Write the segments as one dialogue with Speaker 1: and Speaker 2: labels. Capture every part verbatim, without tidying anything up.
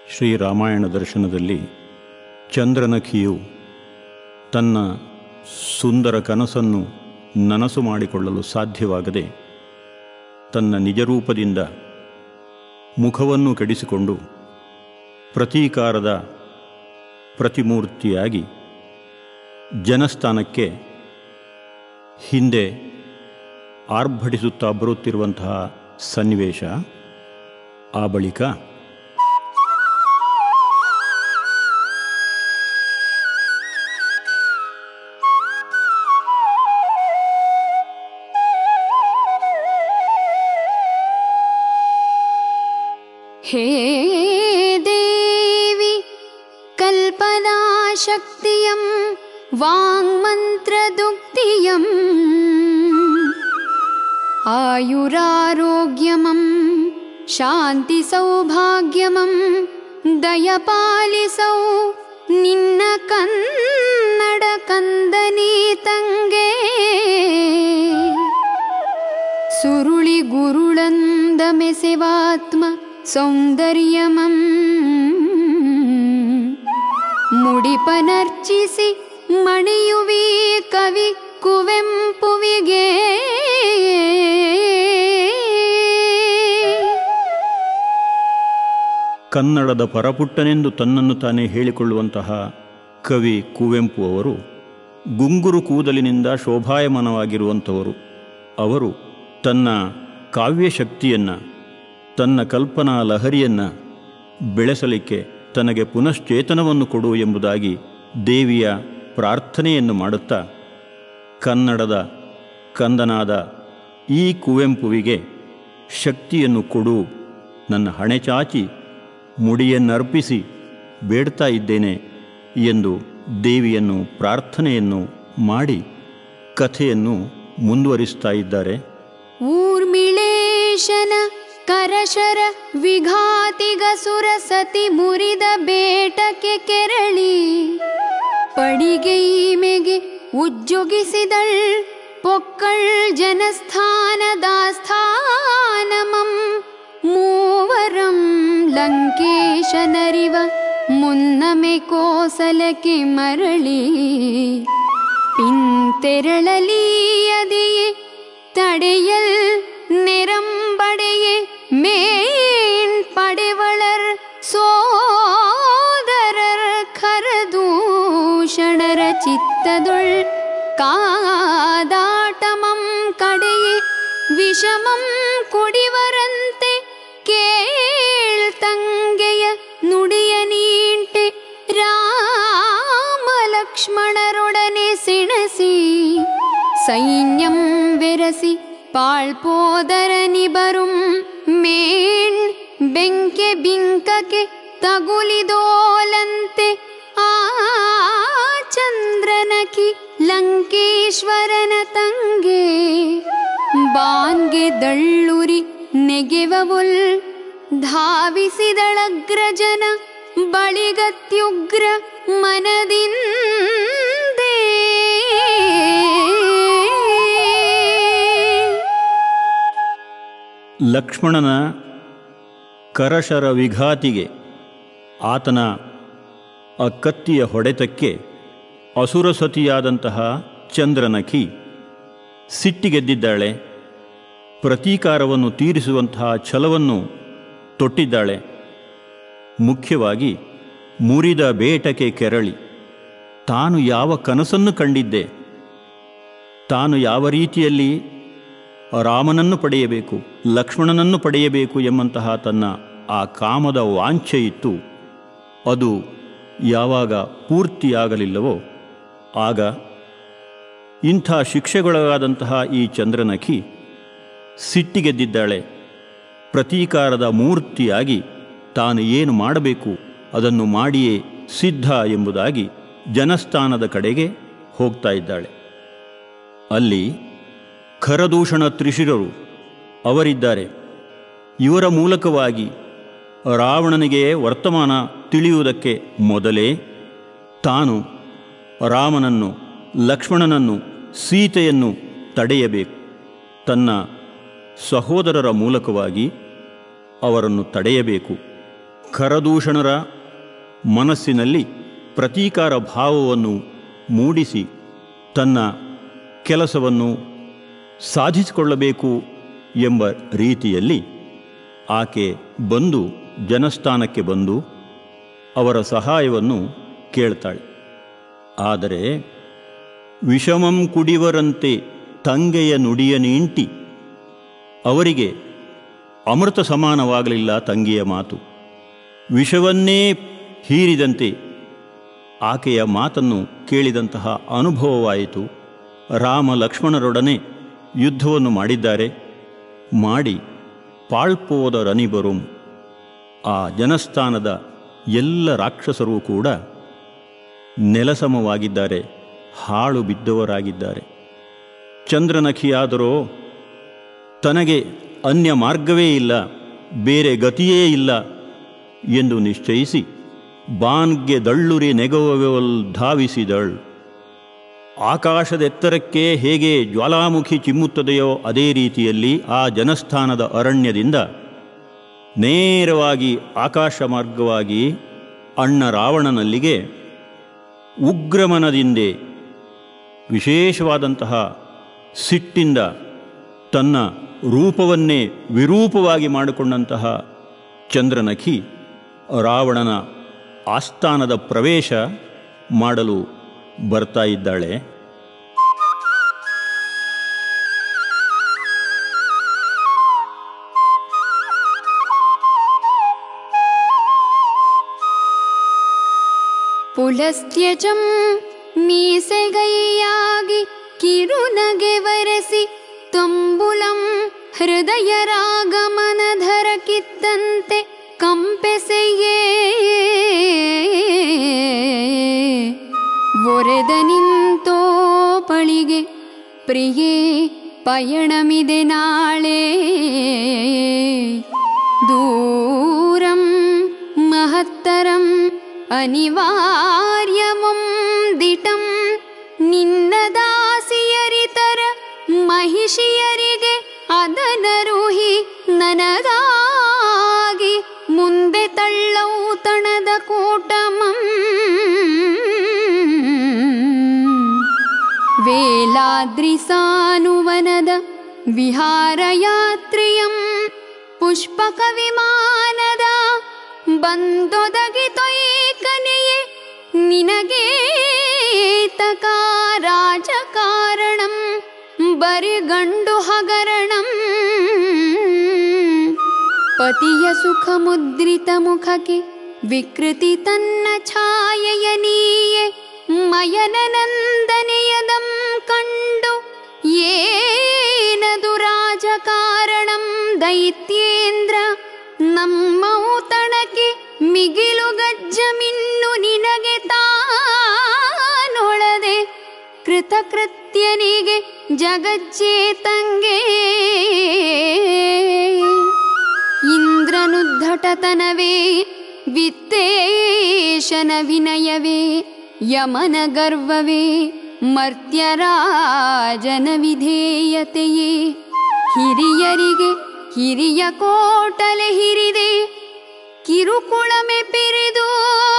Speaker 1: ಶ್ರೀರಾಮಾಯಣ ದರ್ಶನದಲ್ಲಿ ಚಂದ್ರನಖಿಯು ತನ್ನ ಸುಂದರ ಕನಸನ್ನು ನನಸು ಮಾಡಿಕೊಳ್ಳಲು ಸಾಧ್ಯವಾಗದೆ ತನ್ನ ನಿಜರೂಪದಿಂದ ಮುಖವನ್ನು ಕೆಡಿಸಿಕೊಂಡು ಪ್ರತೀಕಾರದ ಪ್ರತಿಮೂರ್ತಿಯಾಗಿ ಜನಸ್ಥಾನಕ್ಕೆ ಹಿಂದೆ ಆರ್ಭಟಿಸುತ್ತಾ ಬರುತ್ತಿರುವಂತಹ ಸನ್ನಿವೇಶ. ಆ ಬಳಿಕ
Speaker 2: हे देवी कल्पनाशक्तियं वाङ्मन्त्रदुग्धियम् आयुरारोग्यमं शान्तिसौभाग्यमं दयपालिसौ निन्न कन्नड कंदनी तंगे सुरुळि गुरुळंदमेसेवात्म सौंदर्यमं मुडिपनर्चिसि मणियुवी कवि कुवेंपुविगे
Speaker 1: ಕನ್ನಡದ ಪರಪುಟ್ಟನೆಂದು ತನ್ನನ್ನು ತಾನೇ ಹೇಳಿಕೊಳ್ಳುವಂತಹ ಕವಿ ಕುವೆಂಪು ಅವರು ಗುಂಗುರು ಕೂದಲಿನಿಂದ ಶೋಭಾಯಮಾನವಾಗಿರುವಂಥವರು. ಅವರು ತನ್ನ ಕಾವ್ಯಶಕ್ತಿಯನ್ನು, ತನ್ನ ಕಲ್ಪನಾ ಲಹರಿಯನ್ನು ಬೆಳೆಸಲಿಕ್ಕೆ ತನಗೆ ಪುನಶ್ಚೇತನವನ್ನು ಕೊಡು ಎಂಬುದಾಗಿ ದೇವಿಯ ಪ್ರಾರ್ಥನೆಯನ್ನು ಮಾಡುತ್ತಾ, ಕನ್ನಡದ ಕಂದನಾದ ಈ ಕುವೆಂಪುವಿಗೆ ಶಕ್ತಿಯನ್ನು ಕೊಡು, ನನ್ನ ಹಣೆ ಚಾಚಿ ಮುಡಿಯನ್ನರ್ಪಿಸಿ ಬೇಡ್ತಾ ಇದ್ದೇನೆ ಎಂದು ದೇವಿಯನ್ನು ಪ್ರಾರ್ಥನೆಯನ್ನು ಮಾಡಿ ಕಥೆಯನ್ನು ಮುಂದುವರಿಸ್ತಾ ಇದ್ದಾರೆ.
Speaker 2: ಊರ್ಮಿಳೇಶನ ಕರಶರ ವಿಘಾತಿಗಸುರ ಸತಿ ಮುರಿದ ಬೇಟಕ್ಕೆ ಕೆರಳಿ ಪಡಿಗೆಯಿಮೆಗೆ ಉಜ್ಜುಗಿಸಿದಳ್ ಪೊಕ್ಕಳ್ ಜನಸ್ಥಾನದಾಸ್ಥಾನಮಂ ಮೂವರಂ ಲಂಕೇಶನರಿವ ಮುನ್ನಮೆ ಕೋಸಲಕ್ಕೆ ಮರಳಿ ಪಿಂತೆರಳಲಿಯದೆಯೇ ತಡೆಯಲ್ ನೆರಂಬಡೆಯೇ ಮೇಣ್ ಪಡೆವಳರ್ ಸೋದರರ್ ಖರದೂಷಣರ ಚಿತ್ತದೊಳ್ ಕಾದಾಟಮಂ ಕಡೆಯೇ ವಿಷಮಂ ಕುಡಿವರಂತೆ ಕೇಳ್ತಂಗೆಯ ನುಡಿಯ ನೀಂಟೆ ರಾಮ ಲಕ್ಷ್ಮಣರೊಡನೆ ಸಿಣಸಿ ಸೈನ್ಯಂ ವೆರಸಿ ಪಾಳ್ಪೋದರನಿ ಬರುಂ ಮೇಣ್ ಬೆಂಕೆ ಬಿಂಕಕ್ಕೆ ತಗುಲಿದೋಲಂತೆ ಆ ಚಂದ್ರನಕಿ ಲಂಕೇಶ್ವರನ ತಂಗೆ ಬಾನ್ಗೆ ದಳ್ಳುರಿ ನೆಗೆವವುಲ್ ಧಾವಿಸಿದಳಗ್ರಜನ ಬಳಿಗತ್ಯುಗ್ರ ಮನದಿಂದೇ.
Speaker 1: ಲಕ್ಷ್ಮಣನ ಕರಶರ ವಿಘಾತಿಗೆ, ಆತನ ಆ ಕತ್ತಿಯ ಹೊಡೆತಕ್ಕೆ ಅಸುರಸತಿಯಾದಂತಹ ಚಂದ್ರನಖಿ ಸಿಟ್ಟಿಗೆದ್ದಿದ್ದಾಳೆ. ಪ್ರತೀಕಾರವನ್ನು ತೀರಿಸುವಂತಹ ಛಲವನ್ನು ತೊಟ್ಟಿದ್ದಾಳೆ. ಮುಖ್ಯವಾಗಿ ಮುರಿದ ಬೇಟಕ್ಕೆ ಕೆರಳಿ ತಾನು ಯಾವ ಕನಸನ್ನು ಕಂಡಿದ್ದೆ, ತಾನು ಯಾವ ರೀತಿಯಲ್ಲಿ ರಾಮನನ್ನು ಪಡೆಯಬೇಕು, ಲಕ್ಷ್ಮಣನನ್ನು ಪಡೆಯಬೇಕು ಎಂಬಂತಹ ತನ್ನ ಆ ಕಾಮದ ವಾಂಛೆ ಇತ್ತು. ಅದು ಯಾವಾಗ ಪೂರ್ತಿಯಾಗಲಿಲ್ಲವೋ ಆಗ ಇಂಥ ಶಿಕ್ಷೆಗೊಳಗಾದಂತಹ ಈ ಚಂದ್ರನಖಿ ಸಿಟ್ಟಿಗೆದ್ದಿದ್ದಾಳೆ. ಪ್ರತೀಕಾರದ ಮೂರ್ತಿಯಾಗಿ ತಾನು ಏನು ಮಾಡಬೇಕು ಅದನ್ನು ಮಾಡಿಯೇ ಸಿದ್ಧ ಎಂಬುದಾಗಿ ಜನಸ್ಥಾನದ ಕಡೆಗೆ ಹೋಗ್ತಾ ಇದ್ದಾಳೆ. ಅಲ್ಲಿ ಖರದೂಷಣ ತ್ರಿಶಿರರು ಅವರಿದ್ದಾರೆ. ಇವರ ಮೂಲಕವಾಗಿ ರಾವಣನಿಗೆ ವರ್ತಮಾನ ತಿಳಿಯುವುದಕ್ಕೆ ಮೊದಲೇ ತಾನು ರಾಮನನ್ನು, ಲಕ್ಷ್ಮಣನನ್ನು, ಸೀತೆಯನ್ನು ತಡೆಯಬೇಕು. ತನ್ನ ಸಹೋದರರ ಮೂಲಕವಾಗಿ ಅವರನ್ನು ತಡೆಯಬೇಕು. ಖರದೂಷಣರ ಮನಸ್ಸಿನಲ್ಲಿ ಪ್ರತೀಕಾರ ಭಾವವನ್ನು ಮೂಡಿಸಿ ತನ್ನ ಕೆಲಸವನ್ನು ಸಾಧಿಸಿಕೊಳ್ಳಬೇಕು ಎಂಬ ರೀತಿಯಲ್ಲಿ ಆಕೆ ಬಂದು ಜನಸ್ಥಾನಕ್ಕೆ ಬಂದು ಅವರ ಸಹಾಯವನ್ನು ಕೇಳ್ತಾಳೆ. ಆದರೆ ವಿಷಮಂ ಕುಡಿವರಂತೆ ತಂಗೆಯ ನುಡಿಯ ನೀಂಟಿ, ಅವರಿಗೆ ಅಮೃತ ಸಮಾನವಾಗಲಿಲ್ಲ ತಂಗಿಯ ಮಾತು. ವಿಷವನ್ನೇ ಹೀರಿದಂತೆ ಆಕೆಯ ಮಾತನ್ನು ಕೇಳಿದಂತಹ ಅನುಭವವಾಯಿತು. ರಾಮ ಲಕ್ಷ್ಮಣರೊಡನೆ ಯುದ್ಧವನ್ನು ಮಾಡಿದ್ದಾರೆ. ಮಾಡಿ ಪಾಳ್ಪೋದ ರನಿಬರುಂ, ಆ ಜನಸ್ಥಾನದ ಎಲ್ಲ ರಾಕ್ಷಸರೂ ಕೂಡ ನೆಲಸಮವಾಗಿದ್ದಾರೆ, ಹಾಳು ಬಿದ್ದವರಾಗಿದ್ದಾರೆ. ಚಂದ್ರನಖಿಯಾದರೋ ತನಗೆ ಅನ್ಯ ಮಾರ್ಗವೇ ಇಲ್ಲ, ಬೇರೆ ಗತಿಯೇ ಇಲ್ಲ ಎಂದು ನಿಶ್ಚಯಿಸಿ ಬಾನ್ಗೆ ದಳ್ಳುರಿ ನೆಗವಲ್ ಧಾವಿಸಿದಳು. ಆಕಾಶದೆತ್ತರಕ್ಕೆ ಹೇಗೆ ಜ್ವಾಲಾಮುಖಿ ಚಿಮ್ಮುತ್ತದೆಯೋ ಅದೇ ರೀತಿಯಲ್ಲಿ ಆ ಜನಸ್ಥಾನದ ಅರಣ್ಯದಿಂದ ನೇರವಾಗಿ ಆಕಾಶ ಮಾರ್ಗವಾಗಿ ಅಣ್ಣ ರಾವಣನಲ್ಲಿಗೆ ಉಗ್ರಮನದಿಂದೆ ವಿಶೇಷವಾದಂತಹ ಸಿಟ್ಟಿಂದ ತನ್ನ ರೂಪವನ್ನೇ ವಿರೂಪವಾಗಿ ಮಾಡಿಕೊಂಡಂತಹ ಚಂದ್ರನಖಿ ರಾವಣನ ಆಸ್ಥಾನದ ಪ್ರವೇಶ ಮಾಡಲು ಬರ್ತಾ ಇದ್ದಾಳೆ.
Speaker 2: ಪುಲಸ್ತ್ಯಜಂ ಮೀಸೆಗೈಯಾಗಿ ಕಿರುನಗೆ ವರೆಸಿ ತಂಬುಲಂ ಹೃದಯ ರಾಗಮನಧರ ಕಿತ್ತಂತೆ ಕಂಪೆಸೆಯೇ ಒರೆದ ನಿಂತೋ ಪಳಿಗೆ ಪ್ರಿಯೇ ಪಯಣಮಿದೆ ನಾಳೆ ದೂರಂ ಮಹತ್ತರಂ ಅನಿವಾರ್ಯಮಂ ದಿಟಂ ನಿನ್ನ ದಾಸಿಯರಿತರ ಮಹಿಷಿಯರಿಗೆ ಅದನರುಹಿ ನನಗಾಗಿ ಮುಂದೆ ತಳ್ಳೌತಣದ ಕೂಟಮಂ ವೇಲಾದ್ರಿ ಸಾನುವನದ ವಿಹಾರಯಾತ್ರಿಯಂ ಪುಷ್ಪಕ ವಿಮಾನದ ಬಂದೊದಗಿತೊಯ್ಕನೆಯೇ ನಿನಗೆ ತಕ ರಾಜಕಾರಣಂ ಬರಿಗಂಡು ಹಗರಣಂ ಪತಿಯ ಸುಖ ಮುದ್ರಿತ ಮುಖಕ್ಕೆ ವಿಕೃತಿ ತನ್ನ ಛಾಯೆಯನೀಯೆ ಮಯನನಂದನೆಯದಂ ಕಂಡು ಏನದು ರಾಜಕಾರಣಂ ದೈತ್ಯೇಂದ್ರ ನಮ್ಮೌತಣಕ್ಕೆ ಮಿಗಿಲು ಗಜ್ಜಮಿನ್ನು ನಿನಗೆ ತಾನೊಳದೆ ಕೃತಕೃತ್ಯನಿಗೆ ಜಗಜ್ಜೇತಂಗೆ ಇಂದ್ರನುದ್ಧಟತನವೇ ವಿತ್ತೇಶನ ವಿನಯವೇ ಯಮನ ಗರ್ವವೇ ಮರ್ತ್ಯರಾಜನ ವಿಧೇಯತೆಯೇ ಹಿರಿಯರಿಗೆ ಹಿರಿಯ ಕೋಟಲೆ ಹಿರಿದೆ ಕಿರುಕುಳಮೆ ಪಿರಿದು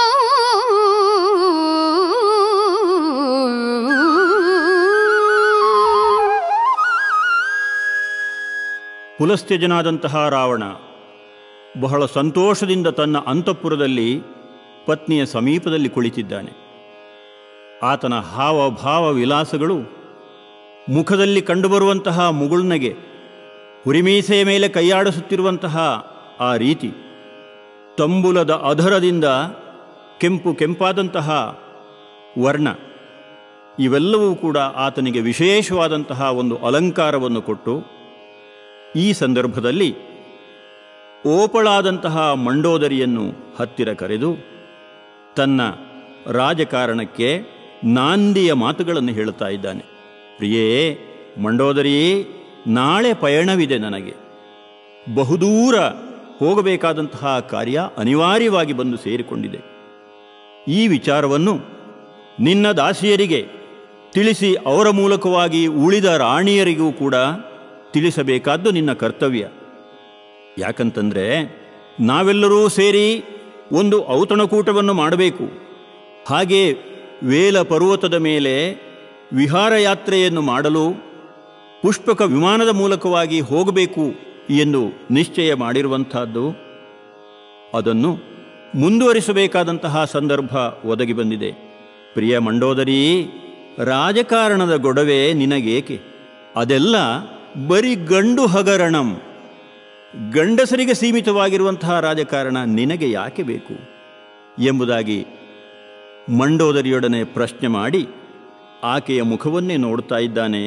Speaker 1: ಪುಲಸ್ತ್ಯಜನಾದಂತಹ ರಾವಣ ಬಹಳ ಸಂತೋಷದಿಂದ ತನ್ನ ಅಂತಃಪುರದಲ್ಲಿ ಪತ್ನಿಯ ಸಮೀಪದಲ್ಲಿ ಕುಳಿತಿದ್ದಾನೆ. ಆತನ ಹಾವಭಾವ ವಿಲಾಸಗಳು, ಮುಖದಲ್ಲಿ ಕಂಡುಬರುವಂತಹ ಮುಗುಳ್ನಗೆ, ಹುರಿಮೀಸೆಯ ಮೇಲೆ ಕೈಯಾಡಿಸುತ್ತಿರುವಂತಹ ಆ ರೀತಿ, ತಂಬುಲದ ಅಧರದಿಂದ ಕೆಂಪು ಕೆಂಪಾದಂತಹ ವರ್ಣ, ಇವೆಲ್ಲವೂ ಕೂಡ ಆತನಿಗೆ ವಿಶೇಷವಾದಂತಹ ಒಂದು ಅಲಂಕಾರವನ್ನು ಕೊಟ್ಟು, ಈ ಸಂದರ್ಭದಲ್ಲಿ ಓಪಳಾದಂತಹ ಮಂಡೋದರಿಯನ್ನು ಹತ್ತಿರ ಕರೆದು ತನ್ನ ರಾಜಕಾರಣಕ್ಕೆ ನಾಂದಿಯ ಮಾತುಗಳನ್ನು ಹೇಳುತ್ತಾ ಇದ್ದಾನೆ. ಪ್ರಿಯೇ ಮಂಡೋದರಿಯೇ, ನಾಳೆ ಪಯಣವಿದೆ, ನನಗೆ ಬಹುದೂರ ಹೋಗಬೇಕಾದಂತಹ ಕಾರ್ಯ ಅನಿವಾರ್ಯವಾಗಿ ಬಂದು ಸೇರಿಕೊಂಡಿದೆ. ಈ ವಿಚಾರವನ್ನು ನಿನ್ನ ದಾಸಿಯರಿಗೆ ತಿಳಿಸಿ ಅವರ ಮೂಲಕವಾಗಿ ಉಳಿದ ರಾಣಿಯರಿಗೂ ಕೂಡ ತಿಳಿಸಬೇಕಾದ್ದು ನಿನ್ನ ಕರ್ತವ್ಯ. ಯಾಕಂತಂದರೆ ನಾವೆಲ್ಲರೂ ಸೇರಿ ಒಂದು ಔತಣಕೂಟವನ್ನು ಮಾಡಬೇಕು. ಹಾಗೆ ವೇಲ ಪರ್ವತದ ಮೇಲೆ ವಿಹಾರಯಾತ್ರೆಯನ್ನು ಮಾಡಲು ಪುಷ್ಪಕ ವಿಮಾನದ ಮೂಲಕವಾಗಿ ಹೋಗಬೇಕು ಎಂದು ನಿಶ್ಚಯ ಮಾಡಿರುವಂತಹದ್ದು. ಅದನ್ನು ಮುಂದುವರಿಸಬೇಕಾದಂತಹ ಸಂದರ್ಭ ಒದಗಿ ಬಂದಿದೆ. ಪ್ರಿಯ ಮಂಡೋದರಿ, ರಾಜಕಾರಣದ ಗೊಡವೆ ನಿನಗೇಕೆ? ಅದೆಲ್ಲ ಬರೀ ಗಂಡು ಹಗರಣಂ. ಗಂಡಸರಿಗೆ ಸೀಮಿತವಾಗಿರುವಂತಹ ರಾಜಕಾರಣ ನಿನಗೆ ಯಾಕೆ ಬೇಕು ಎಂಬುದಾಗಿ ಮಂಡೋದರಿಯೊಡನೆ ಪ್ರಶ್ನೆ ಮಾಡಿ ಆಕೆಯ ಮುಖವನ್ನೇ ನೋಡ್ತಾ ಇದ್ದಾನೆ.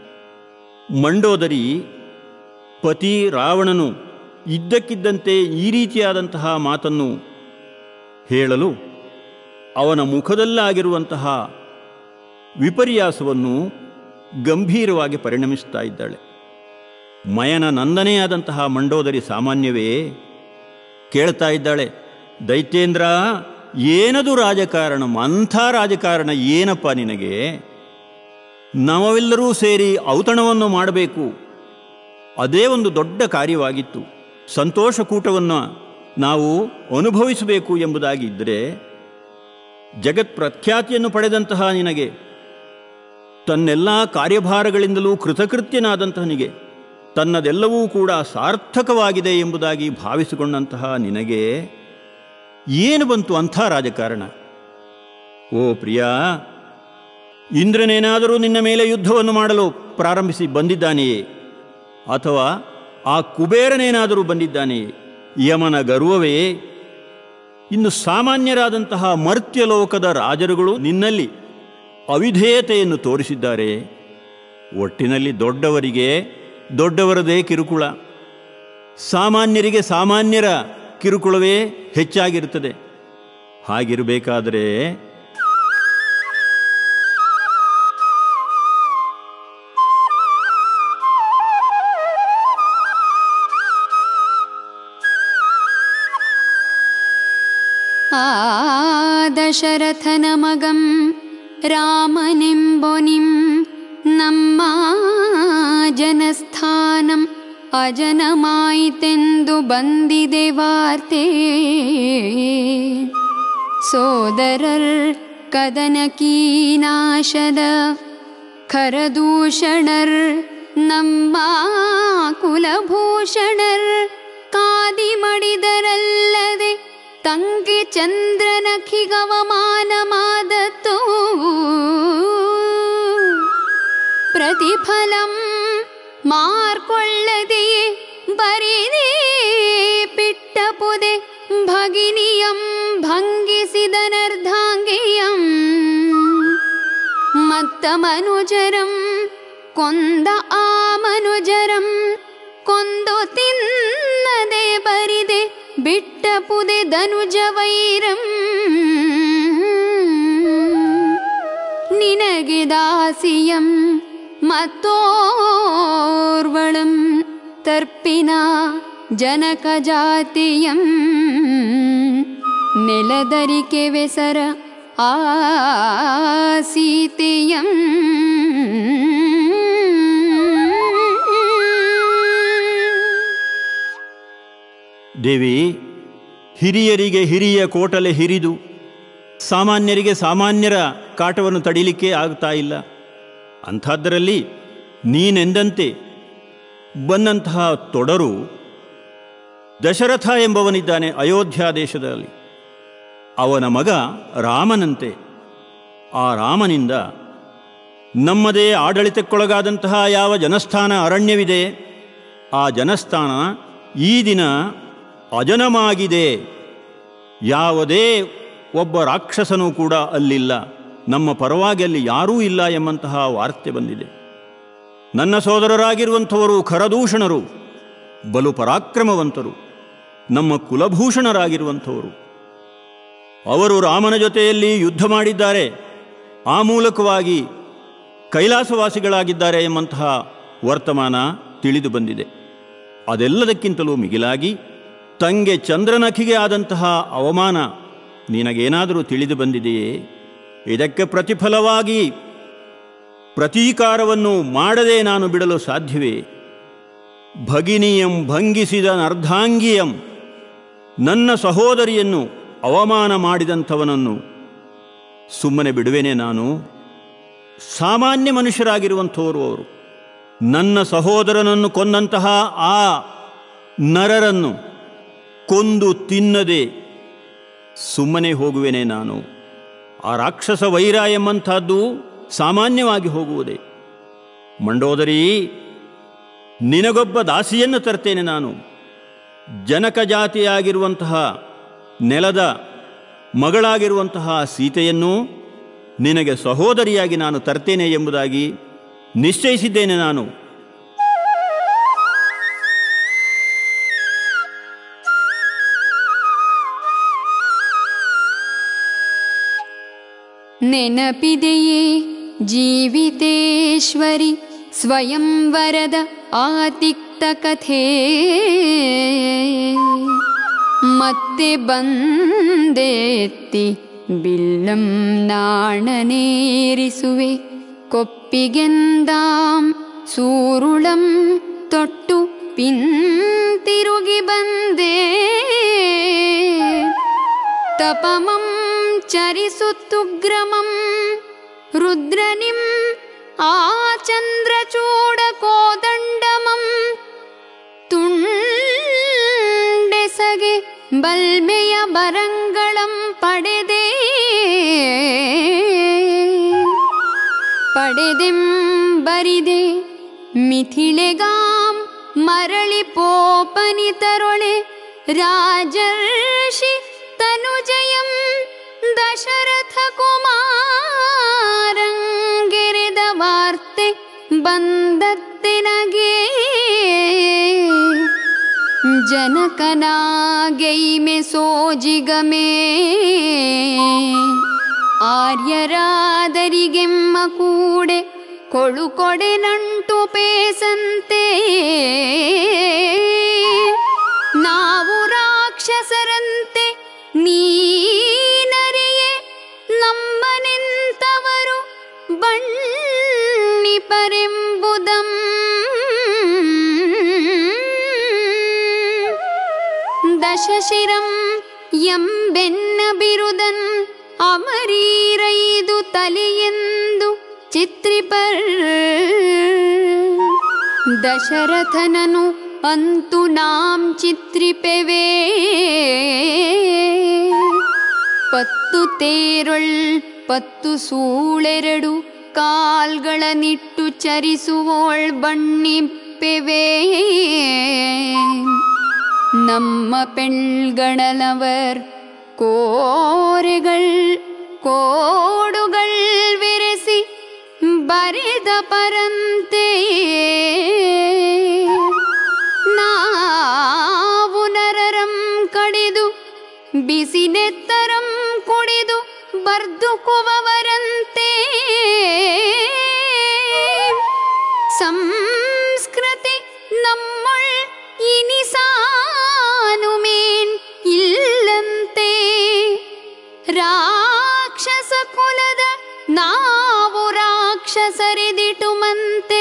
Speaker 1: ಮಂಡೋದರಿ ಪತಿ ರಾವಣನು ಇದ್ದಕ್ಕಿದ್ದಂತೆ ಈ ರೀತಿಯಾದಂತಹ ಮಾತನ್ನು ಹೇಳಲು ಅವನ ಮುಖದಲ್ಲಾಗಿರುವಂತಹ ವಿಪರ್ಯಾಸವನ್ನು ಗಂಭೀರವಾಗಿ ಪರಿಣಮಿಸ್ತಾ ಇದ್ದಾಳೆ. ಮಯನ ನಂದನೆಯಾದಂತಹ ಮಂಡೋದರಿ ಸಾಮಾನ್ಯವೇ? ಕೇಳ್ತಾ ಇದ್ದಾಳೆ, ದೈತ್ಯೇಂದ್ರ, ಏನದು ರಾಜಕಾರಣ? ಅಂಥ ರಾಜಕಾರಣ ಏನಪ್ಪ ನಿನಗೆ? ನಾವೆಲ್ಲರೂ ಸೇರಿ ಔತಣವನ್ನು ಮಾಡಬೇಕು, ಅದೇ ಒಂದು ದೊಡ್ಡ ಕಾರ್ಯವಾಗಿತ್ತು. ಸಂತೋಷ ಕೂಟವನ್ನು ನಾವು ಅನುಭವಿಸಬೇಕು ಎಂಬುದಾಗಿದ್ದರೆ, ಜಗತ್ ಪ್ರಖ್ಯಾತಿಯನ್ನು ಪಡೆದಂತಹ ನಿನಗೆ, ತನ್ನೆಲ್ಲ ಕಾರ್ಯಭಾರಗಳಿಂದಲೂ ಕೃತಕೃತ್ಯನಾದಂತಹನಿಗೆ ತನ್ನದೆಲ್ಲವೂ ಕೂಡ ಸಾರ್ಥಕವಾಗಿದೆ ಎಂಬುದಾಗಿ ಭಾವಿಸಿಕೊಂಡಂತಹ ನಿನಗೆ ಏನು ಬಂತು ಅಂಥ ರಾಜಕಾರಣ? ಓ ಪ್ರಿಯಾ, ಇಂದ್ರನೇನಾದರೂ ನಿನ್ನ ಮೇಲೆ ಯುದ್ಧವನ್ನು ಮಾಡಲು ಪ್ರಾರಂಭಿಸಿ ಬಂದಿದ್ದಾನೆಯೇ? ಅಥವಾ ಆ ಕುಬೇರನೇನಾದರೂ ಬಂದಿದ್ದಾನೆಯೇ? ಯಮನ ಗರ್ವವೇ? ಇನ್ನು ಸಾಮಾನ್ಯರಾದಂತಹ ಮರ್ತ್ಯಲೋಕದ ರಾಜರುಗಳು ನಿನ್ನಲ್ಲಿ ಅವಿಧೇಯತೆಯನ್ನು ತೋರಿಸಿದ್ದಾರೆ. ಒಟ್ಟಿನಲ್ಲಿ ದೊಡ್ಡವರಿಗೆ ದೊಡ್ಡವರದೇ ಕಿರುಕುಳ, ಸಾಮಾನ್ಯರಿಗೆ ಸಾಮಾನ್ಯರ ಕಿರುಕುಳವೇ ಹೆಚ್ಚಾಗಿರುತ್ತದೆ. ಹಾಗಿರಬೇಕಾದರೆ
Speaker 2: ಆ ದಶರಥನ ಮಗಂ ರಾಮನೆಂಬೊನಿಂ ನಮ್ಮ ಜನಸ್ಥಾನಂ ಅಜನಮಾಯಿತೆಂದು ಬಂದಿದೆ ವಾರ್ತೆ. ಸೋದರರ್ ಕದನಕೀನಾಶದ ಖರದೂಷಣರ್ ನಮ್ಮ ಕುಲಭೂಷಣರ್ ಕಾದಿ ಮಡಿದರಲ್ಲದೆ ತಂಗಿ ಚಂದ್ರನಖಿಗವಮಾನ ಮಾದತ್ತು. ಪ್ರತಿಫಲಂ ಮಾರ್ಕೊಳ್ಳದೆಯೇ ಬರಿದೇ ಪಿಟ್ಟಪುದೆ ಭಗಿನಿಯಂ ಭಂಗಿಸಿದನರ್ಧಾಂಗಿಯಂ. ಮತ್ತ ಮನುಜರಂ ಕೊಂದ ಆ ಮನುಜರಂ ಕೊಂದು ತಿನ್ನದೆ ಬರಿದೆ ಬಿಟ್ಟಪುದೆ ಧನುಜ ವೈರಂ. ನಿನಗೆ ದಾಸಿಯಂ ಮತ್ತೋರ್ವಳಂ ತರ್ಪಿನ ಜನಕ ಜಾತಿಯಂ. ನೆಲದರಿಕೆ ವೆಸರ ಆ ಸೀತೆಯಂ.
Speaker 1: ದೇವಿ, ಹಿರಿಯರಿಗೆ ಹಿರಿಯ ಕೋಟಲೆ ಹಿರಿದು ಸಾಮಾನ್ಯರಿಗೆ ಸಾಮಾನ್ಯರ ಕಾಟವನ್ನು ತಡಿಲಿಕ್ಕೆ ಆಗ್ತಾ ಇಲ್ಲ. ಅಂಥದ್ದರಲ್ಲಿ ನೀನೆಂದಂತೆ ಬಂದಂತಹ ತೊಡರು ದಶರಥ ಎಂಬವನಿದ್ದಾನೆ ಅಯೋಧ್ಯ ದೇಶದಲ್ಲಿ. ಅವನ ಮಗ ರಾಮನಂತೆ. ಆ ರಾಮನಿಂದ ನಮ್ಮದೇ ಆಡಳಿತಕ್ಕೊಳಗಾದಂತಹ ಯಾವ ಜನಸ್ಥಾನ ಅರಣ್ಯವಿದೆ, ಆ ಜನಸ್ಥಾನ ಈ ದಿನ ಅಜನಮಾಗಿದೆ. ಯಾವುದೇ ಒಬ್ಬ ರಾಕ್ಷಸನೂ ಕೂಡ ಅಲ್ಲಿಲ್ಲ, ನಮ್ಮ ಪರವಾಗಿ ಅಲ್ಲಿ ಯಾರೂ ಇಲ್ಲ ಎಂಬಂತಹ ವಾರ್ತೆ ಬಂದಿದೆ. ನನ್ನ ಸೋದರರಾಗಿರುವಂಥವರು ಖರದೂಷಣರು, ಬಲು ಪರಾಕ್ರಮವಂತರು, ನಮ್ಮ ಕುಲಭೂಷಣರಾಗಿರುವಂಥವರು. ಅವರು ರಾಮನ ಜೊತೆಯಲ್ಲಿ ಯುದ್ಧ ಮಾಡಿದ್ದಾರೆ, ಆ ಮೂಲಕವಾಗಿ ಕೈಲಾಸವಾಸಿಗಳಾಗಿದ್ದಾರೆ ಎಂಬಂತಹ ವರ್ತಮಾನ ತಿಳಿದು ಬಂದಿದೆ. ಅದೆಲ್ಲದಕ್ಕಿಂತಲೂ ಮಿಗಿಲಾಗಿ ತಂಗೆ ಚಂದ್ರನಖಿಗೆ ಆದಂತಹ ಅವಮಾನ ನಿನಗೇನಾದರೂ ತಿಳಿದು ಬಂದಿದೆಯೇ? ಇದಕ್ಕೆ ಪ್ರತಿಫಲವಾಗಿ ಪ್ರತೀಕಾರವನ್ನು ಮಾಡದೆ ನಾನು ಬಿಡಲು ಸಾಧ್ಯವೇ? ಭಗಿನಿಯಂ ಭಂಗಿಸಿದ ಅರ್ಧಾಂಗಿಯಂ, ನನ್ನ ಸಹೋದರಿಯನ್ನು ಅವಮಾನ ಮಾಡಿದಂಥವನನ್ನು ಸುಮ್ಮನೆ ಬಿಡುವೇನೆ ನಾನು? ಸಾಮಾನ್ಯ ಮನುಷ್ಯರಾಗಿರುವಂಥವರು ಅವರು. ನನ್ನ ಸಹೋದರನನ್ನು ಕೊಂದಂತಹ ಆ ನರರನ್ನು ಕೊಂದು ತಿನ್ನದೆ ಸುಮ್ಮನೆ ಹೋಗುವೆನೆ ನಾನು? ಆ ರಾಕ್ಷಸ ವೈರ ಎಂಬಂಥದ್ದು ಸಾಮಾನ್ಯವಾಗಿ ಹೋಗುವುದೇ? ಮಂಡೋದರಿ, ನಿನಗೊಬ್ಬ ದಾಸಿಯನ್ನು ತರ್ತೇನೆ ನಾನು. ಜನಕ ಜಾತಿಯಾಗಿರುವಂತಹ ನೆಲದ ಮಗಳಾಗಿರುವಂತಹ ಸೀತೆಯನ್ನು ನಿನಗೆ ಸಹೋದರಿಯಾಗಿ ನಾನು ತರ್ತೇನೆ ಎಂಬುದಾಗಿ ನಿಶ್ಚಯಿಸಿದ್ದೇನೆ ನಾನು.
Speaker 2: ನೆನಪಿದೆಯೇ ಜೀವಿತೇಶ್ವರಿ ಸ್ವಯಂವರದ ಆತಿಕ್ತ ಕಥೆ? ಮತ್ತೆ ಬಂದೆತ್ತಿ ಬಿಲ್ಲಂ ನಾಣನೇರಿಸುವೆ, ಕೊಪ್ಪಿಗೆಂದಾಂ ಸೂರುಳಂ ತೊಟ್ಟು ಪಿಂತಿರುಗಿ ಬಂದೆ. ತಪಮಂ ಚರಿಸುತ್ತುಗ್ರಮಂ ರುದ್ರನಿಂ ಆ ಚಂದ್ರಚೂಡ ಕೋದಂಡಮಂ ತುಂಡೆಸಗೆ ಬಲ್ಮೆಯ ಬರಂಗಳಂ ಪಡೆದೆ ಪಡೆದೆಂ ಬರಿದೆ ಮಿಥಿಳೆಗಾಂ ಮರಳಿ ಪೋಪನಿತರೊಳೆ ರಾಜರ್ಷಿ ತನುಜಯಂ ದಶರಥ ಕುಮಾರಂಗೆರೆದ ವಾರ್ತೆ ಬಂದತ್ತೆನಗೆ. ಜನಕನಾಗೈಮೆ ಸೋಜಿಗಮೇ ಆರ್ಯರಾದರಿಗೆಮ್ಮ ಕೂಡೆ ಕೊಳುಕೊಡೆ ನಂಟು ಪೇಸಂತೆ. ನಾವು ರಾಕ್ಷಸರಂತೆ ನೀನರಿಯೇ ನಮ್ಮನೆಂತವರು ಬಣ್ಣಿಪರೆಂಬುದಂ. ದಶಶಿರಂ ಎಂಬೆನ್ನ ಬಿರುದನ್ ಅಮರೀರೈದು ತಲೆಯೆಂದು ಚಿತ್ರಿಪರ್. ದಶರಥನನು ಅಂತು ನಾಂ ಚಿತ್ರಿಪೆವೇ, ಪತ್ತು ತೇರೊಳ್ ಪತ್ತು ಸೂಳೆರಡು ಕಾಲ್ಗಳ ನಿಟ್ಟು ಚರಿಸುವೋಳ್ ಬಣ್ಣಿಪ್ಪೆವೇ. ನಮ್ಮ ಪೆಣ್ಗಳನವರ್ ಕೋರೆಗಳ್ ಕೋಡುಗಳ್ ವಿರೆಸಿ ಬರೆದ ಪರಂತೆ. ನಾವು ನರರಂ ಕಡಿದು ಬಿಸಿನೆತ್ತರಂ ಕುಡಿದು ಬರ್ದುಕುವವರಂತೆ. ಸಂಸ್ಕೃತಿ ನಮ್ಮೊಳ್ ಇನಿಸಾನುಮೇನ್ ಇಲ್ಲಂತೆ. ರಾಕ್ಷಸ ಕುಲದ ನಾವು ರಾಕ್ಷಸರಿದಿಟುಮಂತೆ.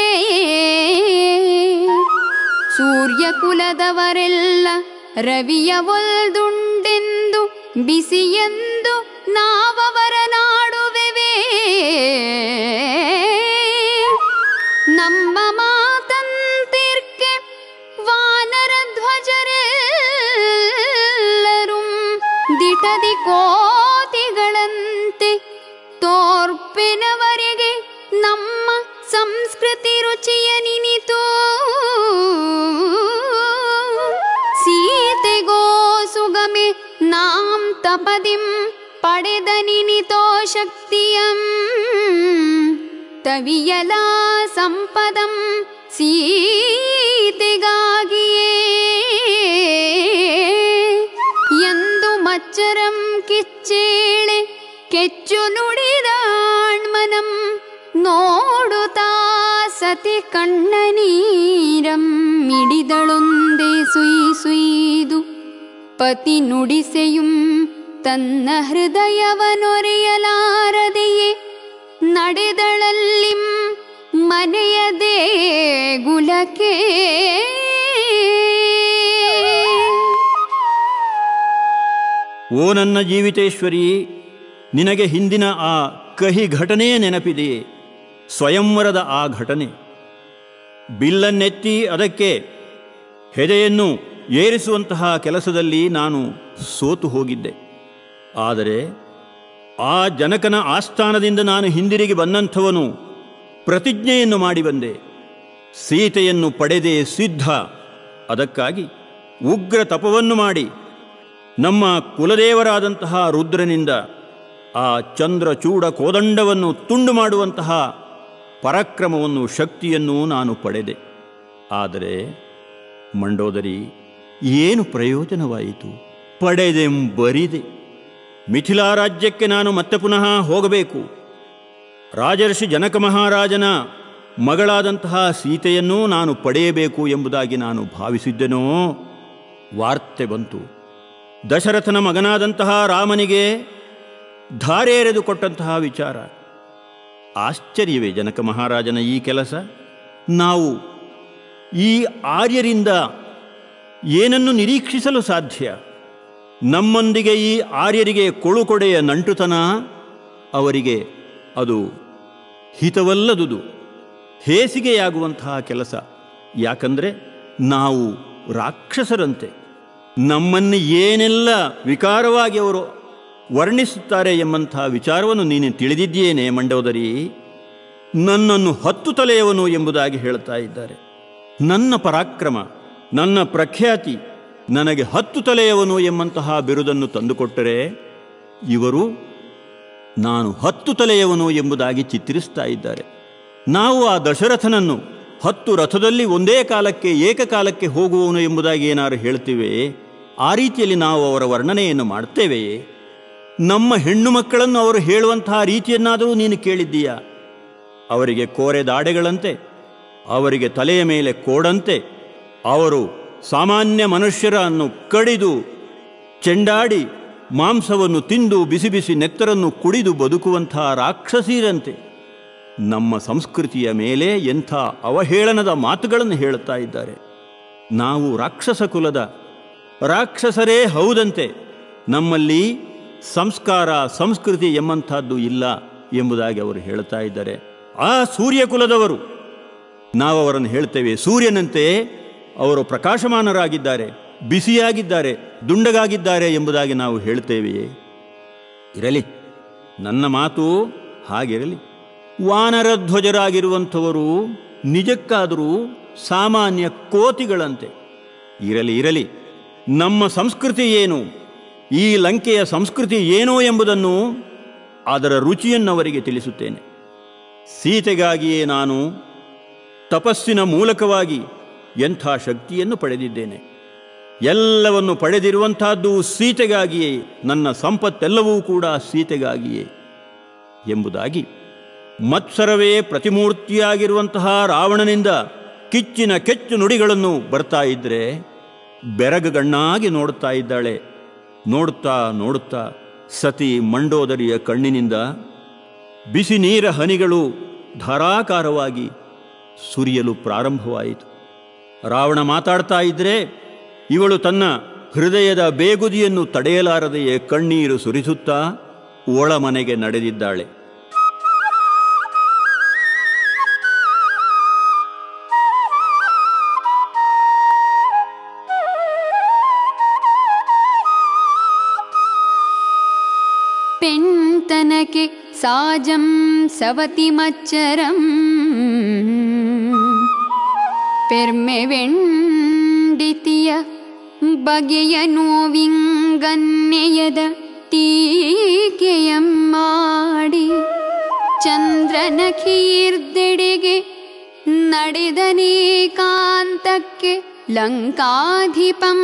Speaker 2: ಸೂರ್ಯ ಕುಲದವರೆಲ್ಲ ರವಿಯ ಒಲ್ದುಂಡೆಂದು ಬಿಸಿಯೆಂದು ನಾವವರ ನಾಡುವೆವೇ. ನಮ್ಮ ಮಾತಂತಿರ್ಕೆ ವಾನರ ಧ್ವಜರೆಲ್ಲರೂ ದಿಟದಿ ಕೋತಿಗಳಂತೆ ತೋರ್ಪೆನವರೆಗೆ ನಮ್ಮ ಸಂಸ್ಕೃತಿ ರುಚಿಯ ನಿನಿತು. ಸೀತೆಗೋ ಸುಗಮೆ ನಾಂ ತಪದಿಂ ಪಡೆದ ನಿನಿತೋ ಶಕ್ತಿಯಂ. ತವಿಯಲ ಸಂಪದಂ ಸೀತೆಗಾಗಿಯೇ ಎಂದು ಮಚ್ಚರಂ ಕಿಚ್ಚೇಳೆ ಕೆಚ್ಚು ನುಡಿದಾಣ್ಮನಂ. ನೋಡುತ್ತಾ ಸತಿ ಕಣ್ಣ ನೀರಂ ಮಿಡಿದಳೊಂದೇ ಸುಯಿ ಸುಯ್ದು. ಪತಿ ನುಡಿಸೆಯುಂ ತನ್ನ ಹೃದಯವನೊರೆಯಲಾರದೆಯೇ ನಡೆದಳಲ್ಲಿಂ ಮನೆಯ ದೇಗುಲಕ್ಕೆ.
Speaker 1: ಓ ನನ್ನ ಜೀವಿತೇಶ್ವರಿ, ನಿನಗೆ ಹಿಂದಿನ ಆ ಕಹಿ ಘಟನೆಯೇ ನೆನಪಿದೆಯೇ? ಸ್ವಯಂವರದ ಆ ಘಟನೆ. ಬಿಲ್ಲನ್ನೆತ್ತಿ ಅದಕ್ಕೆ ಹೆದೆಯನ್ನು ಏರಿಸುವಂತಹ ಕೆಲಸದಲ್ಲಿ ನಾನು ಸೋತು ಹೋಗಿದ್ದೆ. ಆದರೆ ಆ ಜನಕನ ಆಸ್ಥಾನದಿಂದ ನಾನು ಹಿಂದಿರುಗಿ ಬಂದಂಥವನು ಪ್ರತಿಜ್ಞೆಯನ್ನು ಮಾಡಿ ಬಂದೆ. ಸೀತೆಯನ್ನು ಪಡೆದೇ ಸಿದ್ಧ. ಅದಕ್ಕಾಗಿ ಉಗ್ರ ತಪವನ್ನು ಮಾಡಿ ನಮ್ಮ ಕುಲದೇವರಾದಂತಹ ರುದ್ರನಿಂದ ಆ ಚಂದ್ರಚೂಡ ಕೋದಂಡವನ್ನು ತುಂಡು ಮಾಡುವಂತಹ ಪರಾಕ್ರಮವನ್ನು, ಶಕ್ತಿಯನ್ನು ನಾನು ಪಡೆದೆ. ಆದರೆ ಮಂಡೋದರಿ, ಏನು ಪ್ರಯೋಜನವಾಯಿತು? ಪಡೆದೆಂಬರಿದೆ. ಮಿಥಿಲಾ ರಾಜ್ಯಕ್ಕೆ ನಾನು ಮತ್ತೆ ಪುನಃ ಹೋಗಬೇಕು. ರಾಜರ್ಷಿ ಜನಕ ಮಹಾರಾಜನ ಮಗಳಾದಂತಹ ಸೀತೆಯನ್ನೂ ನಾನು ಪಡೆಯಬೇಕು ಎಂಬುದಾಗಿ ನಾನು ಭಾವಿಸಿದ್ದೆನೋ, ವಾರ್ತೆ ಬಂತು. ದಶರಥನ ಮಗನಾದಂತಹ ರಾಮನಿಗೆ ಧಾರೆ ಎರೆದು ಕೊಟ್ಟಂತಹ ವಿಚಾರ. ಆಶ್ಚರ್ಯವೇ ಜನಕ ಮಹಾರಾಜನ ಈ ಕೆಲಸ? ನಾವು ಈ ಆರ್ಯರಿಂದ ಏನನ್ನು ನಿರೀಕ್ಷಿಸಲು ಸಾಧ್ಯ? ನಮ್ಮೊಂದಿಗೆ ಈ ಆರ್ಯರಿಗೆ ಕೊಳುಕೊಡೆಯ ನಂಟುತನ, ಅವರಿಗೆ ಅದು ಹಿತವಲ್ಲದುದು, ಹೇಸಿಗೆಯಾಗುವಂತಹ ಕೆಲಸ. ಯಾಕಂದರೆ ನಾವು ರಾಕ್ಷಸರಂತೆ. ನಮ್ಮನ್ನು ಏನೆಲ್ಲ ವಿಕಾರವಾಗಿ ಅವರು ವರ್ಣಿಸುತ್ತಾರೆ ಎಂಬಂತಹ ವಿಚಾರವನ್ನು ನೀನು ತಿಳಿದಿದ್ದೇನೆ ಮಂಡೋದರಿ. ನನ್ನನ್ನು ಹತ್ತು ತಲೆಯವನು ಎಂಬುದಾಗಿ ಹೇಳ್ತಾ ಇದ್ದಾರೆ. ನನ್ನ ಪರಾಕ್ರಮ, ನನ್ನ ಪ್ರಖ್ಯಾತಿ ನನಗೆ ಹತ್ತು ತಲೆಯವನು ಎಂಬಂತಹ ಬಿರುದನ್ನು ತಂದುಕೊಟ್ಟರೆ, ಇವರು ನಾನು ಹತ್ತು ತಲೆಯವನು ಎಂಬುದಾಗಿ ಚಿತ್ರಿಸ್ತಾ ಇದ್ದಾರೆ. ನಾವು ಆ ದಶರಥನನ್ನು ಹತ್ತು ರಥದಲ್ಲಿ ಒಂದೇ ಕಾಲಕ್ಕೆ ಏಕಕಾಲಕ್ಕೆ ಹೋಗುವವನು ಎಂಬುದಾಗಿ ಏನಾರು ಹೇಳ್ತೀವಿ? ಆ ರೀತಿಯಲ್ಲಿ ನಾವು ಅವರ ವರ್ಣನೆಯನ್ನು ಮಾಡ್ತೇವೆಯೇ? ನಮ್ಮ ಹೆಣ್ಣು ಮಕ್ಕಳನ್ನು ಅವರು ಹೇಳುವಂತಹ ರೀತಿಯನ್ನಾದರೂ ನೀನು ಕೇಳಿದ್ದೀಯಾ? ಅವರಿಗೆ ಕೋರೆ ದಾಡೆಗಳಂತೆ, ಅವರಿಗೆ ತಲೆಯ ಮೇಲೆ ಕೋಡಂತೆ, ಅವರು ಸಾಮಾನ್ಯ ಮನುಷ್ಯರನ್ನು ಕಡಿದು ಚೆಂಡಾಡಿ ಮಾಂಸವನ್ನು ತಿಂದು ಬಿಸಿ ಬಿಸಿ ನೆತ್ತರನ್ನು ಕುಡಿದು ಬದುಕುವಂತಹ ರಾಕ್ಷಸೀರಂತೆ ನಮ್ಮ ಸಂಸ್ಕೃತಿಯ ಮೇಲೆ ಎಂಥ ಅವಹೇಳನದ ಮಾತುಗಳನ್ನು ಹೇಳುತ್ತಾ ಇದ್ದಾರೆ. ನಾವು ರಾಕ್ಷಸ ಕುಲದ ರಾಕ್ಷಸರೇ ಹೌದಂತೆ. ನಮ್ಮಲ್ಲಿ ಸಂಸ್ಕಾರ, ಸಂಸ್ಕೃತಿ ಎಂಬಂಥದ್ದು ಇಲ್ಲ ಎಂಬುದಾಗಿ ಅವರು ಹೇಳ್ತಾ ಇದ್ದಾರೆ. ಆ ಸೂರ್ಯಕುಲದವರು, ನಾವು ಅವರನ್ನು ಹೇಳ್ತೇವೆ ಸೂರ್ಯನಂತೆ ಅವರು ಪ್ರಕಾಶಮಾನರಾಗಿದ್ದಾರೆ, ಬಿಸಿಯಾಗಿದ್ದಾರೆ, ದುಂಡಗಾಗಿದ್ದಾರೆ ಎಂಬುದಾಗಿ ನಾವು ಹೇಳ್ತೇವೆಯೇ? ಇರಲಿ, ನನ್ನ ಮಾತು ಹಾಗಿರಲಿ. ವಾನರಧ್ವಜರಾಗಿರುವಂಥವರು ನಿಜಕ್ಕಾದರೂ ಸಾಮಾನ್ಯ ಕೋತಿಗಳಂತೆ. ಇರಲಿ ಇರಲಿ ನಮ್ಮ ಸಂಸ್ಕೃತಿ ಏನು, ಈ ಲಂಕೆಯ ಸಂಸ್ಕೃತಿ ಏನೋ ಎಂಬುದನ್ನು, ಅದರ ರುಚಿಯನ್ನು ಅವರಿಗೆ ತಿಳಿಸುತ್ತೇನೆ. ಸೀತೆಗಾಗಿಯೇ ನಾನು ತಪಸ್ಸಿನ ಮೂಲಕವಾಗಿ ಎಂಥ ಶಕ್ತಿಯನ್ನು ಪಡೆದಿದ್ದೇನೆ. ಎಲ್ಲವನ್ನು ಪಡೆದಿರುವಂತಹದ್ದು ಸೀತೆಗಾಗಿಯೇ, ನನ್ನ ಸಂಪತ್ತೆಲ್ಲವೂ ಕೂಡ ಸೀತೆಗಾಗಿಯೇ ಎಂಬುದಾಗಿ ಮತ್ಸರವೇ ಪ್ರತಿಮೂರ್ತಿಯಾಗಿರುವಂತಹ ರಾವಣನಿಂದ ಕಿಚ್ಚಿನ ಕೆಚ್ಚು ನುಡಿಗಳನ್ನು ಬರ್ತಾ ಇದ್ದರೆ ಬೆರಗಗಣ್ಣಾಗಿ ನೋಡುತ್ತಾ ಇದ್ದಾಳೆ. ನೋಡುತ್ತಾ ನೋಡುತ್ತಾ ಸತಿ ಮಂಡೋದರಿಯ ಕಣ್ಣಿನಿಂದ ಬಿಸಿ ನೀರ ಹನಿಗಳು ಧಾರಾಕಾರವಾಗಿ ಸುರಿಯಲು ಪ್ರಾರಂಭವಾಯಿತು. ರಾವಣ ಮಾತಾಡ್ತಾ ಇದ್ದರೆ ಇವಳು ತನ್ನ ಹೃದಯದ ಬೇಗುದಿಯನ್ನು ತಡೆಯಲಾರದೆಯೇ ಕಣ್ಣೀರು ಸುರಿಸುತ್ತಾ ಒಳಮನೆಗೆ ನಡೆದಿದ್ದಾಳೆ.
Speaker 2: ಪೆಣ್ತನಕೆ ಸಾಜಂ ಸವತಿ ಮಚ್ಚರಂ ಪೆರ್ಮೆ ವೆಂಡಿತಿಯ ಬಗೆಯ ನೋವಿಂಗನ್ನೆಯದ ಟೀಕೆಯಂ ಮಾಡಿ ಚಂದ್ರನ ಕೀರ್ದೆಡೆಗೆ ನಡೆದನೇಕಾಂತಕ್ಕೆ ಲಂಕಾಧಿಪಂ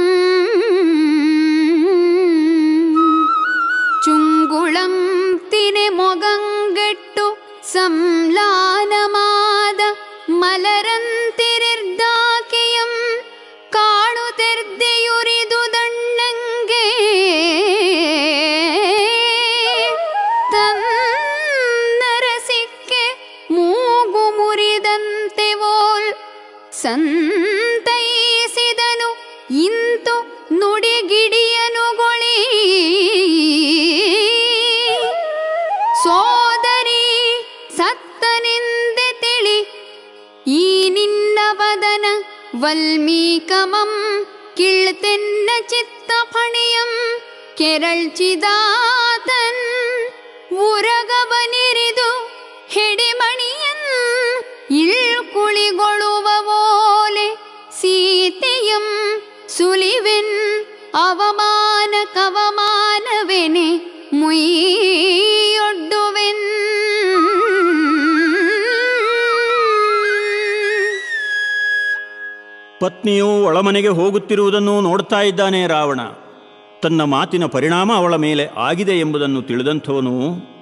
Speaker 2: ചുങ്കുളം തിനെ മൊഗങ്കെട്ടു സംലാനമാത മലരന്തിരിർദാക്കിയം കാണുതെർദെയുരിതു ദണ്ണങ്കെ തന്നരസിക്കെ മൂഗുമുരിದಂತೆ ವೋಲ್ ಸಂತೈಸಿದನು ಇಂತು ನುಡಿಗಿಡಿಯನುಗೊಳಿ നിഗമം കിഴ്തെന്ന ചിത്തഫണിയം ಕೆರಳ್ಚಿದಾತನ್ ಉರಗಬನಿರಿದು ಹೆಡಿಮಣಿಯನ್ ಇಳ್ಕುಳಿಗೊಳುವವೋಲೆ ಸೀತೆಯಂ ಸುಲಿವೆನ್ ಅವಮಾನ ಕವಮಾನವೆನೆ ಮುಯ್ಯೊಡ್ಡುವೆನ್.
Speaker 1: ಪತ್ನಿಯು ಒಳಮನೆಗೆ ಹೋಗುತ್ತಿರುವುದನ್ನು ನೋಡ್ತಾ ಇದ್ದಾನೆ ರಾವಣ. ತನ್ನ ಮಾತಿನ ಪರಿಣಾಮ ಅವಳ ಮೇಲೆ ಆಗಿದೆ ಎಂಬುದನ್ನು ತಿಳಿದಂಥವನು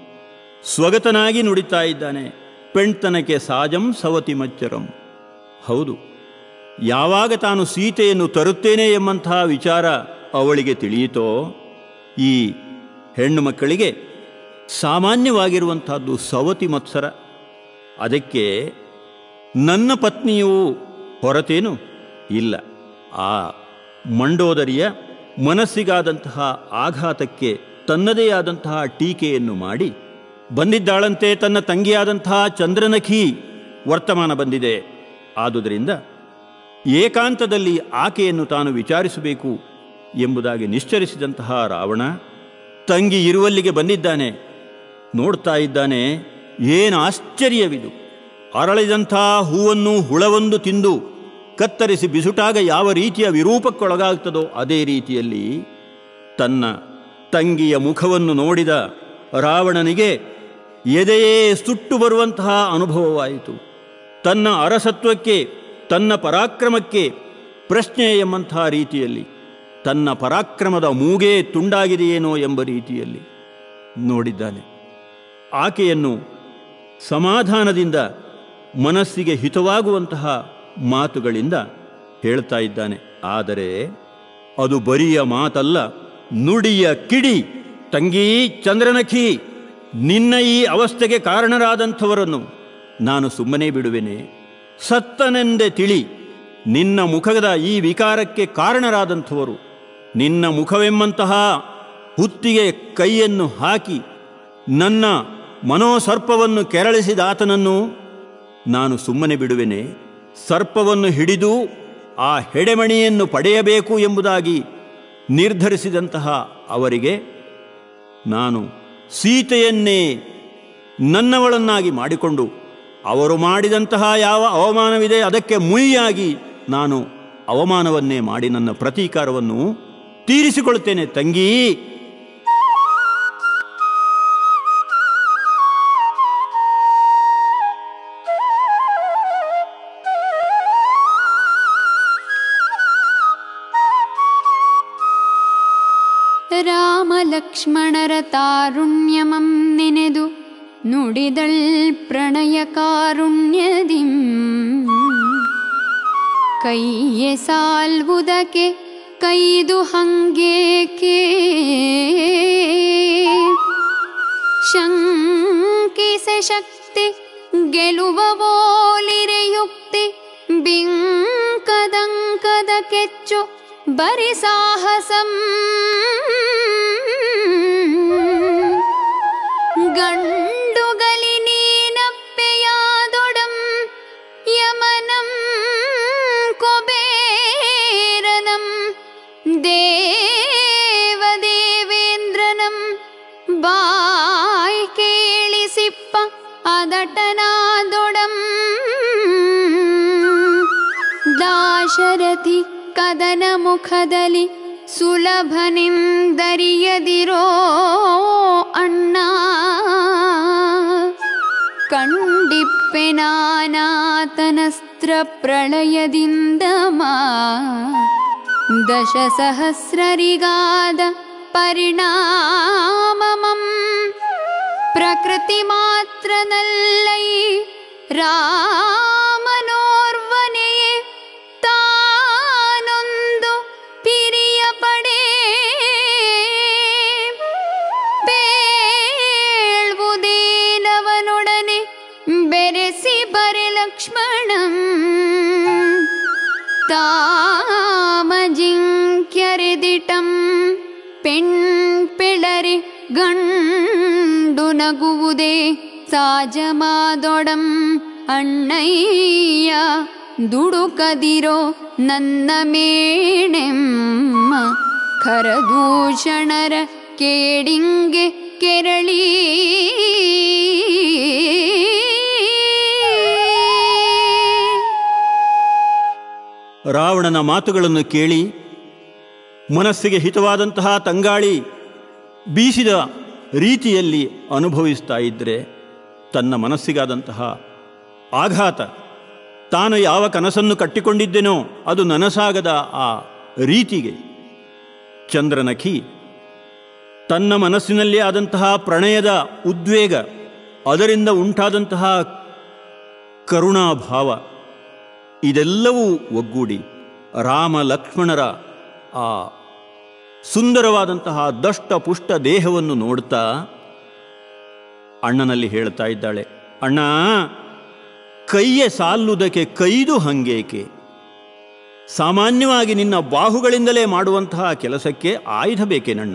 Speaker 1: ಸ್ವಗತನಾಗಿ ನುಡಿತಾ ಇದ್ದಾನೆ, ಪೆಣ್ತನಕ್ಕೆ ಸಾಜಂ ಸವತಿ ಮಚ್ಚರಂ. ಹೌದು, ಯಾವಾಗ ತಾನು ಸೀತೆಯನ್ನು ತರುತ್ತೇನೆ ಎಂಬಂತಹ ವಿಚಾರ ಅವಳಿಗೆ ತಿಳಿಯಿತೋ, ಈ ಹೆಣ್ಣು ಮಕ್ಕಳಿಗೆ ಸಾಮಾನ್ಯವಾಗಿರುವಂತಹದ್ದು ಸವತಿ ಮತ್ಸರ. ಅದಕ್ಕೆ ನನ್ನ ಪತ್ನಿಯು ಹೊರತೇನು ಇಲ್ಲ. ಆ ಮಂಡೋದರಿಯ ಮನಸ್ಸಿಗಾದಂತಹ ಆಘಾತಕ್ಕೆ ತನ್ನದೇ ಆದಂತಹ ಟೀಕೆಯನ್ನು ಮಾಡಿ ಬಂದಿದ್ದಾಳಂತೆ. ತನ್ನ ತಂಗಿಯಾದಂತಹ ಚಂದ್ರನಖಿ ವರ್ತಮಾನ ಬಂದಿದೆ. ಆದುದರಿಂದ ಏಕಾಂತದಲ್ಲಿ ಆಕೆಯನ್ನು ತಾನು ವಿಚಾರಿಸಬೇಕು ಎಂಬುದಾಗಿ ನಿಶ್ಚರಿಸಿದಂತಹ ರಾವಣ ತಂಗಿ ಇರುವಲ್ಲಿಗೆ ಬಂದಿದ್ದಾನೆ. ನೋಡ್ತಾ ಇದ್ದಾನೆ, ಏನು ಆಶ್ಚರ್ಯವಿದು! ಅರಳಿದಂಥ ಹೂವನ್ನು ಹುಳವೊಂದು ತಿಂದು ಕತ್ತರಿಸಿ ಬಿಸುಟಾಗ ಯಾವ ರೀತಿಯ ವಿರೂಪಕ್ಕೊಳಗಾಗ್ತದೋ ಅದೇ ರೀತಿಯಲ್ಲಿ ತನ್ನ ತಂಗಿಯ ಮುಖವನ್ನು ನೋಡಿದ ರಾವಣನಿಗೆ ಎದೆಯೇ ಸುಟ್ಟು ಬರುವಂತಹ ಅನುಭವವಾಯಿತು. ತನ್ನ ಅರಸತ್ವಕ್ಕೆ, ತನ್ನ ಪರಾಕ್ರಮಕ್ಕೆ ಪ್ರಶ್ನೆ ಎಂಬಂತಹ ರೀತಿಯಲ್ಲಿ, ತನ್ನ ಪರಾಕ್ರಮದ ಮೂಗೇ ತುಂಡಾಗಿದೆಯೇನೋ ಎಂಬ ರೀತಿಯಲ್ಲಿ ನೋಡಿದ್ದಾನೆ. ಆಕೆಯನ್ನು ಸಮಾಧಾನದಿಂದ, ಮನಸ್ಸಿಗೆ ಹಿತವಾಗುವಂತಹ ಮಾತುಗಳಿಂದ ಹೇಳ್ತಾ ಇದ್ದಾನೆ. ಆದರೆ ಅದು ಬರಿಯ ಮಾತಲ್ಲ, ನುಡಿಯ ಕಿಡಿ. ತಂಗಿ ಚಂದ್ರನಖಿ, ನಿನ್ನ ಈ ಅವಸ್ಥೆಗೆ ಕಾರಣರಾದಂಥವರನ್ನು ನಾನು ಸುಮ್ಮನೆ ಬಿಡುವೆನೆ? ಸತ್ತನೆಂದೆ ತಿಳಿ. ನಿನ್ನ ಮುಖದ ಈ ವಿಕಾರಕ್ಕೆ ಕಾರಣರಾದಂಥವರು, ನಿನ್ನ ಮುಖವೆಂಬಂತಹ ಹುತ್ತಿಗೆ ಕೈಯನ್ನು ಹಾಕಿ ನನ್ನ ಮನೋಸರ್ಪವನ್ನು ಕೆರಳಿಸಿದ ಆತನನ್ನು ನಾನು ಸುಮ್ಮನೆ ಬಿಡುವೆನೆ? ಸರ್ಪವನ್ನು ಹಿಡಿದು ಆ ಹೆಡೆಮಣಿಯನ್ನು ಪಡೆಯಬೇಕು ಎಂಬುದಾಗಿ ನಿರ್ಧರಿಸಿದಂತಹ ಅವರಿಗೆ ನಾನು ಸೀತೆಯನ್ನೇ ನನ್ನವಳನ್ನಾಗಿ ಮಾಡಿಕೊಂಡು ಅವರು ಮಾಡಿದಂತಹ ಯಾವ ಅವಮಾನವಿದೆ ಅದಕ್ಕೆ ಮುಯ್ಯಾಗಿ ನಾನು ಅವಮಾನವನ್ನೇ ಮಾಡಿ ನನ್ನ ಪ್ರತೀಕಾರವನ್ನು ತೀರಿಸಿಕೊಳ್ಳುತ್ತೇನೆ ತಂಗಿ.
Speaker 2: ರಾಮಲಕ್ಷ್ಮಣರ ತಾರುಣ್ಯಮಂ ನೆನೆದು ನುಡಿದಳ್ ಪ್ರಣಯ ಕಾರುಣ್ಯದಿಂ. ಕೈಯೆ ಸಾಲ್ವುದಕ್ಕೆ ಕೈದು ಹಂಗೇಕೆ ಶಂಕಿಸೆ ಶಕ್ತಿ ಗೆಲುವವೋಲಿರೆ ಯುಕ್ತಿ. ಬಿಂಕದಂಕದ ಕೆಚ್ಚು ಬರಿ ಸಾಹಸಂ ಗಂಡುಗಲಿ ನೀನಪ್ಪೆಯಾದೊಡಂ ಯಮನಂ ಕುಬೇರನಂ ದೇವದೇವೇಂದ್ರನಂ ಬಾಯ್ ಕೇಳಿಸಿಪ್ಪ ಅದಟನಾದೊಡಂ. ದಾಶರಥಿ ಕದನ ಮುಖದಲ್ಲಿ ಸುಲಭನೆಂದರಿಯದಿರೋ ಅಣ್ಣ. ಕಂಡಿಪ್ಪೆನಾನಾತನಸ್ತ್ರ ಪ್ರಳಯದಿಂದ ಮಾ ದಶ ಸಹಸ್ರರಿಗಾದ ಪರಿಣಾಮಮಂ. ಪ್ರಕೃತಿ ಮಾತ್ರನಲ್ಲೈ ರಾಮನೋರ್ವನೆಯೇ ತಾನೊಂದು ಪಿರಿಯ ಪಡೆ. ಬೇಳ್ವುದೇನವನೊಡನೆ ಬೆರೆಸಿ ಬರೆ ಲಕ್ಷ್ಮಣಂ. ತಾಮಜಿಂಕ್ಯರೆದಿಟಂ ಪೆಣ್ ಪೆಳರೆ ಗಂಡು ನಗುವುದೇ ಸಾಜಮಾದೊಡಂ. ಅಣ್ಣಯ್ಯ ದುಡುಕದಿರೋ ನನ್ನ ಮೇಣೆಮ್ಮ ಖರದೂಷಣರ ಕೇಡಿಂಗೆ ಕೆರಳಿ
Speaker 1: ರಾವಣನ ಮಾತುಗಳನ್ನು ಕೇಳಿ ಮನಸ್ಸಿಗೆ ಹಿತವಾದಂತಹ ತಂಗಾಳಿ ಬೀಸಿದ ರೀತಿಯಲ್ಲಿ ಅನುಭವಿಸ್ತಾ ಇದ್ದರೆ ತನ್ನ ಮನಸ್ಸಿಗಾದಂತಹ ಆಘಾತ, ತಾನು ಯಾವ ಕನಸನ್ನು ಕಟ್ಟಿಕೊಂಡಿದ್ದೆನೋ ಅದು ನನಸಾಗದ ಆ ರೀತಿಗೆ ಚಂದ್ರನಖಿ ತನ್ನ ಮನಸ್ಸಿನಲ್ಲಿ ಆದಂತಹ ಪ್ರಣಯದ ಉದ್ವೇಗ, ಅದರಿಂದ ಉಂಟಾದಂತಹ ಕರುಣಾಭಾವ ಇದೆಲ್ಲವೂ ಒಗ್ಗೂಡಿ ರಾಮ ಲಕ್ಷ್ಮಣರ ಆ ಸುಂದರವಾದಂತಹ ದಷ್ಟ ಪುಷ್ಟ ದೇಹವನ್ನು ನೋಡ್ತಾ ಅಣ್ಣನಲ್ಲಿ ಹೇಳ್ತಾ ಇದ್ದಾಳೆ, ಅಣ್ಣ ಕೈಯೇ ಸಾಲುವುದಕ್ಕೆ ಕೈದು ಹಂಗೇಕೆ? ಸಾಮಾನ್ಯವಾಗಿ ನಿನ್ನ ಬಾಹುಗಳಿಂದಲೇ ಮಾಡುವಂತಹ ಕೆಲಸಕ್ಕೆ ಆಯುಧ ಬೇಕೇನಣ್ಣ?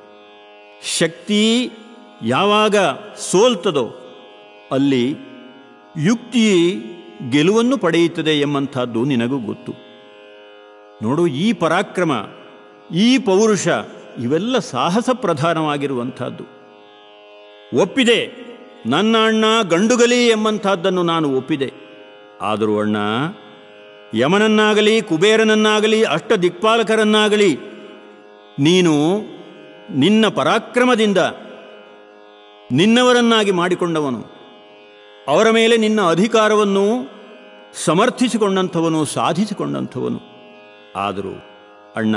Speaker 1: ಶಕ್ತಿ ಯಾವಾಗ ಸೋಲ್ತದೋ ಅಲ್ಲಿ ಯುಕ್ತಿ ಗೆಲುವನ್ನು ಪಡೆಯುತ್ತದೆ ಎಂಬಂಥದ್ದು ನಿನಗೂ ಗೊತ್ತು. ನೋಡು, ಈ ಪರಾಕ್ರಮ, ಈ ಪೌರುಷ ಇವೆಲ್ಲ ಸಾಹಸ ಪ್ರಧಾನವಾಗಿರುವಂಥದ್ದು. ಒಪ್ಪಿದೆ, ನನ್ನ ಅಣ್ಣ ಗಂಡುಗಲಿ ಎಂಬಂಥದ್ದನ್ನು ನಾನು ಒಪ್ಪಿದೆ. ಆದರೂ ಅಣ್ಣ, ಯಮನನ್ನಾಗಲಿ ಕುಬೇರನನ್ನಾಗಲಿ ಅಷ್ಟ ದಿಕ್ಪಾಲಕರನ್ನಾಗಲಿ ನೀನು ನಿನ್ನ ಪರಾಕ್ರಮದಿಂದ ನಿನ್ನವರನ್ನಾಗಿ ಮಾಡಿಕೊಂಡವನು, ಅವರ ಮೇಲೆ ನಿನ್ನ ಅಧಿಕಾರವನ್ನು ಸಮರ್ಥಿಸಿಕೊಂಡಂಥವನು, ಸಾಧಿಸಿಕೊಂಡಂಥವನು. ಆದರೂ ಅಣ್ಣ,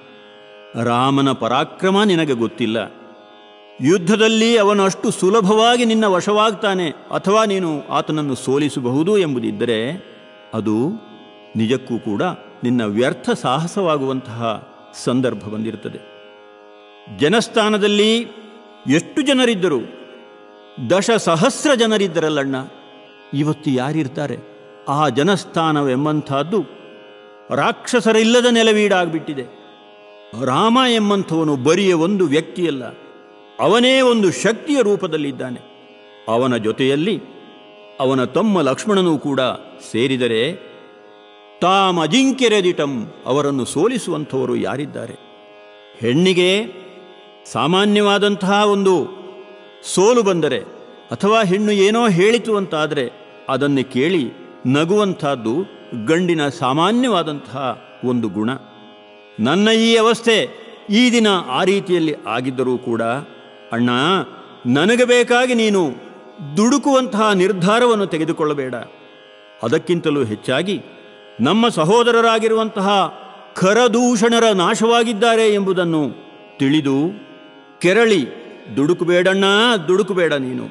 Speaker 1: ರಾಮನ ಪರಾಕ್ರಮ ನಿನಗೆ ಗೊತ್ತಿಲ್ಲ. ಯುದ್ಧದಲ್ಲಿ ಅವನು ಅಷ್ಟು ಸುಲಭವಾಗಿ ನಿನ್ನ ವಶವಾಗ್ತಾನೆ ಅಥವಾ ನೀನು ಆತನನ್ನು ಸೋಲಿಸಬಹುದು ಎಂಬುದಿದ್ದರೆ ಅದು ನಿಜಕ್ಕೂ ಕೂಡ ನಿನ್ನ ವ್ಯರ್ಥ ಸಾಹಸವಾಗುವಂತಹ ಸಂದರ್ಭ ಬಂದಿರುತ್ತದೆ. ಜನಸ್ಥಾನದಲ್ಲಿ ಎಷ್ಟು ಜನರಿದ್ದರು? ದಶ ಸಹಸ್ರ ಜನರಿದ್ದರಲ್ಲಣ್ಣ. ಇವತ್ತು ಯಾರಿರ್ತಾರೆ? ಆ ಜನಸ್ಥಾನವೆಂಬಂಥದ್ದು ರಾಕ್ಷಸರಿಲ್ಲದ ನೆಲವೀಡಾಗ್ಬಿಟ್ಟಿದೆ. ರಾಮ ಎಂಬಂಥವನು ಬರಿಯ ಒಂದು ವ್ಯಕ್ತಿಯಲ್ಲ, ಅವನೇ ಒಂದು ಶಕ್ತಿಯ ರೂಪದಲ್ಲಿದ್ದಾನೆ. ಅವನ ಜೊತೆಯಲ್ಲಿ ಅವನ ತಮ್ಮ ಲಕ್ಷ್ಮಣನೂ ಕೂಡ ಸೇರಿದರೆ ತಾಮ್ ಅಜಿಂಕ್ಯರೆದಿಟಂ, ಅವರನ್ನು ಸೋಲಿಸುವಂಥವರು ಯಾರಿದ್ದಾರೆ? ಹೆಣ್ಣಿಗೆ ಸಾಮಾನ್ಯವಾದಂತಹ ಒಂದು ಸೋಲು ಬಂದರೆ ಅಥವಾ ಹೆಣ್ಣು ಏನೋ ಹೇಳಿತು ಅಂತಾದರೆ ಅದನ್ನು ಕೇಳಿ ನಗುವಂಥದ್ದು ಗಂಡಿನ ಸಾಮಾನ್ಯವಾದಂತಹ ಒಂದು ಗುಣ. ನನ್ನ ಈ ಅವಸ್ಥೆ ಈ ದಿನ ಆ ರೀತಿಯಲ್ಲಿ ಆಗಿದ್ದರೂ ಕೂಡ ಅಣ್ಣ, ನನಗೆ ಬೇಕಾಗಿ ನೀನು ದುಡುಕುವಂತಹ ನಿರ್ಧಾರವನ್ನು ತೆಗೆದುಕೊಳ್ಳಬೇಡ. ಅದಕ್ಕಿಂತಲೂ ಹೆಚ್ಚಾಗಿ ನಮ್ಮ ಸಹೋದರರಾಗಿರುವಂತಹ ಖರದೂಷಣರ ನಾಶವಾಗಿದ್ದಾರೆ ಎಂಬುದನ್ನು ತಿಳಿದು ಕೆರಳಿ ದುಡುಕಬೇಡಣ್ಣ, ದುಡುಕಬೇಡ ನೀನು.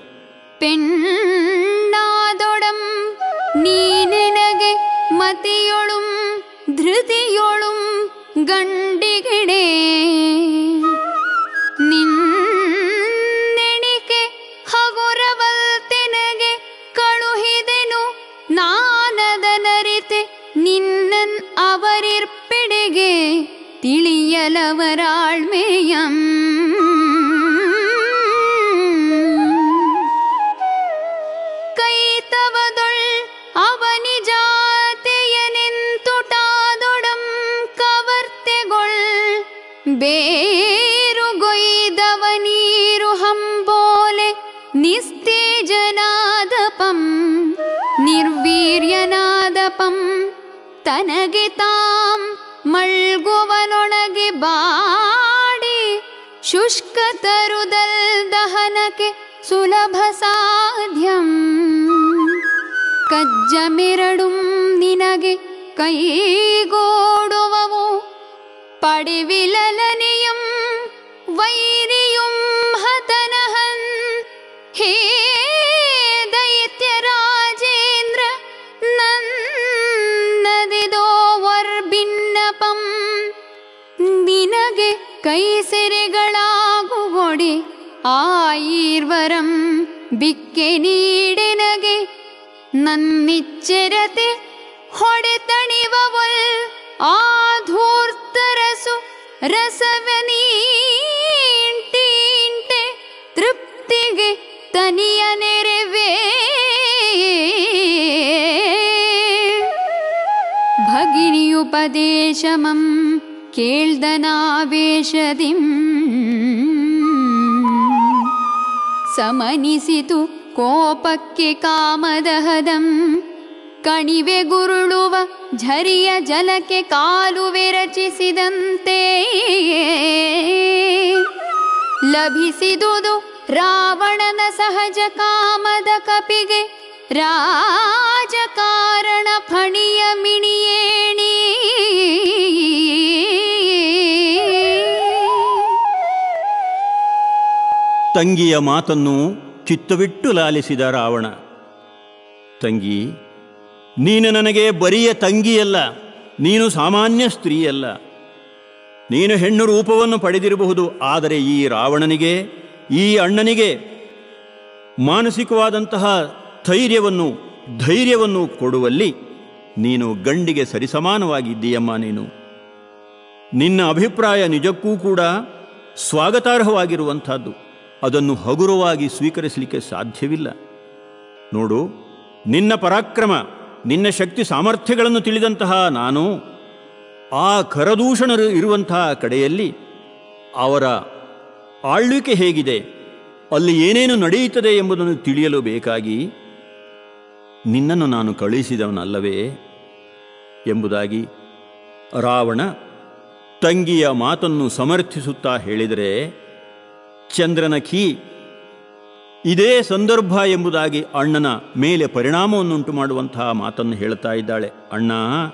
Speaker 2: ಪೆಣ್ಣಾದೊಡಂ ನೀನೆನಗೆ ಮತಿಯೊಳುಂ ಧೃತಿಯೊಳುಂ ಗಂಡಿಗಿಡೆ ನಿನ್ನೆಣಿಕೆ ಹಗುರವಲ್ತೆನಗೆ ಕಳುಹಿದೆನು ನಾನದನರಿತೆ ನಿನ್ನನ್ ಅವರಿರ್ಪಿಡೆಗೆ ತಿಳಿಯಲವರಾಳ್ಮೆಯಂ. ಕೈತವದೊಳ್ ಅವನಿಜಾತೆಯನೆಂತುಟಾದೊಡಂ ಕವರ್ತೆಗೊಳ್ ಬೇರುಗೊಯ್ದವ ನೀರು ಹಂಬೋಲೆ ನಿಸ್ತೇಜನಾದಪಂ ನಿರ್ವೀರ್ಯನಾದಪಂ ತನಗೆ ತಾಂ ಮಳ್ಗುವನೊಳಗೆ ಬಾಡಿ ಶುಷ್ಕ ತರುದಲ್ ದಹನಕ್ಕೆ ಸುಲಭ ಸಾಧ್ಯಂ. ಕಜ್ಜಮೆರಡುಂ ನಿನಗೆ ಕೈಗೋಡುವವು ಪಡಿವಿಲಲನಿಯಂ ವೈರಿಯುಂ ಹತನಹನ್. ಹೇ ದೈತ್ಯ ರಾಜೇಂದ್ರ ನನ್ನದಿದೋ ವರ್ಭಿನ್ನಪಂ ನಿನಗೆ ಕೈಸೆರೆಗಳಾಗುವೊಡೆ ಆಯೀರ್ವರಂ ಬಿಕ್ಕೆ ನೀಡೆನಗೆ ನನ್ನಿಚ್ಚರತೆ ಹೊಡೆತಣಿವವಲ್ ಆಧೂರ್ತರಸು ರಸವನೀಂಟೀಂಟೆ ತೃಪ್ತಿಗೆ ತನಿಯ ನೆರವೇ. ವಿಷಮಂ ಕೇಳ್ದನಾವೇಶದಿಂ ಸಮನಿಸಿತು ಕೋಪಕ್ಕೆ ಕಾಮದಹದಂ ಕಣಿವೆ ಗುರುಳುವ ಝರಿಯ ಜಲಕ್ಕೆ ಕಾಲುವೆ ರಚಿಸಿದಂತೆ ಲಭಿಸಿದುದು ರಾವಣನ ಸಹಜ ಕಾಮದ ಕಪಿಗೆ ರಾಜಕಾರಣ ಫಣಿಯ ಮಿಣಿಯೇಣಿ
Speaker 1: ತಂಗಿಯ ಮಾತನ್ನು ಚಿತ್ತವಿಟ್ಟು ಲಾಲಿಸಿದ ರಾವಣ. ತಂಗಿ, ನೀನು ನನಗೆ ಬರಿಯ ತಂಗಿಯಲ್ಲ, ನೀನು ಸಾಮಾನ್ಯ ಸ್ತ್ರೀಯಲ್ಲ. ನೀನು ಹೆಣ್ಣು ರೂಪವನ್ನು ಪಡೆದಿರಬಹುದು, ಆದರೆ ಈ ರಾವಣನಿಗೆ, ಈ ಅಣ್ಣನಿಗೆ ಮಾನಸಿಕವಾದಂತಹ ಸ್ಥೈರ್ಯವನ್ನು ಧೈರ್ಯವನ್ನು ಕೊಡುವಲ್ಲಿ ನೀನು ಗಂಡಿಗೆ ಸರಿಸಮಾನವಾಗಿದ್ದೀಯಮ್ಮ. ನೀನು ನಿನ್ನ ಅಭಿಪ್ರಾಯ ನಿಜಕ್ಕೂ ಕೂಡ ಸ್ವಾಗತಾರ್ಹವಾಗಿರುವಂಥದ್ದು. ಅದನ್ನು ಹಗುರವಾಗಿ ಸ್ವೀಕರಿಸಲಿಕ್ಕೆ ಸಾಧ್ಯವಿಲ್ಲ. ನೋಡು, ನಿನ್ನ ಪರಾಕ್ರಮ, ನಿನ್ನ ಶಕ್ತಿ ಸಾಮರ್ಥ್ಯಗಳನ್ನು ತಿಳಿದಂತಹ ನಾನು ಆ ಖರದೂಷಣರು ಇರುವಂತಹ ಕಡೆಯಲ್ಲಿ ಅವರ ಆಳ್ವಿಕೆ ಹೇಗಿದೆ, ಅಲ್ಲಿ ಏನೇನು ನಡೆಯುತ್ತದೆ ಎಂಬುದನ್ನು ತಿಳಿಯಲು ಬೇಕಾಗಿ ನಿನ್ನನ್ನು ನಾನು ಕಳುಹಿಸಿದವನಲ್ಲವೇ ಎಂಬುದಾಗಿ ರಾವಣ ತಂಗಿಯ ಮಾತನ್ನು ಸಮರ್ಥಿಸುತ್ತಾ ಹೇಳಿದರೆ, ಚಂದ್ರನಖಿ ಇದೇ ಸಂದರ್ಭ ಎಂಬುದಾಗಿ ಅಣ್ಣನ ಮೇಲೆ ಪರಿಣಾಮವನ್ನುಂಟು ಮಾಡುವಂತಹ ಮಾತನ್ನು ಹೇಳ್ತಾ ಇದ್ದಾಳೆ. ಅಣ್ಣ,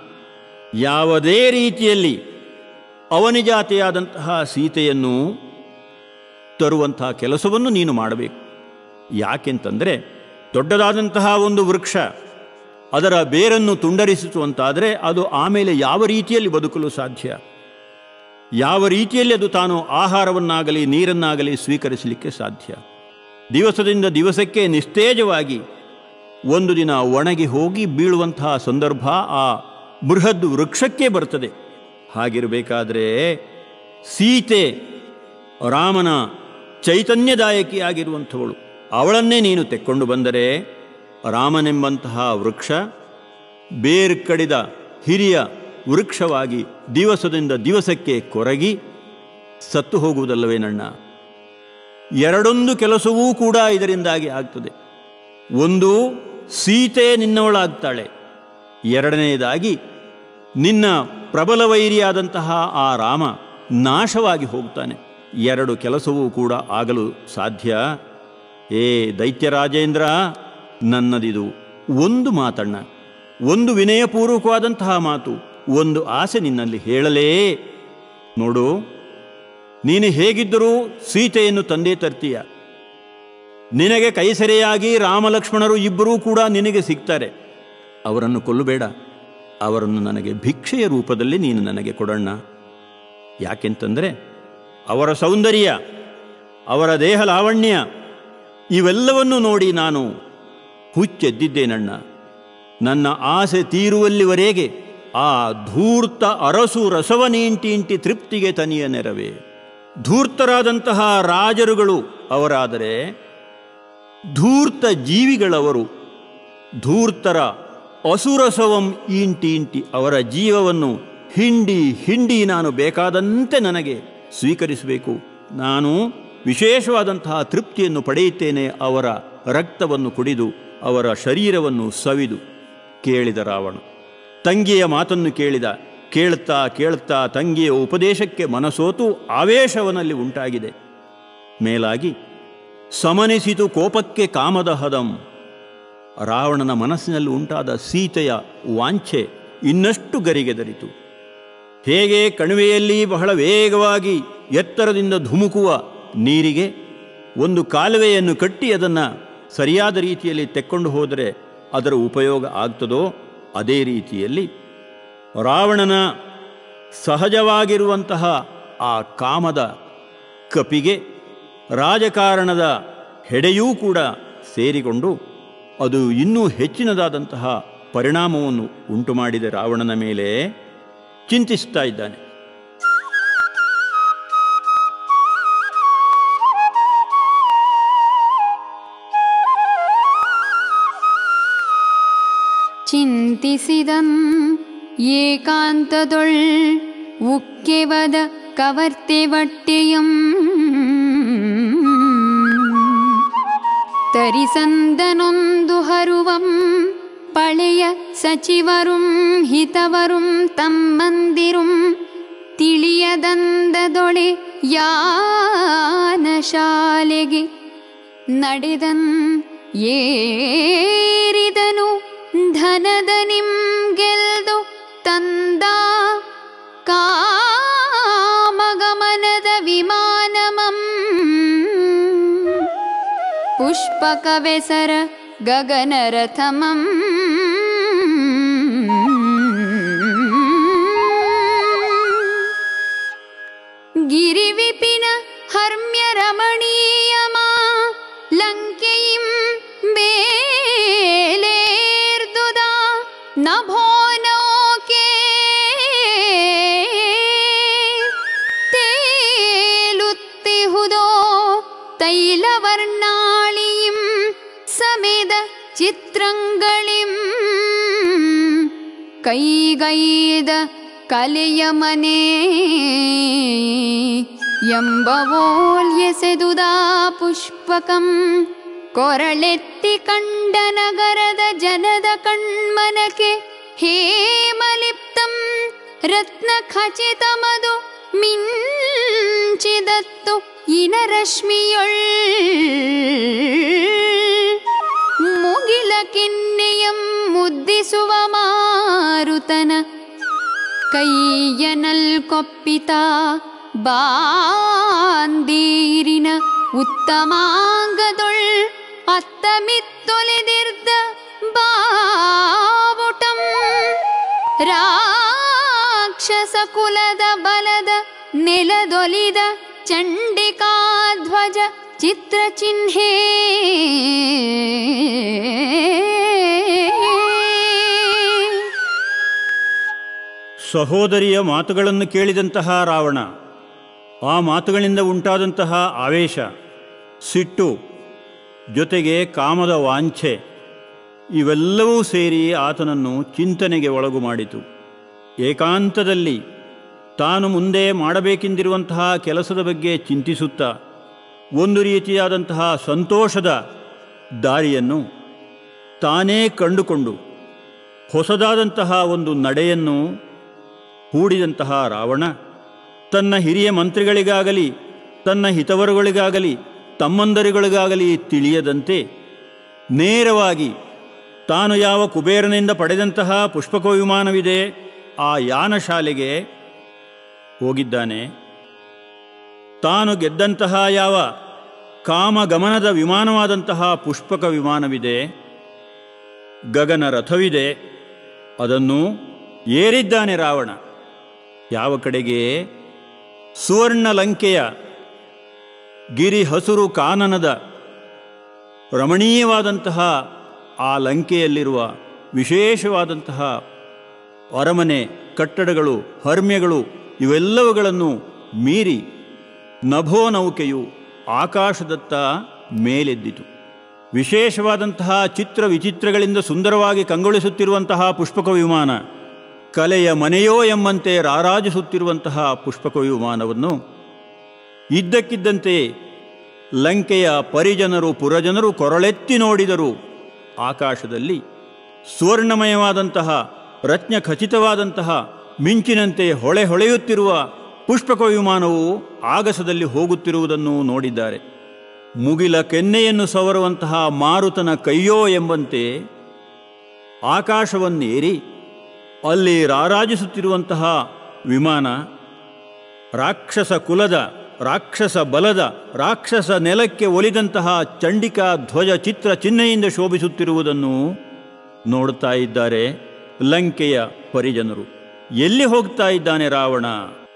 Speaker 1: ಯಾವುದೇ ರೀತಿಯಲ್ಲಿ ಅವನಿಜಾತೆಯಾದಂತಹ ಸೀತೆಯನ್ನು ತರುವಂತಹ ಕೆಲಸವನ್ನು ನೀನು ಮಾಡಬೇಕು. ಯಾಕೆಂತಂದರೆ, ದೊಡ್ಡದಾದಂತಹ ಒಂದು ವೃಕ್ಷ ಅದರ ಬೇರನ್ನು ತುಂಡರಿಸುವಂತಾದರೆ ಅದು ಆಮೇಲೆ ಯಾವ ರೀತಿಯಲ್ಲಿ ಬದುಕಲು ಸಾಧ್ಯ? ಯಾವ ರೀತಿಯಲ್ಲಿ ಅದು ತಾನು ಆಹಾರವನ್ನಾಗಲಿ ನೀರನ್ನಾಗಲಿ ಸ್ವೀಕರಿಸಲಿಕ್ಕೆ ಸಾಧ್ಯ? ದಿವಸದಿಂದ ದಿವಸಕ್ಕೆ ನಿಸ್ತೇಜವಾಗಿ ಒಂದು ದಿನ ಒಣಗಿ ಹೋಗಿ ಬೀಳುವಂತಹ ಸಂದರ್ಭ ಆ ಬೃಹದ್ ವೃಕ್ಷಕ್ಕೆ ಬರ್ತದೆ. ಹಾಗಿರಬೇಕಾದ್ರೆ ಸೀತೆ ರಾಮನ ಚೈತನ್ಯದಾಯಕಿಯಾಗಿರುವಂಥವಳು, ಅವಳನ್ನೇ ನೀನು ತೆಕ್ಕೊಂಡು ಬಂದರೆ ರಾಮನೆಂಬಂತಹ ವೃಕ್ಷ ಬೇರು ಕಡಿದ ಹಿರಿಯ ವೃಕ್ಷವಾಗಿ ದಿವಸದಿಂದ ದಿವಸಕ್ಕೆ ಕೊರಗಿ ಸತ್ತು ಹೋಗುವುದಲ್ಲವೇ ನನ್ನ? ಎರಡೊಂದು ಕೆಲಸವೂ ಕೂಡ ಇದರಿಂದಾಗಿ ಆಗ್ತದೆ. ಒಂದು, ಸೀತೆ ನಿನ್ನವಳಾಗ್ತಾಳೆ. ಎರಡನೆಯದಾಗಿ ನಿನ್ನ ಪ್ರಬಲ ವೈರಿಯಾದಂತಹ ಆ ರಾಮ ನಾಶವಾಗಿ ಹೋಗ್ತಾನೆ. ಎರಡು ಕೆಲಸವೂ ಕೂಡ ಆಗಲು ಸಾಧ್ಯ. ಏ ದೈತ್ಯರಾಜೇಂದ್ರ, ನನ್ನದಿದು ಒಂದು ಮಾತಣ್ಣ, ಒಂದು ವಿನಯಪೂರ್ವಕವಾದಂತಹ ಮಾತು, ಒಂದು ಆಸೆ ನಿನ್ನಲ್ಲಿ ಹೇಳಲೇ. ನೋಡು, ನೀನು ಹೇಗಿದ್ದರೂ ಸೀತೆಯನ್ನು ತಂದೆ ತರ್ತೀಯ. ನಿನಗೆ ಕೈಸೆರೆಯಾಗಿ ರಾಮಲಕ್ಷ್ಮಣರು ಇಬ್ಬರೂ ಕೂಡ ನಿನಗೆ ಸಿಗ್ತಾರೆ. ಅವರನ್ನು ಕೊಲ್ಲಬೇಡ, ಅವರನ್ನು ನನಗೆ ಭಿಕ್ಷೆಯ ರೂಪದಲ್ಲಿ ನೀನು ನನಗೆ ಕೊಡಣ್ಣ. ಯಾಕೆಂತಂದರೆ ಅವರ ಸೌಂದರ್ಯ, ಅವರ ದೇಹ ಲಾವಣ್ಯ ಇವೆಲ್ಲವನ್ನು ನೋಡಿ ನಾನು ಹುಚ್ಚೆದ್ದಿದ್ದೇನಣ್ಣ. ನನ್ನ ಆಸೆ ತೀರುವಲ್ಲಿವರೆಗೆ ಆ ಧೂರ್ತ ಅರಸು ರಸವನೀಂಟಿಂಟಿ ತೃಪ್ತಿಗೆ ತನಿಯ ನೆರವೇ. ಧೂರ್ತರಾದಂತಹ ರಾಜರುಗಳು ಅವರಾದರೆ ಧೂರ್ತ ಜೀವಿಗಳವರು. ಧೂರ್ತರ ಅಸುರಸವಂ ಇಂಟಿ ಇಂಟಿ ಅವರ ಜೀವವನ್ನು ಹಿಂಡಿ ಹಿಂಡಿ ನಾನು ಬೇಕಾದಂತೆ ನನಗೆ ಸ್ವೀಕರಿಸಬೇಕು. ನಾನು ವಿಶೇಷವಾದಂತಹ ತೃಪ್ತಿಯನ್ನು ಪಡೆಯುತ್ತೇನೆ ಅವರ ರಕ್ತವನ್ನು ಕುಡಿದು, ಅವರ ಶರೀರವನ್ನು ಸವಿದು. ಕೇಳಿದ ರಾವಣ ತಂಗಿಯ ಮಾತನ್ನು ಕೇಳಿದ. ಕೇಳುತ್ತಾ ಕೇಳುತ್ತಾ ತಂಗಿಯ ಉಪದೇಶಕ್ಕೆ ಮನಸೋತು ಆವೇಶವನಲ್ಲಿ ಉಂಟಾಗಿದೆ. ಮೇಲಾಗಿ ಸಮನಿಸಿತು ಕೋಪಕ್ಕೆ ಕಾಮದ ಹದಂ. ರಾವಣನ ಮನಸ್ಸಿನಲ್ಲಿ ಉಂಟಾದ ಸೀತೆಯ ವಾಂಛೆ ಇನ್ನಷ್ಟು ಗರಿಗೆದರಿತು. ಹೇಗೆ ಕಣಿವೆಯಲ್ಲಿ ಬಹಳ ವೇಗವಾಗಿ ಎತ್ತರದಿಂದ ಧುಮುಕುವ ನೀರಿಗೆ ಒಂದು ಕಾಲುವೆಯನ್ನು ಕಟ್ಟಿ ಅದನ್ನು ಸರಿಯಾದ ರೀತಿಯಲ್ಲಿ ತೆಕ್ಕೊಂಡು ಹೋದರೆ ಅದರ ಉಪಯೋಗ ಆಗ್ತದೋ, ಅದೇ ರೀತಿಯಲ್ಲಿ ರಾವಣನ ಸಹಜವಾಗಿರುವಂತಹ ಆ ಕಾಮದ ಕಪಿಗೆ ರಾಜಕಾರಣದ ಹೆಡೆಯೂ ಕೂಡ ಸೇರಿಕೊಂಡು ಅದು ಇನ್ನೂ ಹೆಚ್ಚಿನದಾದಂತಹ ಪರಿಣಾಮವನ್ನು ಉಂಟು ಮಾಡಿದ ರಾವಣನ ಮೇಲೆ ಚಿಂತಿಸ್ತಾ ಇದ್ದಾನೆ.
Speaker 2: ಚಿಂತಿಸಿದಂ ಏಕಾಂತದೊಳ್ ಉಕ್ಕೆವದ ಕವರ್ತೆ ವಟ್ಟೆಯಂ ತರಿಸಂದನೊಂದು ಹರುವಂ ಪಳೆಯ ಸಚಿವರುಂ ಹಿತವರುಂ ತಮ್ಮಂದಿರುಂ ತಿಳಿಯದಂದದೊಳೆ ಯಾನ ಶಾಲೆಗೆ ನಡೆದನ್ ಏರಿದನು ಧನದ ನಿಮ್ಗೆಲ್ದು ತಂದ ಕಾಮಗಮನದ ವಿಮಾನಮಂ ಪುಷ್ಪಕವೆಸರ ಗಗನರಥಮಂ ಗಿರಿವಿಪಿನ ಹರ್ಮ್ಯ ರಮಣೀಯಮಾ ಲಂಕೆಯಿಂ ಬೇಲೇರ್ದುದ ನಭೋನೋಕೆ ತೇಲುತ್ತಿಹುದೋ ತೈಲವರ್ಣಾಳಿಯಿಂ ಸಮೇದ ಚಿತ್ರಂಗಳಿಂ ಕೈಗೈದ ಕಲೆಯ ಮನೆ ಎಂಬವೋಲ್ಯಸೆದುದಾ ಪುಷ್ಪಕಂ ಕೊರಳೆತ್ತಿ ಕಂಡ ನಗರದ ಜನದ ಕಣ್ಮನಕ್ಕೆ ಹೇಮಲಿಪ್ತಂ ರತ್ನ ಖಚಿತಮದು ಮಿಂಚಿದತ್ತು ಇನರಶ್ಮಿಯೊಳ್ ಮುಗಿಲ ಕೆನ್ನೆಯಂ ಮುದ್ದಿಸುವ ಮಾರುತನ ಕೈಯನಲ್ ಕೊಪ್ಪಿತ ಬಾಂದೀರಿನ ಉತ್ತಮಾಂಗದೊಳ್ ಅತ್ತಮಿತ್ತೊಲಿದಿರ್ದ ಬಾವುಟಂ ರಾಕ್ಷಸ ಕುಲದ ಬಲದ ನೆಲದೊಲಿದ ಚಂಡಿಕಾಧ್ವಜ ಚಿತ್ರಚಿಹ್ನೆ
Speaker 1: ಸಹೋದರಿಯ ಮಾತುಗಳನ್ನು ಕೇಳಿದಂತಹ ರಾವಣ ಆ ಮಾತುಗಳಿಂದ ಉಂಟಾದಂತಹ ಆವೇಶ, ಸಿಟ್ಟು, ಜೊತೆಗೆ ಕಾಮದ ವಾಂಛೆ ಇವೆಲ್ಲವೂ ಸೇರಿ ಆತನನ್ನು ಚಿಂತನೆಗೆ ಒಳಗು ಮಾಡಿತು. ಏಕಾಂತದಲ್ಲಿ ತಾನು ಮುಂದೆ ಮಾಡಬೇಕೆಂದಿರುವಂತಹ ಕೆಲಸದ ಬಗ್ಗೆ ಚಿಂತಿಸುತ್ತಾ ಒಂದು ರೀತಿಯಾದಂತಹ ಸಂತೋಷದ ದಾರಿಯನ್ನು ತಾನೇ ಕಂಡುಕೊಂಡು ಹೊಸದಾದಂತಹ ಒಂದು ನಡೆಯನ್ನು ಹೂಡಿದಂತಹ ರಾವಣ ತನ್ನ ಹಿರಿಯ ಮಂತ್ರಿಗಳಿಗಾಗಲಿ ತನ್ನ ಹಿತವರುಗಳಿಗಾಗಲಿ ತಮ್ಮಂದರಿಗಳಿಗಾಗಲಿ ತಿಳಿಯದಂತೆ ನೇರವಾಗಿ ತಾನು ಯಾವ ಕುಬೇರನಿಂದ ಪಡೆದಂತಹ ಪುಷ್ಪಕ ವಿಮಾನವಿದೆ ಆ ಯಾನ ಶಾಲೆಗೆ ಹೋಗಿದ್ದಾನೆ. ತಾನು ಗೆದ್ದಂತಹ ಯಾವ ಕಾಮಗಮನದ ವಿಮಾನವಾದಂತಹ ಪುಷ್ಪಕ ವಿಮಾನವಿದೆ, ಗಗನ ರಥವಿದೆ, ಅದನ್ನು ಏರಿದ್ದಾನೆ ರಾವಣ. ಯಾವ ಕಡೆಗೆ? ಸುವರ್ಣ ಲಂಕೆಯ ಗಿರಿ ಹಸುರು ಕಾನನದ ರಮಣೀಯವಾದಂತಹ ಆ ಲಂಕೆಯಲ್ಲಿರುವ ವಿಶೇಷವಾದಂತಹ ಅರಮನೆ ಕಟ್ಟಡಗಳು, ಹರ್ಮ್ಯಗಳು ಇವೆಲ್ಲವುಗಳನ್ನು ಮೀರಿ ನಭೋನೌಕೆಯು ಆಕಾಶದತ್ತ ಮೇಲೆದ್ದಿತು. ವಿಶೇಷವಾದಂತಹ ಚಿತ್ರ ವಿಚಿತ್ರಗಳಿಂದ ಸುಂದರವಾಗಿ ಕಂಗೊಳಿಸುತ್ತಿರುವಂತಹ ಪುಷ್ಪಕ ವಿಮಾನ, ಕಲೆಯ ಮನೆಯೋ ಎಂಬಂತೆ ರಾರಾಜಿಸುತ್ತಿರುವಂತಹ ಪುಷ್ಪಕ ವಿಮಾನವನ್ನು ಇದ್ದಕ್ಕಿದ್ದಂತೆ ಲಂಕೆಯ ಪರಿಜನರು ಪುರಜನರು ಕೊರಳೆತ್ತಿ ನೋಡಿದರು. ಆಕಾಶದಲ್ಲಿ ಸುವರ್ಣಮಯವಾದಂತಹ ರತ್ನ ಖಚಿತವಾದಂತಹ ಮಿಂಚಿನಂತೆ ಹೊಳೆ ಹೊಳೆಯುತ್ತಿರುವ ಪುಷ್ಪಕ ವಿಮಾನವು ಆಗಸದಲ್ಲಿ ಹೋಗುತ್ತಿರುವುದನ್ನು ನೋಡಿದ್ದಾರೆ. ಮುಗಿಲ ಕೆನ್ನೆಯನ್ನು ಸವರುವಂತಹ ಮಾರುತನ ಕೈಯೋ ಎಂಬಂತೆ ಆಕಾಶವನ್ನೇರಿ ಅಲ್ಲಿ ರಾರಾಜಿಸುತ್ತಿರುವಂತಹ ವಿಮಾನ ರಾಕ್ಷಸ ಕುಲದ, ರಾಕ್ಷಸ ಬಲದ, ರಾಕ್ಷಸ ನೆಲಕ್ಕೆ ಒಲಿದಂತಹ ಚಂಡಿಕಾ ಧ್ವಜ ಚಿತ್ರ ಚಿಹ್ನೆಯಿಂದ ಶೋಭಿಸುತ್ತಿರುವುದನ್ನು ನೋಡುತ್ತಾ ಇದ್ದಾರೆ ಲಂಕೆಯ ಪರಿಜನರು. ಎಲ್ಲಿ ಹೋಗ್ತಾ ಇದ್ದಾನೆ ರಾವಣ?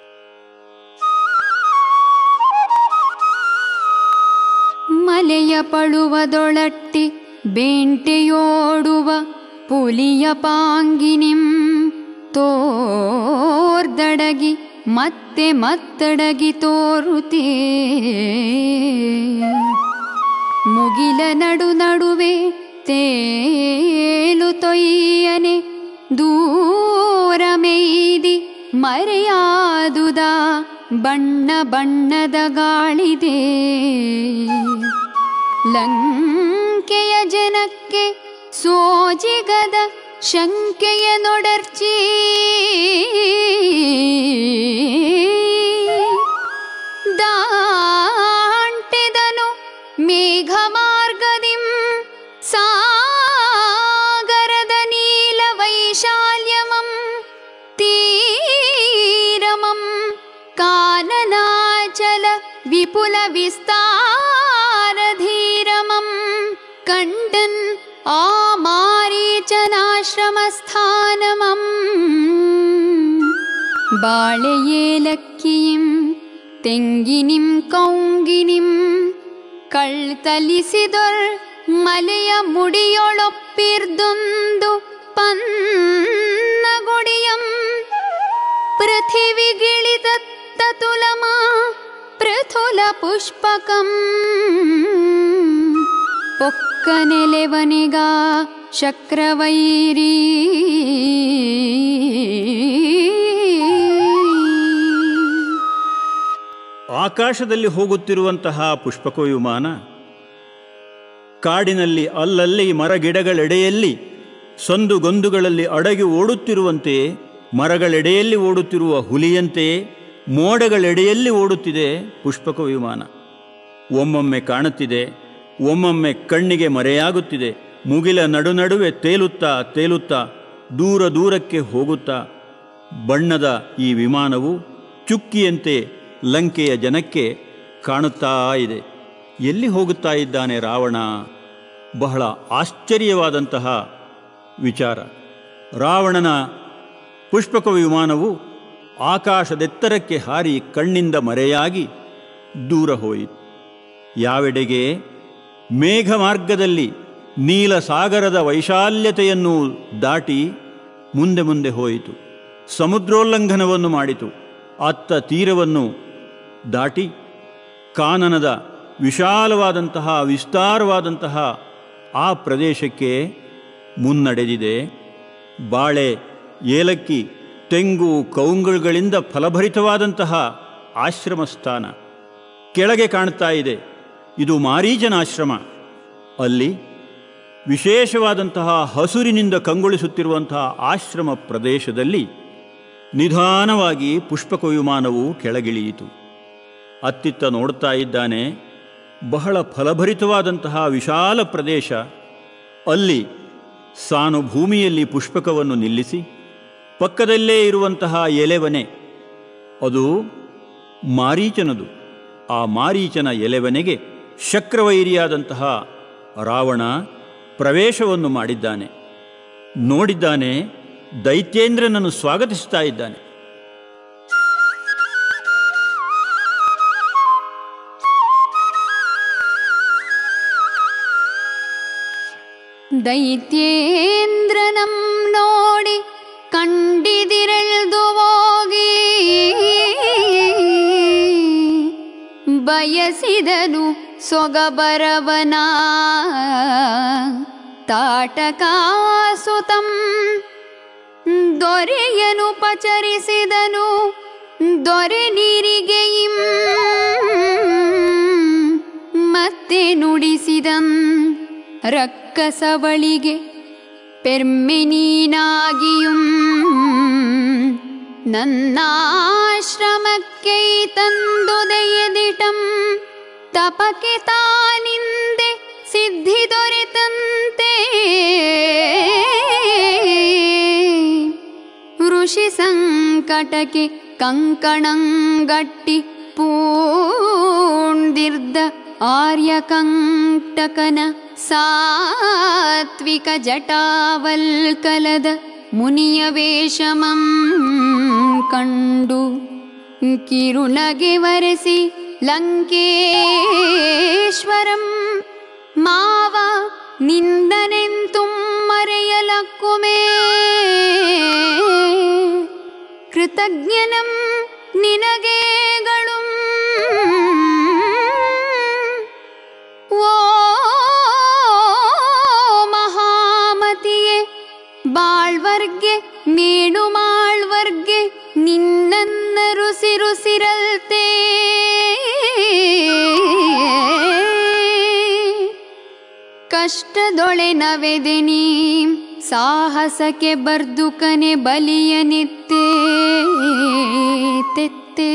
Speaker 2: ಮಲೆಯ ಪಳುವದೊಳಟ್ಟಿ ಬೇಂಟೆಯೋಡುವ ಪುಲಿಯ ಪಾಂಗಿನಿಂ ತೋರ್ದಡಗಿ ಮತ್ತೆ ಮತ್ತಡಗಿ ತೋರುತ್ತೇ ಮುಗಿಲ ನಡು ನಡುವೆ ತೇಲು ತೊಯ್ಯನೆ ದೂರ ಮೇಯ್ದಿ ಮರೆಯಾದುದ ಬಣ್ಣ ಬಣ್ಣದ ಗಾಳಿದೆ. ಲಂಕೆಯ ಜನಕ್ಕೆ ಸೋಜಿಗದ ಶಂಕೆಯ ನೊಡರ್ಚಿ ದಾಂಟೆದನು ಮೇಘ ಮಾರ್ಗದಿಂ ಸಾಗರದ ನೀಲ ವೈಶಾಲ್ಯಮಂ ತೀರಮಂ ಕಾನನಾಚಲ ವಿಪುಲ ವಿಸ್ತಾರಧೀರಮಂ ಕಂಡನ್ ಆ ಮಾರೀಚನಾಶ್ರಮಸ್ಥಾನಮಂ. ಬಾಳೆಯೇಲಕ್ಕಿಯಿಂ ತೆಂಗಿನಿಂ ಕೌಂಗಿನಿಂ ಕಳ್ತಲಿಸಿದೊರ್ ಮಲೆಯ ಮುಡಿಯೊಳೊಪ್ಪಿರ್ದೊಂದು ಪನ್ನಗುಡಿಯಂ ಪೃಥಿವಿಗಿಳಿದತ್ತ ತುಲಮಾ ಪೃಥುಲ ಪುಷ್ಪಕಂ ಪೊಕ್ಕನೆಲೆವನಿಗಾ ಶಕ್ರವೈರಿ.
Speaker 1: ಆಕಾಶದಲ್ಲಿ ಹೋಗುತ್ತಿರುವಂತಹ ಪುಷ್ಪಕ ವಿಮಾನ ಕಾಡಿನಲ್ಲಿ ಅಲ್ಲಲ್ಲಿ ಮರಗಿಡಗಳೆಡೆಯಲ್ಲಿ ಸಂದುಗೊಂದುಗಳಲ್ಲಿ ಅಡಗಿ ಓಡುತ್ತಿರುವಂತೆ, ಮರಗಳೆಡೆಯಲ್ಲಿ ಓಡುತ್ತಿರುವ ಹುಲಿಯಂತೆ ಮೋಡಗಳೆಡೆಯಲ್ಲಿ ಓಡುತ್ತಿದೆ ಪುಷ್ಪಕ ವಿಮಾನ. ಒಮ್ಮೊಮ್ಮೆ ಕಾಣುತ್ತಿದೆ, ಒಮ್ಮೊಮ್ಮೆ ಕಣ್ಣಿಗೆ ಮರೆಯಾಗುತ್ತಿದೆ. ಮುಗಿಲ ನಡುನಡುವೆ ತೇಲುತ್ತಾ ತೇಲುತ್ತಾ ದೂರ ದೂರಕ್ಕೆ ಹೋಗುತ್ತಾ ಬಣ್ಣದ ಈ ವಿಮಾನವು ಚುಕ್ಕಿಯಂತೆ ಲಂಕೆಯ ಜನಕ್ಕೆ ಕಾಣುತ್ತಾ ಇದೆ. ಎಲ್ಲಿ ಹೋಗುತ್ತಾ ಇದ್ದಾನೆ ರಾವಣ? ಬಹಳ ಆಶ್ಚರ್ಯವಾದಂತಹ ವಿಚಾರ. ರಾವಣನ ಪುಷ್ಪಕ ವಿಮಾನವು ಆಕಾಶದೆತ್ತರಕ್ಕೆ ಹಾರಿ ಕಣ್ಣಿಂದ ಮರೆಯಾಗಿ ದೂರ ಹೋಯಿತು. ಯಾವೆಡೆಗೆ? ಮೇಘ ಮಾರ್ಗದಲ್ಲಿ ನೀಲ ಸಾಗರದ ವೈಶಾಲ್ಯತೆಯನ್ನು ದಾಟಿ ಮುಂದೆ ಮುಂದೆ ಹೋಯಿತು. ಸಮುದ್ರೋಲ್ಲಂಘನವನ್ನು ಮಾಡಿತು. ಅತ್ತ ತೀರವನ್ನು ದಾಟಿ ಕಾನನದ ವಿಶಾಲವಾದಂತಹ ವಿಸ್ತಾರವಾದಂತಹ ಆ ಪ್ರದೇಶಕ್ಕೆ ಮುನ್ನಡೆದಿದೆ. ಬಾಳೆ, ಏಲಕ್ಕಿ, ತೆಂಗು, ಕೌಂಗಳುಗಳಿಂದ ಫಲಭರಿತವಾದಂತಹ ಆಶ್ರಮ ಸ್ಥಾನ ಕೆಳಗೆ ಕಾಣ್ತಾ ಇದೆ. ಇದು ಮಾರೀಚನ ಆಶ್ರಮ. ಅಲ್ಲಿ ವಿಶೇಷವಾದಂತಹ ಹಸುರಿನಿಂದ ಕಂಗೊಳಿಸುತ್ತಿರುವಂತಹ ಆಶ್ರಮ ಪ್ರದೇಶದಲ್ಲಿ ನಿಧಾನವಾಗಿ ಪುಷ್ಪಕ ವಿಮಾನವು ಕೆಳಗಿಳಿಯಿತು. ಅತ್ತಿತ್ತ ನೋಡ್ತಾ ಇದ್ದಾನೆ. ಬಹಳ ಫಲಭರಿತವಾದಂತಹ ವಿಶಾಲ ಪ್ರದೇಶ. ಅಲ್ಲಿ ಸಾನುಭೂಮಿಯಲ್ಲಿ ಪುಷ್ಪಕವನ್ನು ನಿಲ್ಲಿಸಿ ಪಕ್ಕದಲ್ಲೇ ಇರುವಂತಹ ಎಲೆವನೆ, ಅದು ಮಾರೀಚನದು. ಆ ಮಾರೀಚನ ಎಲೆವನೆಗೆ ಶಕ್ರವೈರಿಯಾದಂತಹ ರಾವಣ ಪ್ರವೇಶವನ್ನು ಮಾಡಿದ್ದಾನೆ. ನೋಡಿದ್ದಾನೆ, ದೈತ್ಯೇಂದ್ರನನ್ನು ಸ್ವಾಗತಿಸ್ತಾ ಇದ್ದಾನೆ.
Speaker 2: ದೈತ್ಯೇಂದ್ರನಂ ನೋಡಿ ಕಂಡಿದಿರೆಳ್ದು ಹೋಗಿ ಬಯಸಿದನು ಸೊಗಬರವನ ತಾಟಕಾಸುತಂ ದೊರೆಯನು ಪಚರಿಸಿದನು ದೊರೆ ನೀರಿಗೆಯಿಂ ಮತ್ತೆ ನುಡಿಸಿದಂ ರಕ್ಕಸವಳಿಗೆ ಪೆರ್ಮೆನೀನಾಗಿಯುಂ ನನ್ನಾಶ್ರಮಕ್ಕೆ ತಂದುದೆಯದಿಟಂ ತಪಕೆ ತಾನಿಂದೆ ಸಿದ್ಧಿ ದೊರೆತಂತೆ ಋಷಿ ಸಂಕಟಕ್ಕೆ ಕಂಕಣಂಗಟ್ಟಿ ಪೂಂದಿರ್ದ ಆರ್ಯಕಂಟಕನ ಸಾತ್ವಿಕ ಜಟಾವಲ್ಕಲದ ಮುನಿಯ ವೇಷಮಂ ಕಂಡು ಕಿರುನಗೆ ವರೆಸಿ ಲಂಕೇಶ್ವರಂ ಮಾವ ನಿಂದನೆಂತು ಮರೆಯಲಕ್ಕುಮೇ ಕೃತಜ್ಞನಂ ನಿನಗೇಗಳು ಓ ಮಹಾಮತಿಯೇ ಬಾಳ್ವರ್ಗೆ ಮೇಣು ಮಾಳ ಉಸಿರುಸಿರಲ್ತೆ ಕಷ್ಟದೊಳೆ ನವೆದೆ ನೀ ಸಾಹಸಕ್ಕೆ ಬರ್ದುಕನೆ ಬಲಿಯನಿತ್ತೆ ತೆತ್ತೆ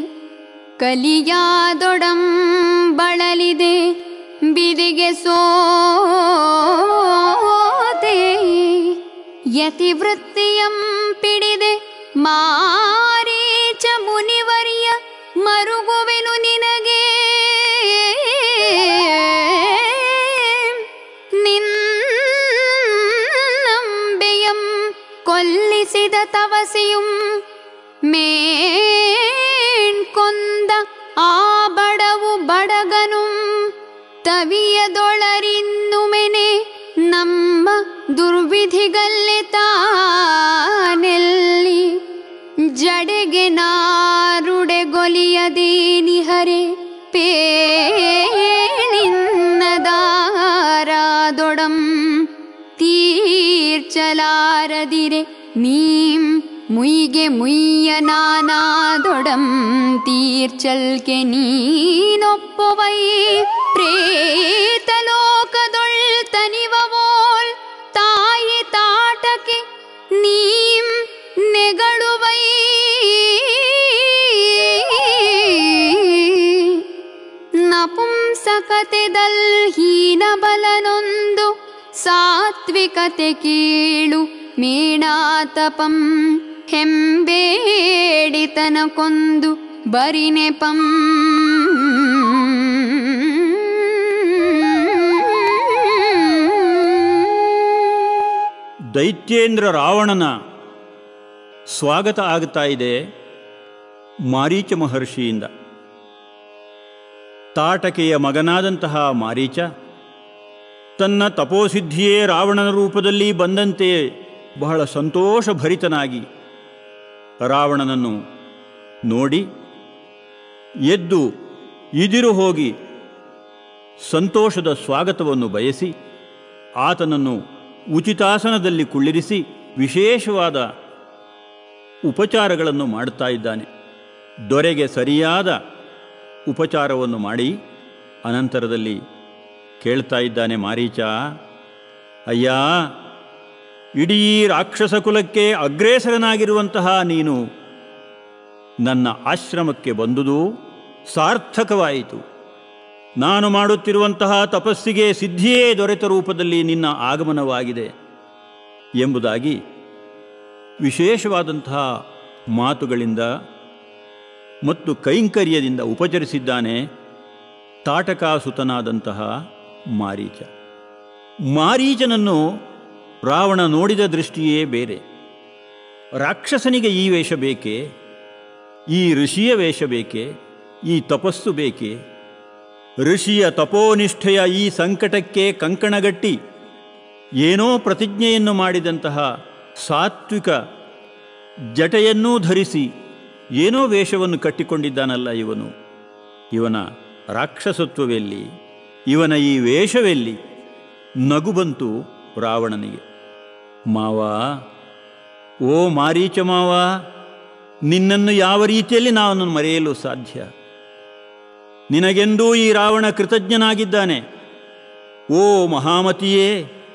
Speaker 2: ಕಲಿಯಾದೊಡಂ ಬಳಲಿದೆ ಬಿದಿಗೆ ಸೋತೆ ಯತಿವೃತ್ತಿಯಂ ಪಿಡಿದೆ ಮಾರೀಚ ಮುನಿವರಿಯ ಮರುಗುವೆನು ನಿನಗೆ ನಿನ್ನಂಬೆಯಂ ಕೊಲ್ಲಿಸಿದ ತವಸಿಯುಂ ಮೇಣ್ಕೊಂದ ಆ ಬಡವು ಬಡಗನು ತವಿಯದೊಳರಿನ್ನು ಮೆನೆ ನಮ್ಮ ದುರ್ವಿಧಿಗಲ್ಲೆ ತಾನೆಲ್ಲಿ ಜಡೆಗೆ ನಾರುಡೆಗೊಲಿಯದೇನಿಹರೆ ಪೇಳಿನ್ನದಾರಾದೊಡಂ ತೀರ್ಚಲಾರದಿರೆ ನೀಂ ಮುಯ್ಗೆ ಮುಯ್ಯ ನಾನಾದೊಡಂ ತೀರ್ಚಲ್ಕೆ ನೀನೊಪ್ಪುವೈ ಪ್ರೇತಲೋಕದೊಳ್ ತನಿವವೋಲ್ ತಾಯಿ ತಾಟಕ್ಕೆ ನೀಂ ನೆಗಳುವೈ ನಪುಂಸಕತೆದಲ್ ಹೀನ ಬಲನೊಂದು ಸಾತ್ವಿಕತೆ ಕೀಳು ಮೇಣಾತಪಂ ಹೆಂಬೇಡಿತನ ಕೊಂದು ಬರಿನೆಪಂ
Speaker 1: ದೈತ್ಯೇಂದ್ರ ರಾವಣನ ಸ್ವಾಗತ ಆಗುತ್ತಾ ಇದೆ ಮಾರೀಚ ಮಹರ್ಷಿಯಿಂದ. ತಾಟಕೆಯ ಮಗನಾದಂತಹ ಮಾರೀಚ ತನ್ನ ತಪೋಸಿದ್ಧಿಯೇ ರಾವಣನ ರೂಪದಲ್ಲಿ ಬಂದಂತೆಯೇ ಬಹಳ ಸಂತೋಷಭರಿತನಾಗಿ ರಾವಣನನ್ನು ನೋಡಿ ಎದ್ದು ಇದಿರು ಹೋಗಿ ಸಂತೋಷದ ಸ್ವಾಗತವನ್ನು ಬಯಸಿ ಆತನನ್ನು ಉಚಿತಾಸನದಲ್ಲಿ ಕುಳ್ಳಿರಿಸಿ ವಿಶೇಷವಾದ ಉಪಚಾರಗಳನ್ನು ಮಾಡುತ್ತಾ ಇದ್ದಾನೆ. ದೊರೆಗೆ ಸರಿಯಾದ ಉಪಚಾರವನ್ನು ಮಾಡಿ ಅನಂತರದಲ್ಲಿ ಕೇಳ್ತಾ ಇದ್ದಾನೆ ಮಾರೀಚ, ಅಯ್ಯ, ಇಡೀ ರಾಕ್ಷಸ ಕುಲಕ್ಕೆ ಅಗ್ರೇಸರನಾಗಿರುವಂತಹ ನೀನು ನನ್ನ ಆಶ್ರಮಕ್ಕೆ ಬಂದುದು ಸಾರ್ಥಕವಾಯಿತು. ನಾನು ಮಾಡುತ್ತಿರುವಂತಹ ತಪಸ್ಸಿಗೆ ಸಿದ್ಧಿಯೇ ದೊರೆತ ರೂಪದಲ್ಲಿ ನಿನ್ನ ಆಗಮನವಾಗಿದೆ ಎಂಬುದಾಗಿ ವಿಶೇಷವಾದಂತಹ ಮಾತುಗಳಿಂದ ಮತ್ತು ಕೈಂಕರ್ಯದಿಂದ ಉಪಚರಿಸಿದ್ದಾನೆ ತಾಟಕಾಸುತನಾದಂತಹ ಮಾರೀಚ. ಮಾರೀಚನನ್ನು ರಾವಣ ನೋಡಿದ ದೃಷ್ಟಿಯೇ ಬೇರೆ. ರಾಕ್ಷಸನಿಗೆ ಈ ವೇಷ ಬೇಕೇ? ಈ ಋಷಿಯ ವೇಷ ಬೇಕೇ? ಈ ತಪಸ್ಸು ಬೇಕೇ? ಋಷಿಯ ತಪೋನಿಷ್ಠೆಯ ಈ ಸಂಕಟಕ್ಕೆ ಕಂಕಣಗಟ್ಟಿ ಏನೋ ಪ್ರತಿಜ್ಞೆಯನ್ನು ಮಾಡಿದಂತಹ ಸಾತ್ವಿಕ ಜಟೆಯನ್ನೂ ಧರಿಸಿ ಏನೋ ವೇಷವನ್ನು ಕಟ್ಟಿಕೊಂಡಿದ್ದಾನಲ್ಲ ಇವನು. ಇವನ ರಾಕ್ಷಸತ್ವವೆಲ್ಲಿ? ಇವನ ಈ ವೇಷವೆಲ್ಲಿ? ನಗು ಬಂತು ರಾವಣನಿಗೆ. ಮಾವ, ಓ ಮಾರೀಚ ಮಾವ, ನಿನ್ನನ್ನು ಯಾವ ರೀತಿಯಲ್ಲಿ ನಾನು ಮರೆಯಲು ಸಾಧ್ಯ? ನಿನಗೆಂದೂ ಈ ರಾವಣ ಕೃತಜ್ಞನಾಗಿದ್ದಾನೆ. ಓ ಮಹಾಮತಿಯೇ,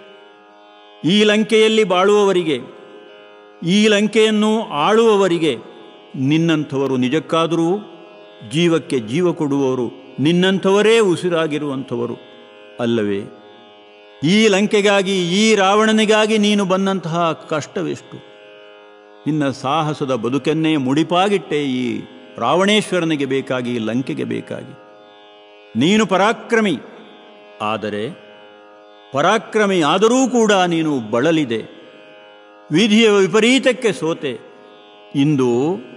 Speaker 1: ಈ ಲಂಕೆಯಲ್ಲಿ ಬಾಳುವವರಿಗೆ, ಈ ಲಂಕೆಯನ್ನು ಆಳುವವರಿಗೆ ನಿನ್ನಂಥವರು ನಿಜಕ್ಕಾದರೂ ಜೀವಕ್ಕೆ ಜೀವ ಕೊಡುವವರು ನಿನ್ನಂಥವರೇ ಉಸಿರಾಗಿರುವಂಥವರು ಅಲ್ಲವೇ? ಈ ಲಂಕೆಗಾಗಿ, ಈ ರಾವಣನಿಗಾಗಿ ನೀನು ಬಂದಂತಹ ಕಷ್ಟವೆಷ್ಟು? ನಿನ್ನ ಸಾಹಸದ ಬದುಕನ್ನೇ ಮುಡಿಪಾಗಿಟ್ಟೆ ಈ ರಾವಣೇಶ್ವರನಿಗೆ ಬೇಕಾಗಿ, ಲಂಕೆಗೆ ಬೇಕಾಗಿ. ನೀನು ಪರಾಕ್ರಮಿ, ಆದರೆ ಪರಾಕ್ರಮಿ ಆದರೂ ಕೂಡ ನೀನು ಬಳಲಿದೆ, ವಿಧಿಯ ವಿಪರೀತಕ್ಕೆ ಸೋತೆ. ಇಂದು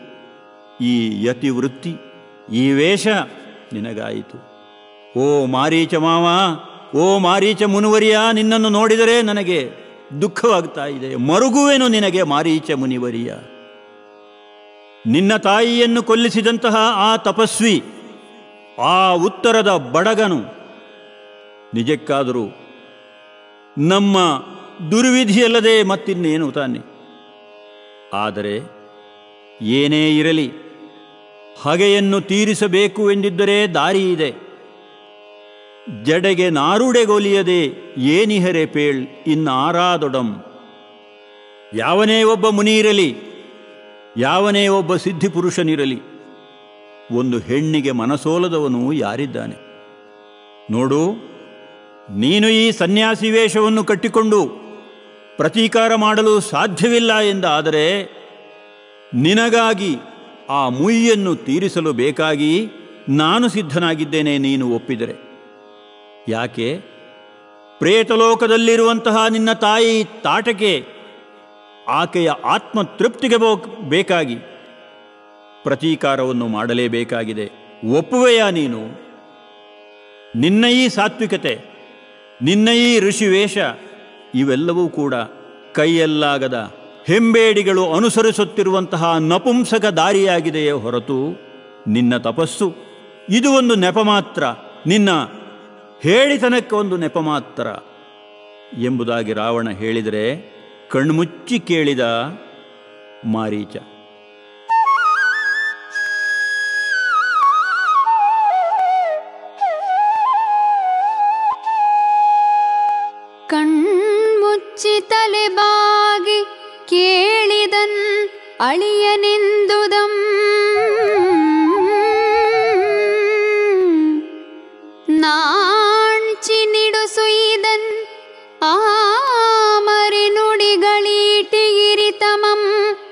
Speaker 1: ಈ ಯತಿವೃತ್ತಿ, ಈ ವೇಷ ನಿನಗಾಯಿತು. ಓ ಮಾರೀಚ ಮಾವ, ಓ ಮಾರೀಚ ಮುನಿವರಿಯ, ನಿನ್ನನ್ನು ನೋಡಿದರೆ ನನಗೆ ದುಃಖವಾಗ್ತಾ ಇದೆ. ಮರುಗುವೆನು ನಿನಗೆ ಮಾರೀಚ ಮುನಿವರಿಯ. ನಿನ್ನ ತಾಯಿಯನ್ನು ಕೊಲ್ಲಿಸಿದಂತಹ ಆ ತಪಸ್ವಿ, ಆ ಉತ್ತರದ ಬಡಗನು ನಿಜಕ್ಕಾದರೂ ನಮ್ಮ ದುರ್ವಿಧಿಯಲ್ಲದೆ ಮತ್ತಿನ್ನೇನು ತಾನೆ? ಆದರೆ ಏನೇ ಇರಲಿ, ಹಗೆಯನ್ನು ತೀರಿಸಬೇಕು ಎಂದಿದ್ದರೆ ದಾರಿ ಇದೆ. ಜಡೆಗೆ ನಾರುಡೆಗೊಲಿಯದೆ ಏನಿಹರೆ ಪೇಳ್ ಇನ್ನಾರಾದೊಡಂ. ಯಾವನೇ ಒಬ್ಬ ಮುನಿಯಿರಲಿ, ಯಾವನೇ ಒಬ್ಬ ಸಿದ್ಧಿಪುರುಷನಿರಲಿ, ಒಂದು ಹೆಣ್ಣಿಗೆ ಮನಸೋಲದವನು ಯಾರಿದ್ದಾನೆ? ನೋಡು, ನೀನು ಈ ಸನ್ಯಾಸಿ ವೇಷವನ್ನು ಕಟ್ಟಿಕೊಂಡು ಪ್ರತೀಕಾರ ಮಾಡಲು ಸಾಧ್ಯವಿಲ್ಲ ಎಂದಾದರೆ ನಿನಗಾಗಿ ಆ ಮುಯ್ಯನ್ನು ತೀರಿಸಲು ಬೇಕಾಗಿ ನಾನು ಸಿದ್ಧನಾಗಿದ್ದೇನೆ, ನೀನು ಒಪ್ಪಿದರೆ. ಯಾಕೆ? ಪ್ರೇತಲೋಕದಲ್ಲಿರುವಂತಹ ನಿನ್ನ ತಾಯಿ ತಾಟಕೆ ಆಕೆಯ ಆತ್ಮತೃಪ್ತಿಗೆ ಬೇಕಾಗಿ ಪ್ರತೀಕಾರವನ್ನು ಮಾಡಲೇಬೇಕಾಗಿದೆ. ಒಪ್ಪುವೆಯಾ ನೀನು? ನಿನ್ನ ಈ ಸಾತ್ವಿಕತೆ, ನಿನ್ನ ಈ ಋಷಿವೇಷ ಇವೆಲ್ಲವೂ ಕೂಡ ಕೈಯಲ್ಲಾಗದ ಹೆಂಬೇಡಿಗಳು ಅನುಸರಿಸುತ್ತಿರುವಂತಹ ನಪುಂಸಕ ದಾರಿಯಾಗಿದೆಯೇ ಹೊರತು ನಿನ್ನ ತಪಸ್ಸು ಇದು ಒಂದು ನೆಪ ಮಾತ್ರ, ನಿನ್ನ ಹೇಳಿತನಕ್ಕೆ ಒಂದು ನೆಪ ಮಾತ್ರ ಎಂಬುದಾಗಿ ರಾವಣ ಹೇಳಿದರೆ ಕಣ್ಮುಚ್ಚಿ ಕೇಳಿದ ಮಾರೀಚ.
Speaker 2: ಕಣ್ಮುಚ್ಚಿ ತಲೆಬಾಗಿ ಕೇಳಿದನ್ ಅಳಿಯನೆಂದುದಂ. ನಾಣ್ಚಿ ನಿಡುಸುಯಿದನ್ ಆ ಮರೆ ನುಡಿಗಳೀಟಿಗಿರಿತಮಂ.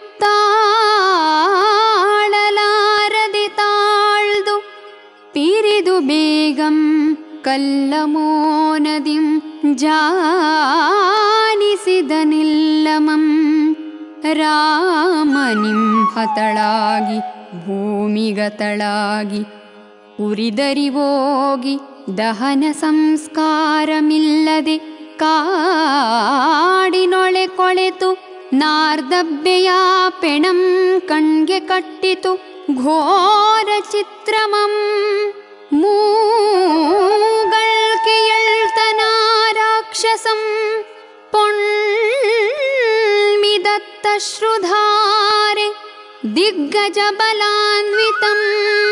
Speaker 2: ತಾಳಲಾರದೆ ತಾಳ್ದು ಪಿರಿದು ಬೇಗಂ ಕಲ್ಲಮೋನದಿಂ ಜಾನಿಸಿದನಿಲ್ಲಮಂ. ರಾಮನಿಂ ಹತಳಾಗಿ ಭೂಮಿಗತಳಾಗಿ ಉರಿದರಿವೋಗಿ ದಹನ ಸಂಸ್ಕಾರಮಿಲ್ಲದೆ ಕಾಡಿನೊಳೆ ಕೊಳೆತು ನಾರ್ದಬ್ಬೆಯ ಪೆಣಂ ಕಣ್ಗೆ ಕಟ್ಟಿತು ಘೋರ ಚಿತ್ರಮಂ. ಮೂಗಳ್ಕೆಯಳ್ತನ ರಾಕ್ಷಸಂ ಪೊಣ್ಮಿದತ್ತಶ್ರುಧಾರೆ ದಿಗ್ಗಜ ಬಲಾನ್ವಿತಂ.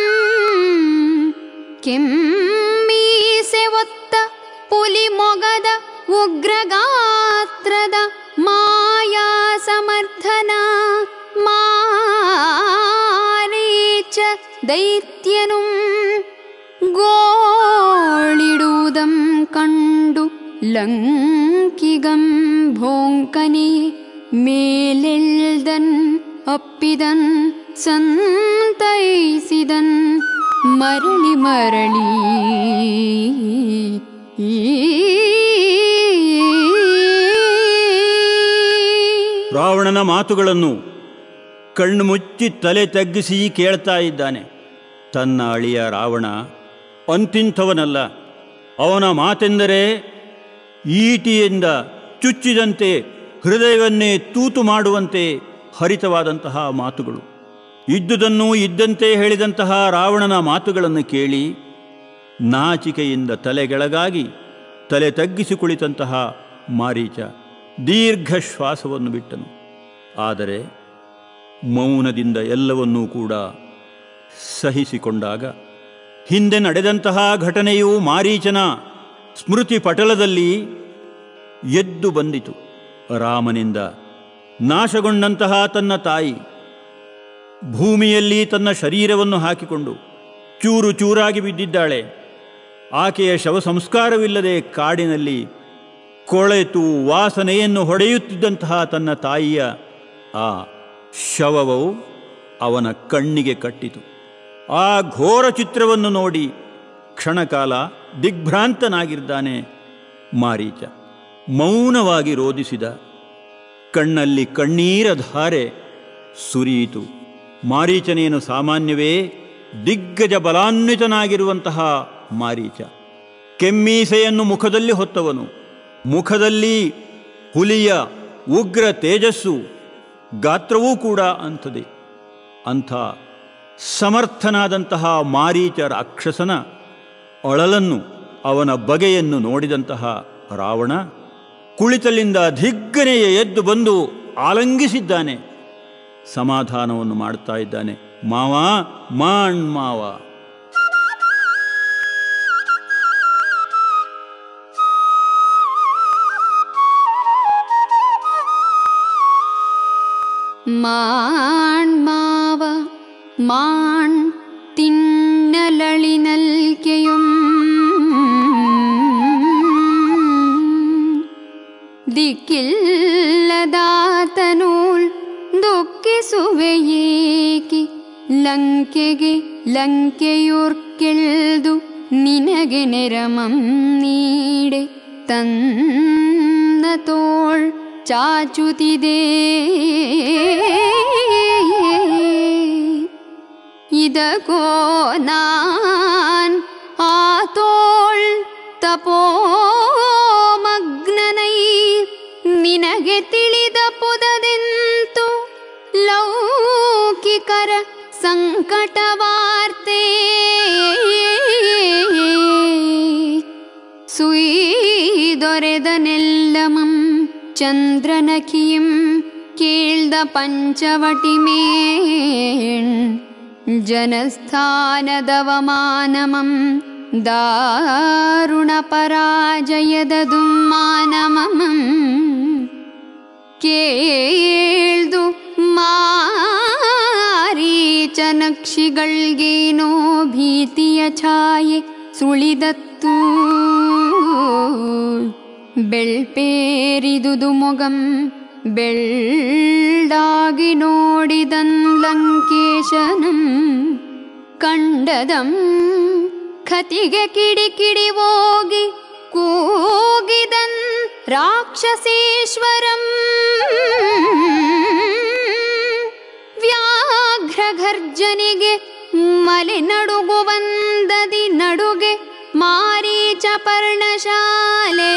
Speaker 2: ಕೆಮ್ಮೀಸೆ ಒತ್ತ ಪುಲಿ ಮೊಗದ ಉಗ್ರಗಾತ್ರದ ಮಾಯಾ ಸಮರ್ಥನ ಮಾರೀಚ ದೈತ್ಯನು ಗೋಳಿಡುವುದಂ ಕಂಡು ಲಂಕಿಗಂ ಭೋಂಕನೆ ಮೇಲೆಳ್ದನ್ ಅಪ್ಪಿದನ್ ಸಂತೈಸಿದನ್ ಮರಳಿ ಮರಳಿ.
Speaker 1: ರಾವಣನ ಮಾತುಗಳನ್ನು ಕಣ್ಣು ಮುಚ್ಚಿ ತಲೆ ತಗ್ಗಿಸಿ ಕೇಳ್ತಾ ಇದ್ದಾನೆ. ತನ್ನ ಅಳಿಯ ರಾವಣ ಅಂತಿಂಥವನಲ್ಲ. ಅವನ ಮಾತೆಂದರೆ ಈಟಿಯಿಂದ ಚುಚ್ಚಿದಂತೆ ಹೃದಯವನ್ನೇ ತೂತು ಮಾಡುವಂತೆ ಹರಿತವಾದಂತಹ ಮಾತುಗಳು. ಇದ್ದುದನ್ನು ಇದ್ದಂತೆ ಹೇಳಿದಂತಹ ರಾವಣನ ಮಾತುಗಳನ್ನು ಕೇಳಿ ನಾಚಿಕೆಯಿಂದ ತಲೆಗೆಳಗಾಗಿ ತಲೆ ತಗ್ಗಿಸಿ ಕುಳಿತಂತಹ ಮಾರೀಚ ದೀರ್ಘ ಶ್ವಾಸವನ್ನು ಬಿಟ್ಟನು. ಆದರೆ ಮೌನದಿಂದ ಎಲ್ಲವನ್ನೂ ಕೂಡ ಸಹಿಸಿಕೊಂಡಾಗ ಹಿಂದೆ ನಡೆದಂತಹ ಘಟನೆಯು ಮಾರೀಚನ ಸ್ಮೃತಿ ಪಟಲದಲ್ಲಿ ಎದ್ದು ಬಂದಿತು. ರಾಮನಿಂದ ನಾಶಗೊಂಡಂತಹ ತನ್ನ ತಾಯಿ ಭೂಮಿಯಲ್ಲಿ ತನ್ನ ಶರೀರವನ್ನು ಹಾಕಿಕೊಂಡು ಚೂರು ಚೂರಾಗಿ ಬಿದ್ದಿದ್ದಾಳೆ. ಆಕೆಯ ಶವ ಸಂಸ್ಕಾರವಿಲ್ಲದೆ ಕಾಡಿನಲ್ಲಿ ಕೊಳೆತು ವಾಸನೆಯನ್ನು ಹೊಡೆಯುತ್ತಿದ್ದಂತಹ ತನ್ನ ತಾಯಿಯ ಆ ಶವವು ಅವನ ಕಣ್ಣಿಗೆ ಕಟ್ಟಿತು. ಆ ಘೋರ ಚಿತ್ರವನ್ನು ನೋಡಿ ಕ್ಷಣಕಾಲ ದಿಗ್ಭ್ರಾಂತನಾಗಿದ್ದಾನೆ ಮಾರೀಚ. ಮೌನವಾಗಿ ರೋದಿಸಿದ. ಕಣ್ಣಲ್ಲಿ ಕಣ್ಣೀರ ಧಾರೆ ಸುರಿಯಿತು. ಮಾರೀಚನೇನು ಸಾಮಾನ್ಯವೇ? ದಿಗ್ಗಜ ಬಲಾನ್ವಿತನಾಗಿರುವಂತಹ ಮಾರೀಚ. ಕೆಮ್ಮೀಸೆಯನ್ನು ಮುಖದಲ್ಲಿ ಹೊತ್ತವನು. ಮುಖದಲ್ಲಿ ಹುಲಿಯ ಉಗ್ರ ತೇಜಸ್ಸು, ಗಾತ್ರವೂ ಕೂಡ ಅಂಥದೆ. ಅಂಥ ಸಮರ್ಥನಾದಂತಹ ಮಾರೀಚ ರಾಕ್ಷಸನ ಅಳಲನ್ನು, ಅವನ ಬಗೆಯನ್ನು ನೋಡಿದಂತಹ ರಾವಣ ಕುಳಿತಲ್ಲಿಂದ ಧಿಗ್ಗನೆಯ ಎದ್ದು ಬಂದು ಆಲಂಗಿಸಿದ್ದಾನೆ. ಸಮಾಧಾನವನ್ನು ಮಾಡುತ್ತಾ ಇದ್ದಾನೆ. ಮಾವ ಮಾಣ್ ಮಾವ.
Speaker 2: ಮಾಣ್ ಮಾವ ಮಾಣ್ തിന്നലളിനൽക്കയും ദിക്കില്ലതാതനൂൽ ദുഃഖിಸುವೆಯೇಕಿ ಲಂಕೆಗೆ ಲಂಕೆಯೂರ್ಕೆಳ್ದು ನಿನಗೆ ನೆರಮಂ ನೀಡೆ ತನ್ನ ತೋಳ್ ಚಾಚುತಿದೆ. ಇದಕೋ ನಾನ್ ಆತೋಳ್ ತಪೋಮಗ್ನನೈ ನಿನಗೆ ತಿಳಿದ ಪುದದೆಂತು ಲೌಕಿಕರ ಸಂಕಟವಾರ್ತೆ. ಸುಯಿದೊರೆದನೆಲ್ಲಮಂ ಚಂದ್ರನಖಿಯಂ ಕೇಳ್ದ ಪಂಚವಟಿಮೇಣ್ ಜನಸ್ಥಾನದವಮಾನಮಂ ದಾರುಣ ಪರಾಜಯದ ದುಮ್ಮಾನಮಂ ಕೇಳ್ದು ಮಾರೀಚನಕ್ಷಿಗಳ್ಗೇನೋ ಭೀತಿಯ ಛಾಯೆ ಸುಳಿದತ್ತು. ಬೆಳ್ಪೇರಿದುದು ಮೊಗಂ ಬೆಳ್ಳಾಗಿ ನೋಡಿದನ್ ಲಂಕೇಶನಂ ಕಂಡದಂ ಖತಿಗೆ ಕಿಡಿ ಕಿಡಿ ಹೋಗಿ ಕೂಗಿದನ್ ರಾಕ್ಷಸೇಶ್ವರಂ. ವ್ಯಾಘ್ರಘರ್ಜನಿಗೆ ಮಲೆ ನಡುಗುವಂದದಿ ನಡುಗೆ ಮಾರೀಚ ಪರ್ಣಶಾಲೆ.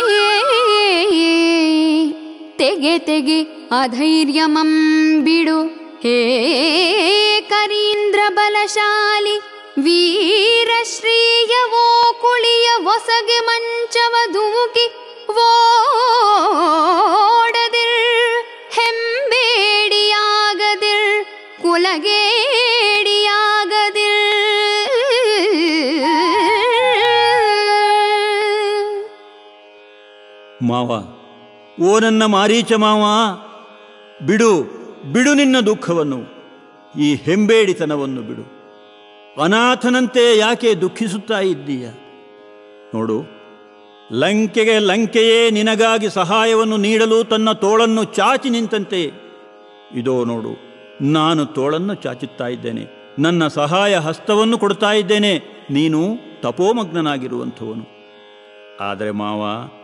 Speaker 2: ತೆಗೆ ತೆಗೆ ಅಧೈರ್ಯಮಂ ಬಿಡು ಹೇ ಕರೀಂದ್ರ ಬಲಶಾಲಿ. ವೀರಶ್ರೀಯ ವೋ ಕುಳಿಯ ಒಸಗೆ ಮಂಚವ ಧುಮುಕಿ ಓಡದಿರ್ ಹೆಂಬೇಡಿಯಾಗದಿರ್ ಕುಲಗೇಡಿಯಾಗದಿರ್.
Speaker 1: ಮಾವ, ಓ ನನ್ನ ಮಾರೀಚ ಮಾವ, ಬಿಡು ಬಿಡು ನಿನ್ನ ದುಃಖವನ್ನು, ಈ ಹೆಂಬೇಡಿತನವನ್ನು ಬಿಡು. ಅನಾಥನಂತೆ ಯಾಕೆ ದುಃಖಿಸುತ್ತಾ ಇದ್ದೀಯ? ನೋಡು, ಲಂಕೆಗೆ ಲಂಕೆಯೇ ನಿನಗಾಗಿ ಸಹಾಯವನ್ನು ನೀಡಲು ತನ್ನ ತೋಳನ್ನು ಚಾಚಿ ನಿಂತಂತೆ. ಇದೋ ನೋಡು, ನಾನು ತೋಳನ್ನು ಚಾಚುತ್ತಾ ಇದ್ದೇನೆ, ನನ್ನ ಸಹಾಯ ಹಸ್ತವನ್ನು ಕೊಡ್ತಾ ಇದ್ದೇನೆ. ನೀನು ತಪೋಮಗ್ನನಾಗಿರುವಂಥವನು. ಆದರೆ ಮಾವ,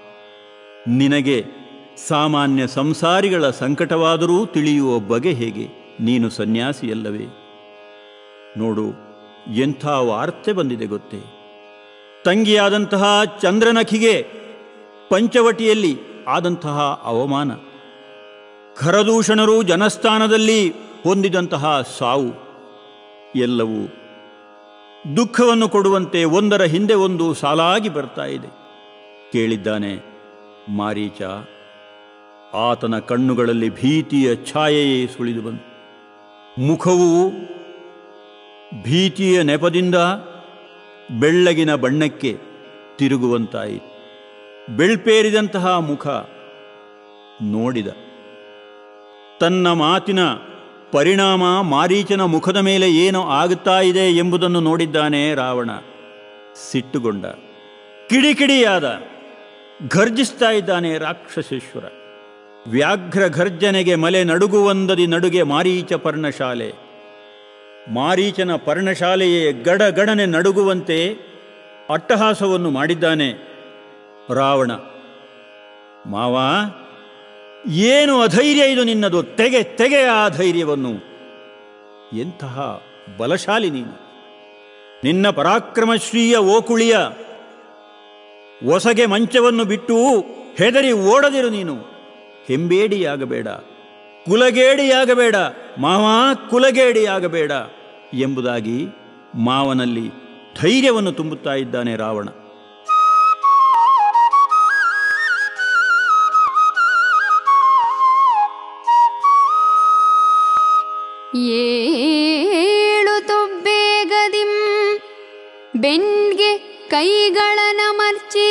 Speaker 1: ನಿನಗೆ ಸಾಮಾನ್ಯ ಸಂಸಾರಿಗಳ ಸಂಕಟವಾದರೂ ತಿಳಿಯುವ ಬಗೆ ಹೇಗೆ? ನೀನು ಸನ್ಯಾಸಿಯಲ್ಲವೇ? ನೋಡು, ಎಂಥ ವಾರ್ತೆ ಬಂದಿದೆ ಗೊತ್ತೇ? ತಂಗಿಯಾದಂತಹ ಚಂದ್ರನಖಿಗೆ ಪಂಚವಟಿಯಲ್ಲಿ ಆದಂತಹ ಅವಮಾನ, ಖರದೂಷಣರು ಜನಸ್ಥಾನದಲ್ಲಿ ಹೊಂದಿದಂತಹ ಸಾವು ಎಲ್ಲವೂ ದುಃಖವನ್ನು ಕೊಡುವಂತೆ ಒಂದರ ಹಿಂದೆ ಒಂದು ಸಾಲಾಗಿ ಬರ್ತಾ ಇದೆ. ಕೇಳಿದ್ದಾನೆ ಮಾರೀಚ. ಆತನ ಕಣ್ಣುಗಳಲ್ಲಿ ಭೀತಿಯ ಛಾಯೆಯೇ ಸುಳಿದು ಬಂತು. ಮುಖವು ಭೀತಿಯ ನೆಪದಿಂದ ಬೆಳ್ಳಗಿನ ಬಣ್ಣಕ್ಕೆ ತಿರುಗುವಂತಾಯಿತು. ಬೆಳ್ಪೇರಿದಂತಹ ಮುಖ ನೋಡಿದ. ತನ್ನ ಮಾತಿನ ಪರಿಣಾಮ ಮಾರೀಚನ ಮುಖದ ಮೇಲೆ ಏನು ಆಗುತ್ತಾ ಇದೆ ಎಂಬುದನ್ನು ನೋಡಿದ್ದಾನೆ ರಾವಣ. ಸಿಟ್ಟುಗೊಂಡ, ಕಿಡಿಕಿಡಿಯಾದ, ಘರ್ಜಿಸ್ತಾ ಇದ್ದಾನೆ ರಾಕ್ಷಸೇಶ್ವರ. ವ್ಯಾಘ್ರ ಘರ್ಜನೆಗೆ ಮಲೆ ನಡುಗುವಂದದಿ ನಡುಗೆ ಮಾರೀಚ ಪರ್ಣಶಾಲೆ. ಮಾರೀಚನ ಪರ್ಣಶಾಲೆಯೇ ಗಡಗಡನೆ ನಡುಗುವಂತೆ ಅಟ್ಟಹಾಸವನ್ನು ಮಾಡಿದ್ದಾನೆ ರಾವಣ. ಮಾವ, ಏನು ಅಧೈರ್ಯ ಇದು ನಿನ್ನದು? ತೆಗೆ ತೆಗೆ ಆ ಧೈರ್ಯವನ್ನು. ಎಂತಹ ಬಲಶಾಲಿ ನೀನು! ನಿನ್ನ ಪರಾಕ್ರಮಶ್ರೀಯ ಓಕುಳಿಯ ಒಸಗೆ ಮಂಚವನ್ನು ಬಿಟ್ಟು ಹೆದರಿ ಓಡದಿರು. ನೀನು ಹೆಂಬೇಡಿಯಾಗಬೇಡ, ಕುಲಗೇಡಿಯಾಗಬೇಡ, ಮಾವ ಕುಲಗೇಡಿಯಾಗಬೇಡ ಎಂಬುದಾಗಿ ಮಾವನಲ್ಲಿ ಧೈರ್ಯವನ್ನು ತುಂಬುತ್ತಾ ಇದ್ದಾನೆ ರಾವಣ.
Speaker 2: ಏಳು ಬೆನ್ಗೆ ಕೈಗಳನಮರ್ಚಿ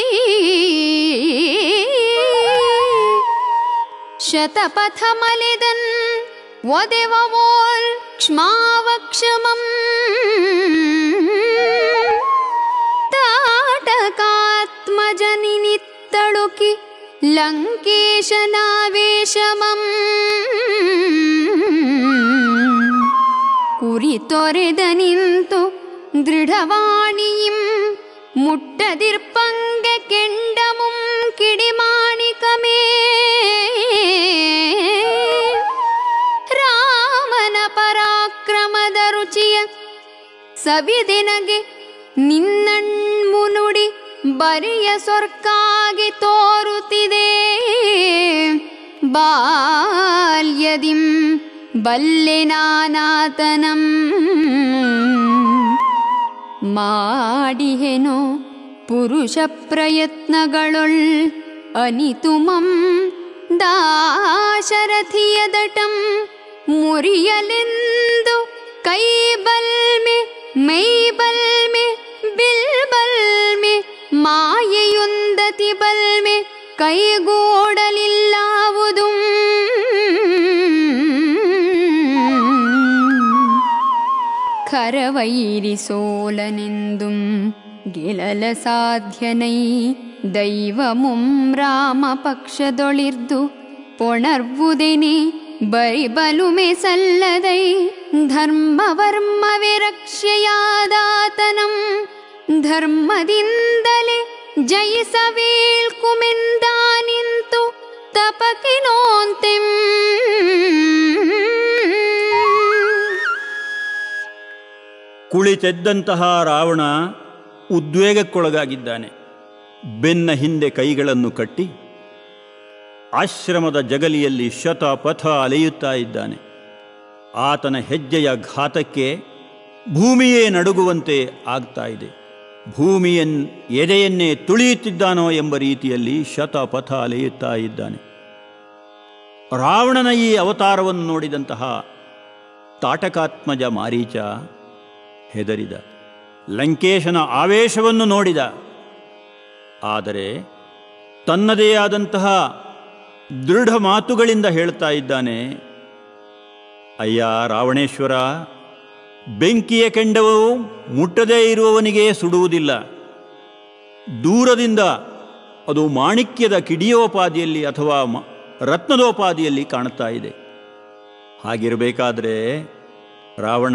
Speaker 2: ಶತಪಥ ಮಲೆದನ್ ಒದೆವವೋಲ್ ಕ್ಷ್ಮಾವಕ್ಷಮಂ ತಾಟಕಾತ್ಮಜನಿನಿತ್ತಳುಕಿ ಲಂಕೇಶನಾವೇಶಮಂ ಕುರಿತೊರೆದ ನಿಂತು ದೃಢವಾಣಿಯಿಂ ಮುಟ್ಟದಿರ್ಪಂಗ ಕೆಂಡಮುಂ ಕಿಡಿಮಾಣಿಕಮೇ ರಾಮನ ಪರಾಕ್ರಮದ ರುಚಿಯ ಸವಿದಿನಗೆ ನಿನ್ನಣ್ಮುನುಡಿ ಬರಿಯ ಸೊರ್ಕಾಗಿ ತೋರುತ್ತಿದೆ ಬಾಲ್ಯದಿಂ ಬಲ್ಲೆ ನಾನಾತನಂ ಮಾಡಿಹೆನೋ ಪುರುಷ ಪ್ರಯತ್ನಗಳೊಳ್ ಅನಿತುಮಂ ದಾಶರಥಿಯ ದಟಂ ಮುರಿಯಲೆಂದು ಕೈ ಬಲ್ಮೆ ಮೈ ಬಲ್ಮೆ ಬಿಲ್ ಬಲ್ಮೆ ಮಾಯೆಯೊಂದತಿ ಬಲ್ಮೆ ಕೈಗೂಡಲಿಲ್ಲಾವುದು ಖರವೈರಿ ಸೋಲನೆಂದುಂ ಗೆಲಲ ಸಾಧ್ಯನೈ ದೈವಮುಂ ರಾಮ ಪಕ್ಷದೊಳಿರ್ದು ಪೊಣರ್ವುದೆನೆ ಬರಿ ಬಲುಮೆ ಸಲ್ಲದೈ ಧರ್ಮವರ್ಮವೆ ರಕ್ಷ್ಯೆಯಾದಾತನಂ ಧರ್ಮದಿಂದಲೇ ಜಯಿಸವೇಳ್ಕುಮೆಂದಾನಿಂತು ತಪಕಿನೋಂತೆಂ
Speaker 1: ಕುಳಿತೆದ್ದಂತಹ ರಾವಣ ಉದ್ವೇಗಕ್ಕೊಳಗಾಗಿದ್ದಾನೆ. ಬೆನ್ನ ಹಿಂದೆ ಕೈಗಳನ್ನು ಕಟ್ಟಿ ಆಶ್ರಮದ ಜಗಲಿಯಲ್ಲಿ ಶತ ಪಥ ಅಲೆಯುತ್ತಾ ಇದ್ದಾನೆ. ಆತನ ಹೆಜ್ಜೆಯ ಘಾತಕ್ಕೆ ಭೂಮಿಯೇ ನಡುಗುವಂತೆ ಆಗ್ತಾ ಇದೆ. ಭೂಮಿಯನ್ ಎದೆಯನ್ನೇ ತುಳಿಯುತ್ತಿದ್ದಾನೋ ಎಂಬ ರೀತಿಯಲ್ಲಿ ಶತ ಪಥ ಅಲೆಯುತ್ತಾ ಇದ್ದಾನೆ. ರಾವಣನ ಈ ಅವತಾರವನ್ನು ನೋಡಿದಂತಹ ತಾಟಕಾತ್ಮಜ ಮಾರೀಚ ಹೆದರಿದ. ಲಂಕೇಶನ ಆವೇಶವನ್ನು ನೋಡಿದ. ಆದರೆ ತನ್ನದೇ ಆದಂತಹ ದೃಢ ಮಾತುಗಳಿಂದ ಹೇಳ್ತಾ ಇದ್ದಾನೆ, ಅಯ್ಯ ರಾವಣೇಶ್ವರ, ಬೆಂಕಿಯ ಕೆಂಡವು ಮುಟ್ಟದೇ ಇರುವವನಿಗೆ ಸುಡುವುದಿಲ್ಲ. ದೂರದಿಂದ ಅದು ಮಾಣಿಕ್ಯದ ಕಿಡಿಯೋಪಾದಿಯಲ್ಲಿ ಅಥವಾ ರತ್ನದೋಪಾದಿಯಲ್ಲಿ ಕಾಣುತ್ತಾ ಇದೆ. ಹಾಗಿರಬೇಕಾದ್ರೆ ರಾವಣ,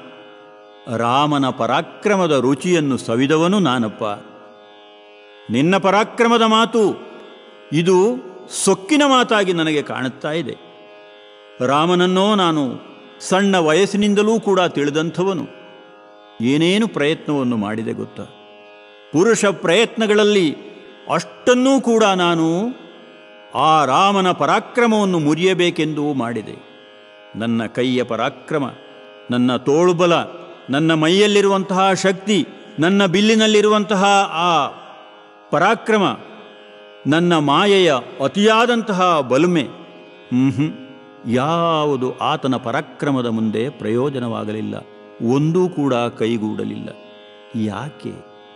Speaker 1: ರಾಮನ ಪರಾಕ್ರಮದ ರುಚಿಯನ್ನು ಸವಿದವನು ನಾನಪ್ಪ. ನಿನ್ನ ಪರಾಕ್ರಮದ ಮಾತು ಇದು ಸೊಕ್ಕಿನ ಮಾತಾಗಿ ನನಗೆ ಕಾಣುತ್ತಾ ಇದೆ. ರಾಮನನ್ನೋ ನಾನು ಸಣ್ಣ ವಯಸ್ಸಿನಿಂದಲೂ ಕೂಡ ತಿಳಿದಂಥವನು. ಏನೇನು ಪ್ರಯತ್ನವನ್ನು ಮಾಡಿದೆ ಗೊತ್ತಾ? ಪುರುಷ ಪ್ರಯತ್ನಗಳಲ್ಲಿ ಅಷ್ಟನ್ನೂ ಕೂಡ ನಾನು ಆ ರಾಮನ ಪರಾಕ್ರಮವನ್ನು ಮುರಿಯಬೇಕೆಂದು ಮಾಡಿದೆ. ನನ್ನ ಕೈಯ ಪರಾಕ್ರಮ, ನನ್ನ ತೋಳುಬಲ, ನನ್ನ ಮೈಯಲ್ಲಿರುವಂತಹ ಶಕ್ತಿ, ನನ್ನ ಬಿಲ್ಲಿನಲ್ಲಿರುವಂತಹ ಆ ಪರಾಕ್ರಮ, ನನ್ನ ಮಾಯೆಯ ಅತಿಯಾದಂತಹ ಬಲುಮೆ, ಹ್ಞೂ ಯಾವುದು ಆತನ ಪರಾಕ್ರಮದ ಮುಂದೆ ಪ್ರಯೋಜನವಾಗಲಿಲ್ಲ. ಒಂದೂ ಕೂಡ ಕೈಗೂಡಲಿಲ್ಲ. ಯಾಕೆ?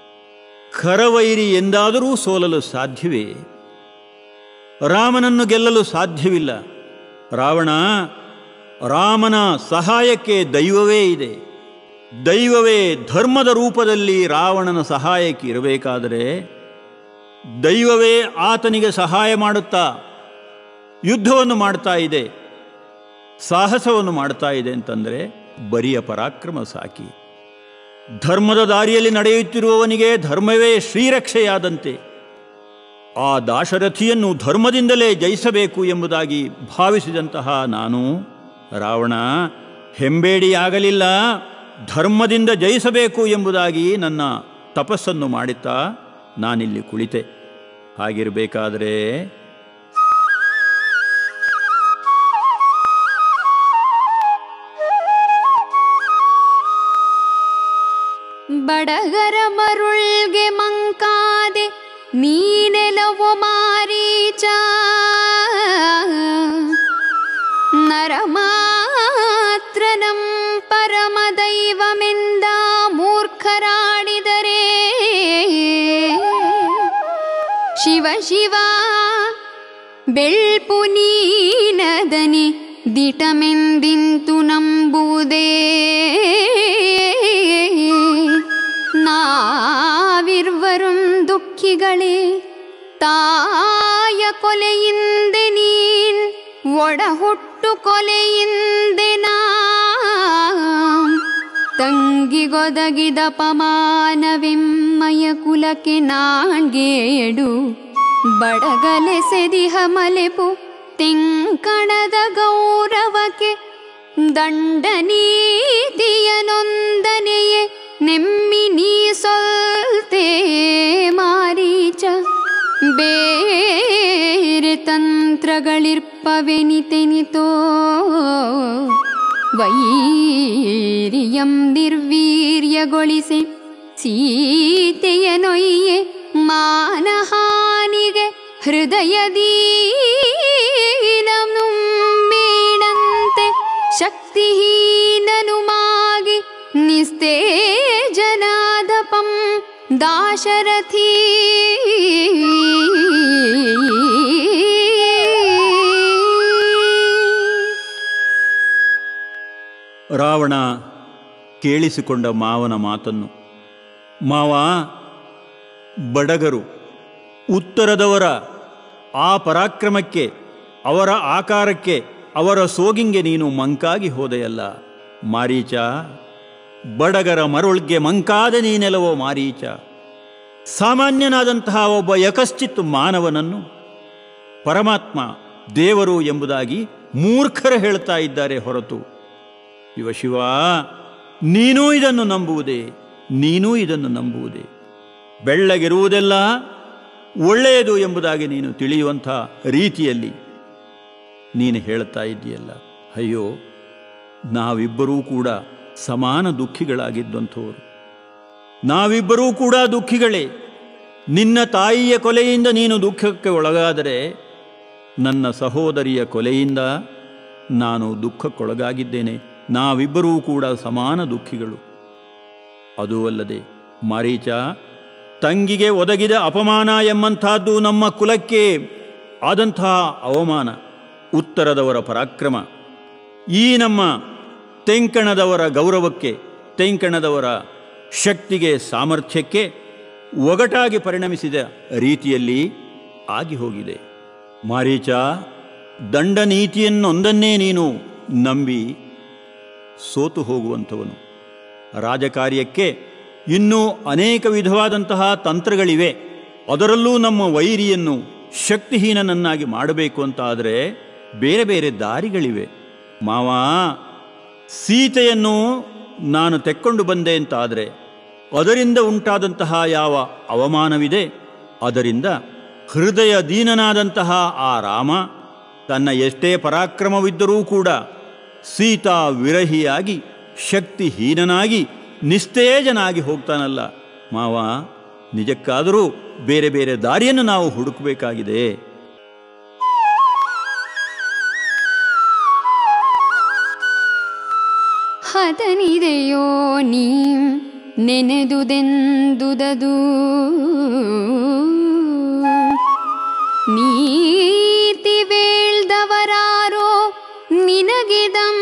Speaker 1: ಖರವೈರಿ ಎಂದಾದರೂ ಸೋಲಲು ಸಾಧ್ಯವೇ? ರಾಮನನ್ನು ಗೆಲ್ಲಲು ಸಾಧ್ಯವಿಲ್ಲ. ರಾವಣ, ರಾಮನ ಸಹಾಯಕ್ಕೆ ದೈವವೇ ಇದೆ. ದೈವವೇ ಧರ್ಮದ ರೂಪದಲ್ಲಿ ರಾವಣನ ಸಹಾಯಕ್ಕೆ ಇರಬೇಕಾದರೆ ದೈವವೇ ಆತನಿಗೆ ಸಹಾಯ ಮಾಡುತ್ತಾ ಯುದ್ಧವನ್ನು ಮಾಡ್ತಾ ಇದೆ, ಸಾಹಸವನ್ನು ಮಾಡ್ತಾ ಇದೆ ಅಂತಂದರೆ ಬರಿಯ ಪರಾಕ್ರಮ ಸಾಕಿ. ಧರ್ಮದ ದಾರಿಯಲ್ಲಿ ನಡೆಯುತ್ತಿರುವವನಿಗೆ ಧರ್ಮವೇ ಶ್ರೀರಕ್ಷೆಯಾದಂತೆ ಆ ದಾಶರಥಿಯನ್ನು ಧರ್ಮದಿಂದಲೇ ಜಯಿಸಬೇಕು ಎಂಬುದಾಗಿ ಭಾವಿಸಿದಂತಹ ನಾನು ರಾವಣ ಹೆಂಬೇಡಿಯಾಗಲಿಲ್ಲ. ಧರ್ಮದಿಂದ ಜಯಿಸಬೇಕು ಎಂಬುದಾಗಿ ನನ್ನ ತಪಸ್ಸನ್ನು ಮಾಡುತ್ತಾ ನಾನಿಲ್ಲಿ ಕುಳಿತೆ. ಹಾಗಿರಬೇಕಾದರೆ
Speaker 2: ಬಡಗರ ಮರುಳ್ಗೆ ಮಂಕಾದೆ ನೀನೆಲವೋ ಮಾರೀಚ, ನರಮಾತ್ರನಂ ಪರಮದೈವಮೆಂದ ಮೂರ್ಖರಾಡಿ ಶಿವ ಬೆಳ್ಪು ನೀನದನೆ ದಿಟಮೆಂದಿಂತು ನಂಬುವುದೇ ನಾವಿರ್ವರುಂ ದುಃಖಿಗಳೇ ತಾಯ ಕೊಲೆಯಿಂದೆ ನೀನ್ ಒಡಹುಟ್ಟು ಕೊಲೆಯಿಂದೆ ನಾ ತಂಗಿಗೊದಗಿದ ಪಮಾನವೆಮ್ಮಯ ಕುಲಕ್ಕೆ ನಾಣ್ಗೇಡು ಬಡಗಲೆ ಸೆದಿಹ ಮಲೆಪು ತೆಂಕಣದ ಗೌರವಕ್ಕೆ ದಂಡ ನೀತಿಯ ನೊಂದನೆಯೇ ನೆಮ್ಮಿ ನೀ ಸೊಲ್ತೆ ಮಾರೀಚ ಬೇರೆ ತಂತ್ರಗಳಿರ್ಪವೆನಿತೆನಿತೋ ವೈರಿಯಂ ನಿರ್ವೀರ್ಯಗೊಳಿಸಿ ಸೀತೆಯ ನೊಯ್ಯೆ ಮಾನಹಾನಿಗೆ ಹೃದಯದೀನನುಂಬೀಣಂತೆ ಶಕ್ತಿಹೀನನು ಮಾಗಿ ನಿಸ್ತೇಜನಾದಪಂ ದಾಶರಥೀ
Speaker 1: ರಾವಣ ಕೇಳಿಸಿಕೊಂಡ ಮಾವನ ಮಾತನ್ನು. ಮಾವ, ಬಡಗರು ಉತ್ತರದವರ ಆ ಪರಾಕ್ರಮಕ್ಕೆ, ಅವರ ಆಕಾರಕ್ಕೆ, ಅವರ ಸೋಗಿಂಗೆ ನೀನು ಮಂಕಾಗಿ ಹೋದೆಯಲ್ಲ ಮಾರೀಚ. ಬಡಗರ ಮರುಳ್ಗೆ ಮಂಕಾದ ನೀನೆಲವೋ ಮಾರೀಚ. ಸಾಮಾನ್ಯನಾದಂತಹ ಒಬ್ಬ ಯಕಶ್ಚಿತ್ ಮಾನವನನ್ನು ಪರಮಾತ್ಮ ದೇವರು ಎಂಬುದಾಗಿ ಮೂರ್ಖರು ಹೇಳ್ತಾ ಇದ್ದಾರೆ ಹೊರತು, ಶಿವ ಶಿವ, ನೀನೂ ಇದನ್ನು ನಂಬುವುದೇ, ನೀನೂ ಇದನ್ನು ನಂಬುವುದೇ. ಬೆಳ್ಳಗಿರುವುದೆಲ್ಲ ಒಳ್ಳೆಯದು ಎಂಬುದಾಗಿ ನೀನು ತಿಳಿಯುವಂಥ ರೀತಿಯಲ್ಲಿ ನೀನು ಹೇಳ್ತಾ ಇದ್ದೀಯಲ್ಲ. ಅಯ್ಯೋ, ನಾವಿಬ್ಬರೂ ಕೂಡ ಸಮಾನ ದುಃಖಿಗಳಾಗಿದ್ದಂಥವರು. ನಾವಿಬ್ಬರೂ ಕೂಡ ದುಃಖಿಗಳೇ. ನಿನ್ನ ತಾಯಿಯ ಕೊಲೆಯಿಂದ ನೀನು ದುಃಖಕ್ಕೆ ಒಳಗಾದರೆ, ನನ್ನ ಸಹೋದರಿಯ ಕೊಲೆಯಿಂದ ನಾನು ದುಃಖಕ್ಕೊಳಗಾಗಿದ್ದೇನೆ. ನಾವಿಬ್ಬರೂ ಕೂಡ ಸಮಾನ ದುಃಖಿಗಳು. ಅದೂ ಅಲ್ಲದೆ ಮಾರೀಚ, ತಂಗಿಗೆ ಒದಗಿದ ಅಪಮಾನ ಎಂಬಂಥದ್ದು ನಮ್ಮ ಕುಲಕ್ಕೆ ಆದಂತಹ ಅವಮಾನ. ಉತ್ತರದವರ ಪರಾಕ್ರಮ ಈ ನಮ್ಮ ತೆಂಕಣದವರ ಗೌರವಕ್ಕೆ, ತೆಂಕಣದವರ ಶಕ್ತಿಗೆ, ಸಾಮರ್ಥ್ಯಕ್ಕೆ ಒಗಟಾಗಿ ಪರಿಣಮಿಸಿದ ರೀತಿಯಲ್ಲಿ ಆಗಿ ಹೋಗಿದೆ. ಮಾರೀಚ, ದಂಡನೀತಿಯನ್ನೊಂದನ್ನೇ ನೀನು ನಂಬಿ ಸೋತು ಹೋಗುವಂಥವನು. ರಾಜಕಾರ್ಯಕ್ಕೆ ಇನ್ನೂ ಅನೇಕ ವಿಧವಾದಂತಹ ತಂತ್ರಗಳಿವೆ. ಅದರಲ್ಲೂ ನಮ್ಮ ವೈರಿಯನ್ನು ಶಕ್ತಿಹೀನನನ್ನಾಗಿ ಮಾಡಬೇಕು ಅಂತ ಆದರೆ ಬೇರೆ ಬೇರೆ ದಾರಿಗಳಿವೆ. ಮಾವ, ಸೀತೆಯನ್ನು ನಾನು ತೆಕ್ಕೊಂಡು ಬಂದೆ ಅಂತಾದರೆ ಅದರಿಂದ ಉಂಟಾದಂತಹ ಯಾವ ಅವಮಾನವಿದೆ, ಅದರಿಂದ ಹೃದಯ ದೀನನಾದಂತಹ ಆ ರಾಮ ತನ್ನ ಎಷ್ಟೇ ಪರಾಕ್ರಮವಿದ್ದರೂ ಕೂಡ ಸೀತಾ ವಿರಹಿಯಾಗಿ ಶಕ್ತಿಹೀನನಾಗಿ ನಿಸ್ತೇಜನಾಗಿ ಹೋಗ್ತಾನಲ್ಲ. ಮಾವ, ನಿಜಕ್ಕಾದರೂ ಬೇರೆ ಬೇರೆ ದಾರಿಯನ್ನು ನಾವು ಹುಡುಕಬೇಕಾಗಿದೆ.
Speaker 2: ಹದನಿದೆಯೋ ನೀ ನೆನೆದುದೆಂದುದದು ನೀತಿ ವೇಳ್ದವರಾರೋ ನಿನಗಿದಂ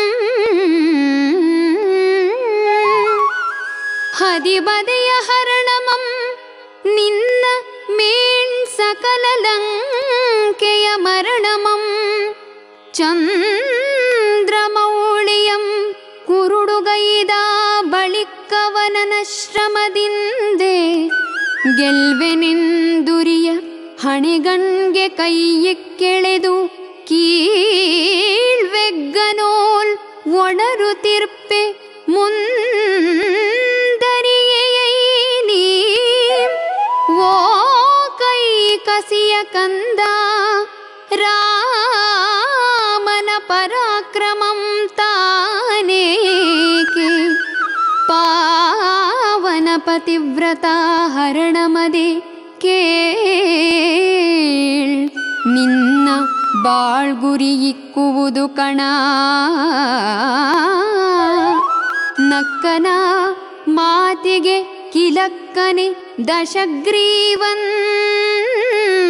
Speaker 2: ಹದಿಬದೆಯ ಹರಣಮಂ ನಿನ್ನ ಮೇಣ್ ಸಕಲ ಲಂಕೆಯ ಮರಣಮಂ ಚಂದ್ರಮೌಳಿಯಂ ಕುರುಡುಗೈದ ಬಳಿಕವನನ ಶ್ರಮದಿಂದೆ ಗೆಲ್ವೆನೆಂದುರಿಯ ಹಣೆಗಣ್ಗೆ ಕೈಯಿಕ್ಕೆಳೆದು ಕೀಳ್ವೆಗ್ಗನೋಲ್ ಒಣರುತಿರ್ಪೆ ಮುಂದರಿಯೈ ಓ ಕೈ ಕಸಿಯ ಕಂದ ರಾಮನ ಪರಾಕ್ರಮಂ ತಾನೇಕೆ ಪಾವನ ಪತಿವ್ರತ ಹರಣಮದೆ ಕೇಳ್ ನಿನ್ನ ಬಾಳ್ಗುರಿಯಿಕ್ಕುವುದು ಕಣ ನಕ್ಕನ ಮಾತಿಗೆ ಕಿಲಕ್ಕನೆ ದಶಗ್ರೀವನ್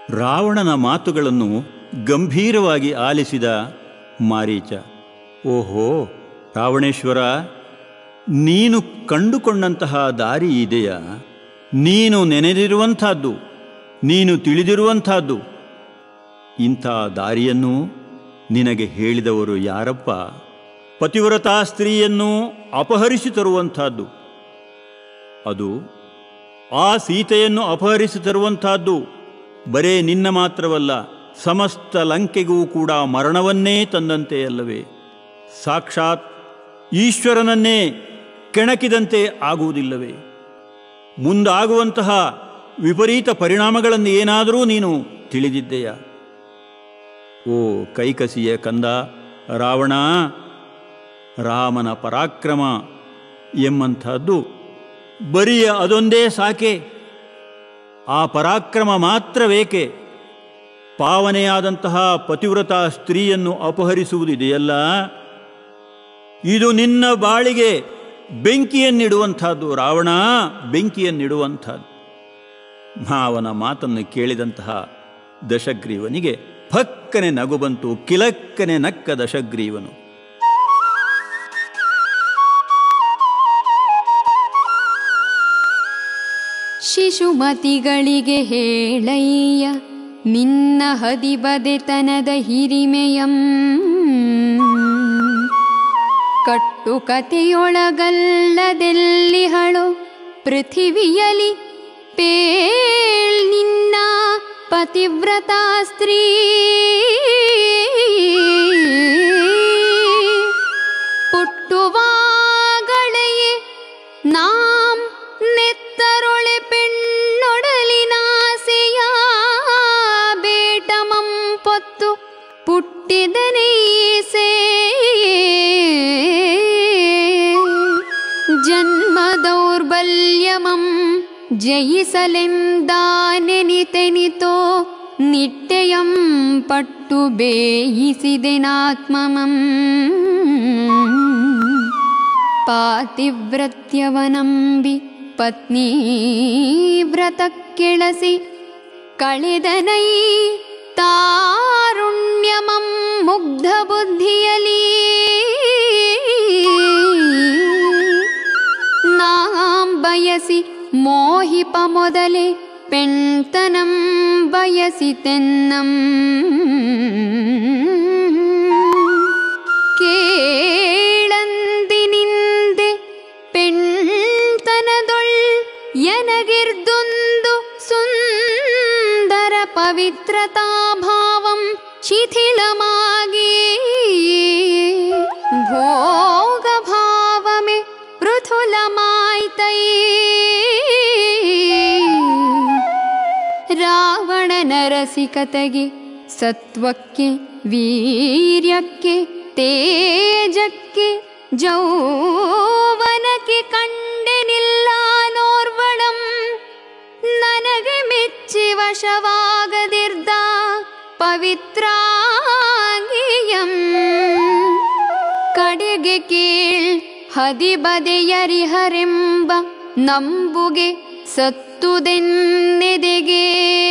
Speaker 1: ರಾವಣನ ಮಾತುಗಳನ್ನು ಗಂಭೀರವಾಗಿ ಆಲಿಸಿದ ಮಾರೀಚ. ಓಹೋ ರಾವಣೇಶ್ವರ, ನೀನು ಕಂಡುಕೊಂಡಂತಹ ದಾರಿ ಇದೆಯಾ? ನೀನು ನೆನೆದಿರುವಂಥದ್ದು, ನೀನು ತಿಳಿದಿರುವಂಥದ್ದು. ಇಂಥ ದಾರಿಯನ್ನು ನಿನಗೆ ಹೇಳಿದವರು ಯಾರಪ್ಪ? ಪತಿವ್ರತಾ ಸ್ತ್ರೀಯನ್ನು ಅಪಹರಿಸಿ ತರುವಂಥದ್ದು, ಅದು ಆ ಸೀತೆಯನ್ನು ಅಪಹರಿಸಿ ತರುವಂಥದ್ದು ಬರೇ ನಿನ್ನ ಮಾತ್ರವಲ್ಲ, ಸಮಸ್ತ ಲಂಕೆಗೂ ಕೂಡ ಮರಣವನ್ನೇ ತಂದಂತೆ ಅಲ್ಲವೇ? ಸಾಕ್ಷಾತ್ ಈಶ್ವರನನ್ನೇ ಕೆಣಕಿದಂತೆ ಆಗುವುದಿಲ್ಲವೇ? ಮುಂದಾಗುವಂತಹ ವಿಪರೀತ ಪರಿಣಾಮಗಳನ್ನು ಏನಾದರೂ ನೀನು ತಿಳಿದಿದ್ದೆಯಾ? ಓ ಕೈಕಸಿಯ ಕಂದ ರಾವಣ, ರಾಮನ ಪರಾಕ್ರಮ ಎಂಬಂಥದ್ದು ಬರಿಯ ಅದೊಂದೇ ಸಾಕೆ? ಆ ಪರಾಕ್ರಮ ಮಾತ್ರವೇಕೆ? ಪಾವನೆಯಾದಂತಹ ಪತಿವ್ರತಾ ಸ್ತ್ರೀಯನ್ನು ಅಪಹರಿಸುವುದಿದೆಯಲ್ಲ, ಇದು ನಿನ್ನ ಬಾಳಿಗೆ ಬೆಂಕಿಯನ್ನಿಡುವಂಥದ್ದು ರಾವಣ, ಬೆಂಕಿಯನ್ನಿಡುವಂಥದ್ದು. ಮಾವನ ಮಾತನ್ನು ಕೇಳಿದಂತಹ ದಶಗ್ರೀವನಿಗೆ ಫಕ್ಕನೆ ನಗು ಬಂತು. ಕಿಲಕ್ಕನೆ ನಕ್ಕ ದಶಗ್ರೀವನು.
Speaker 2: ಶಿಶುಮತಿಗಳಿಗೆ ಹೇಳಯ್ಯ ನಿನ್ನ ಹದಿಬದೆತನದ ಹಿರಿಮೆಯಂ, ಕಟ್ಟುಕತೆಯೊಳಗಲ್ಲದೆಲ್ಲಿಹಳು ಪೃಥಿವಿಯಲಿ ಪೇಳ್ ನಿನ್ನ ಪತಿವ್ರತಾ ಸ್ತ್ರೀ. ಪುಟ್ಟುವಾಗಳೆಯೇ ನಾಂ ನೆತ್ತರೊಳೆ ಪೆಣ್ಣೊಡಲಿನಾಸೆಯ ಬೇಟಮಂ ಪೊತ್ತು ಪುಟ್ಟಿದನೈಸೆ. ಜನ್ಮ ದೌರ್ಬಲ್ಯಮಂ ಜಯಿಸಲೆಂದಾನೆನಿತೆನಿತೋ ನಿಟ್ಟೆಯಂ ಪಟ್ಟು ಬೇಯಿಸಿದೆನಾತ್ಮಮಂ. ಪಾತಿವ್ರತ್ಯವನಂಬಿ ಪತ್ನಿ ವ್ರತಕ್ಕೆಳಸಿ ಕಳೆದನೈ ತಾರುಣ್ಯಮಂ ಮುಗ್ಧ ಬುದ್ಧಿಯಲಿ. ನಾಂ ಬಯಸಿ ಮೋಹಿಪ ಮೊದಲೇ ಪೆಣ್ತನಂ ಬಯಸಿತೆನ್ನಂ. ಕೇಳಂದಿನಿಂದೆ ಪೆಣ್ತನದೊಳ್ ಎನಗಿರ್ದೊಂದು ಸುಂದರ ಪವಿತ್ರತಾಭಾವಂ ಶಿಥಿಲಮಾಗಿ ಭೋಗಭಾವಮೆ ಪೃಥುಲಮಾಯ್ತೈ. ರಾವಣನ ರಸಿಕತೆಗೆ ಸತ್ವಕ್ಕೆ ವೀರ್ಯಕ್ಕೆ ತೇಜಕ್ಕೆ ಜೌವನಕ್ಕೆ ಕಂಡೆನಿಲ್ಲ ನೋರ್ವಳಂ. ನನಗೆ ಮೆಚ್ಚಿ ವಶವಾಗದಿರ್ದ ಪವಿತ್ರಾಂಗಿಯಂ. ಕಡೆಗೆ ಕೇಳ್ ಹದಿಬದೆಯರಿಹರೆಂಬ ನಂಬುಗೆ ಸತ್ತುದೆನ್ನೆದೆಗೆ.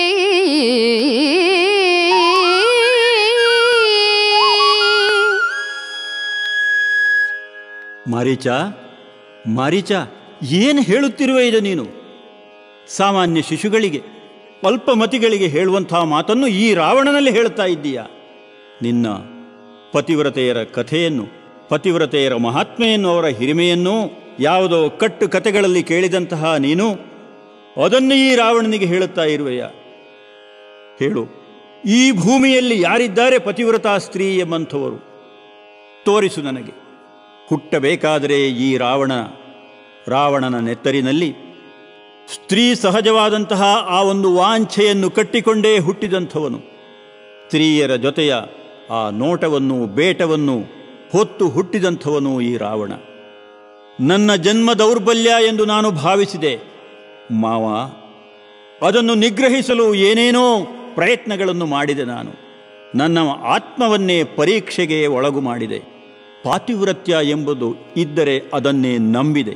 Speaker 1: ಮಾರೀಚ, ಮಾರೀಚ, ಏನು ಹೇಳುತ್ತಿರುವೆ ಇದು ನೀನು? ಸಾಮಾನ್ಯ ಶಿಶುಗಳಿಗೆ, ಅಲ್ಪಮತಿಗಳಿಗೆ ಹೇಳುವಂಥ ಮಾತನ್ನು ಈ ರಾವಣನಲ್ಲಿ ಹೇಳ್ತಾ ಇದ್ದೀಯಾ? ನಿನ್ನ ಪತಿವ್ರತೆಯರ ಕಥೆಯನ್ನು, ಪತಿವ್ರತೆಯರ ಮಹಾತ್ಮೆಯನ್ನು, ಅವರ ಹಿರಿಮೆಯನ್ನು ಯಾವುದೋ ಕಟ್ಟು ಕಥೆಗಳಲ್ಲಿ ಕೇಳಿದಂತಹ ನೀನು ಅದನ್ನು ಈ ರಾವಣನಿಗೆ ಹೇಳುತ್ತಾ ಇರುವೆಯ? ಹೇಳು, ಈ ಭೂಮಿಯಲ್ಲಿ ಯಾರಿದ್ದಾರೆ ಪತಿವ್ರತಾ ಸ್ತ್ರೀ ಎಂಬಂಥವರು? ತೋರಿಸು ನನಗೆ. ಹುಟ್ಟಬೇಕಾದರೆ ಈ ರಾವಣ ರಾವಣನ ನೆತ್ತರಿನಲ್ಲಿ ಸ್ತ್ರೀ ಸಹಜವಾದಂತಹ ಆ ಒಂದು ವಾಂಛೆಯನ್ನು ಕಟ್ಟಿಕೊಂಡೇ ಹುಟ್ಟಿದಂಥವನು. ಸ್ತ್ರೀಯರ ಜೊತೆಯ ಆ ನೋಟವನ್ನು, ಬೇಟವನ್ನು ಹೊತ್ತು ಹುಟ್ಟಿದಂಥವನು ಈ ರಾವಣ. ನನ್ನ ಜನ್ಮ ದೌರ್ಬಲ್ಯ ಎಂದು ನಾನು ಭಾವಿಸಿದೆ ಮಾವ. ಅದನ್ನು ನಿಗ್ರಹಿಸಲು ಏನೇನೋ ಪ್ರಯತ್ನಗಳನ್ನು ಮಾಡಿದೆ ನಾನು. ನನ್ನ ಆತ್ಮವನ್ನೇ ಪರೀಕ್ಷೆಗೆ ಒಳಗು ಮಾಡಿದೆ. ಪಾತಿವ್ರತ್ಯ ಎಂಬುದು ಇದ್ದರೆ ಅದನ್ನೇ ನಂಬಿದೆ.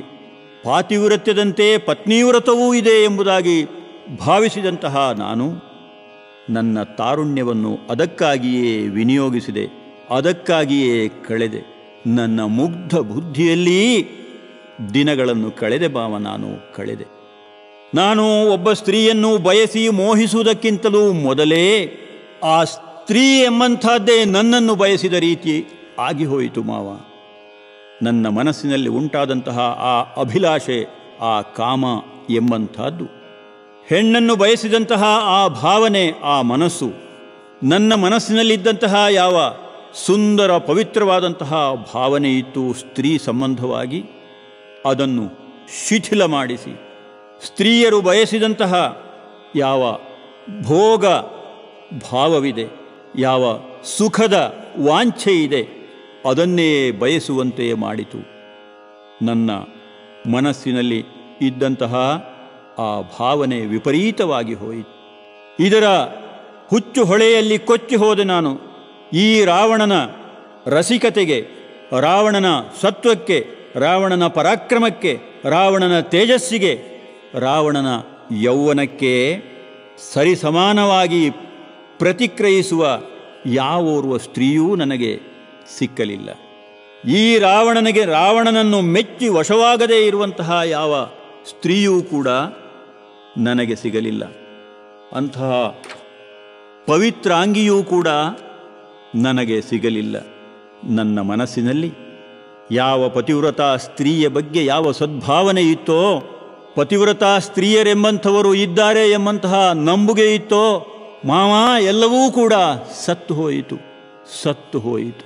Speaker 1: ಪಾತಿವ್ರತ್ಯದಂತೆ ಪತ್ನಿವ್ರತವೂ ಇದೆ ಎಂಬುದಾಗಿ ಭಾವಿಸಿದಂತಹ ನಾನು ನನ್ನ ತಾರುಣ್ಯವನ್ನು ಅದಕ್ಕಾಗಿಯೇ ವಿನಿಯೋಗಿಸಿದೆ, ಅದಕ್ಕಾಗಿಯೇ ಕಳೆದೆ. ನನ್ನ ಮುಗ್ಧ ಬುದ್ಧಿಯಲ್ಲಿ ದಿನಗಳನ್ನು ಕಳೆದೆ ಭಾವ, ನಾನು ಕಳೆದೆ. ನಾನು ಒಬ್ಬ ಸ್ತ್ರೀಯನ್ನು ಬಯಸಿ ಮೋಹಿಸುವುದಕ್ಕಿಂತಲೂ ಮೊದಲೇ ಆ ಸ್ತ್ರೀ ಎಂಬಂಥದ್ದೇ ನನ್ನನ್ನು ಬಯಸಿದ ರೀತಿ ಆಗಿ ಹೋಯಿತು ಮಾವ. ನನ್ನ ಮನಸ್ಸಿನಲ್ಲಿ ಉಂಟಾದಂತಹ ಆ ಅಭಿಲಾಷೆ, ಆ ಕಾಮ ಎಂಬಂಥದ್ದು, ಹೆಣ್ಣನ್ನು ಬಯಸಿದಂತಹ ಆ ಭಾವನೆ, ಆ ಮನಸ್ಸು, ನನ್ನ ಮನಸ್ಸಿನಲ್ಲಿದ್ದಂತಹ ಯಾವ ಸುಂದರ ಪವಿತ್ರವಾದಂತಹ ಭಾವನೆ ಇತ್ತು ಸ್ತ್ರೀ ಸಂಬಂಧವಾಗಿ, ಅದನ್ನು ಶಿಥಿಲ ಮಾಡಿಸಿ ಸ್ತ್ರೀಯರು ಬಯಸಿದಂತಹ ಯಾವ ಭೋಗ ಭಾವವಿದೆ, ಯಾವ ಸುಖದ ವಾಂಛೆ ಇದೆ, ಅದನ್ನೇ ಬಯಸುವಂತೆ ಮಾಡಿತು. ನನ್ನ ಮನಸ್ಸಿನಲ್ಲಿ ಇದ್ದಂತಹ ಆ ಭಾವನೆ ವಿಪರೀತವಾಗಿ ಹೋಯಿತು. ಇದರ ಹುಚ್ಚು ಹೊಳೆಯಲ್ಲಿ ಕೊಚ್ಚಿ ಹೋದೆ ನಾನು. ಈ ರಾವಣನ ರಸಿಕತೆಗೆ, ರಾವಣನ ಸತ್ವಕ್ಕೆ, ರಾವಣನ ಪರಾಕ್ರಮಕ್ಕೆ, ರಾವಣನ ತೇಜಸ್ಸಿಗೆ, ರಾವಣನ ಯೌವನಕ್ಕೆ ಸರಿಸಮಾನವಾಗಿ ಪ್ರತಿಕ್ರಿಯಿಸುವ ಯಾವೋರ್ವ ಸ್ತ್ರೀಯೂ ನನಗೆ ಸಿಕ್ಕಲಿಲ್ಲ. ಈ ರಾವಣನಿಗೆ ರಾವಣನನ್ನು ಮೆಚ್ಚಿ ವಶವಾಗದೇ ಇರುವಂತಹ ಯಾವ ಸ್ತ್ರೀಯೂ ಕೂಡ ನನಗೆ ಸಿಗಲಿಲ್ಲ. ಅಂತಹ ಪವಿತ್ರಾಂಗಿಯೂ ಕೂಡ ನನಗೆ ಸಿಗಲಿಲ್ಲ. ನನ್ನ ಮನಸ್ಸಿನಲ್ಲಿ ಯಾವ ಪತಿವ್ರತಾ ಸ್ತ್ರೀಯ ಬಗ್ಗೆ ಯಾವ ಸದ್ಭಾವನೆ ಇತ್ತೋ, ಪತಿವ್ರತಾ ಸ್ತ್ರೀಯರೆಂಬಂಥವರು ಇದ್ದಾರೆ ಎಂಬಂತಹ ನಂಬುಗೆ ಇತ್ತೋ ಮಾವ, ಎಲ್ಲವೂ ಕೂಡ ಸತ್ತು ಹೋಯಿತು, ಸತ್ತು ಹೋಯಿತು.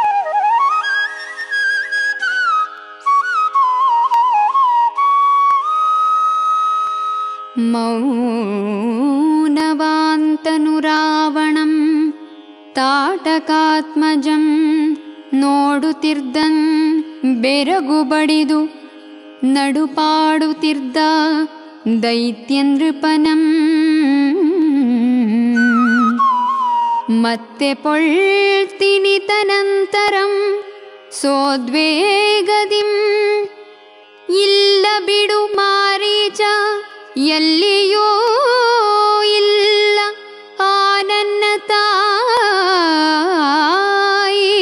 Speaker 2: ಮೌನವಾಂತನು ರಾವಣಂ ತಾಟಕಾತ್ಮಜಂ ನೋಡುತ್ತಿರ್ದನ್ ಬೆರಗು ಬಡಿದು ನಡುಪಾಡುತ್ತಿರ್ದ ದೈತ್ಯನೃಪನಂ. ಮತ್ತೆ ಪೊಳ್ತಿನಿತನಂತರಂ ಸೋದ್ವೇಗದಿಂ ಇಲ್ಲ ಬಿಡು ಮಾರೀಚ, ಎಲ್ಲಿಯೂ ಇಲ್ಲ ಆ ನನ್ನ ತಾಯಿ.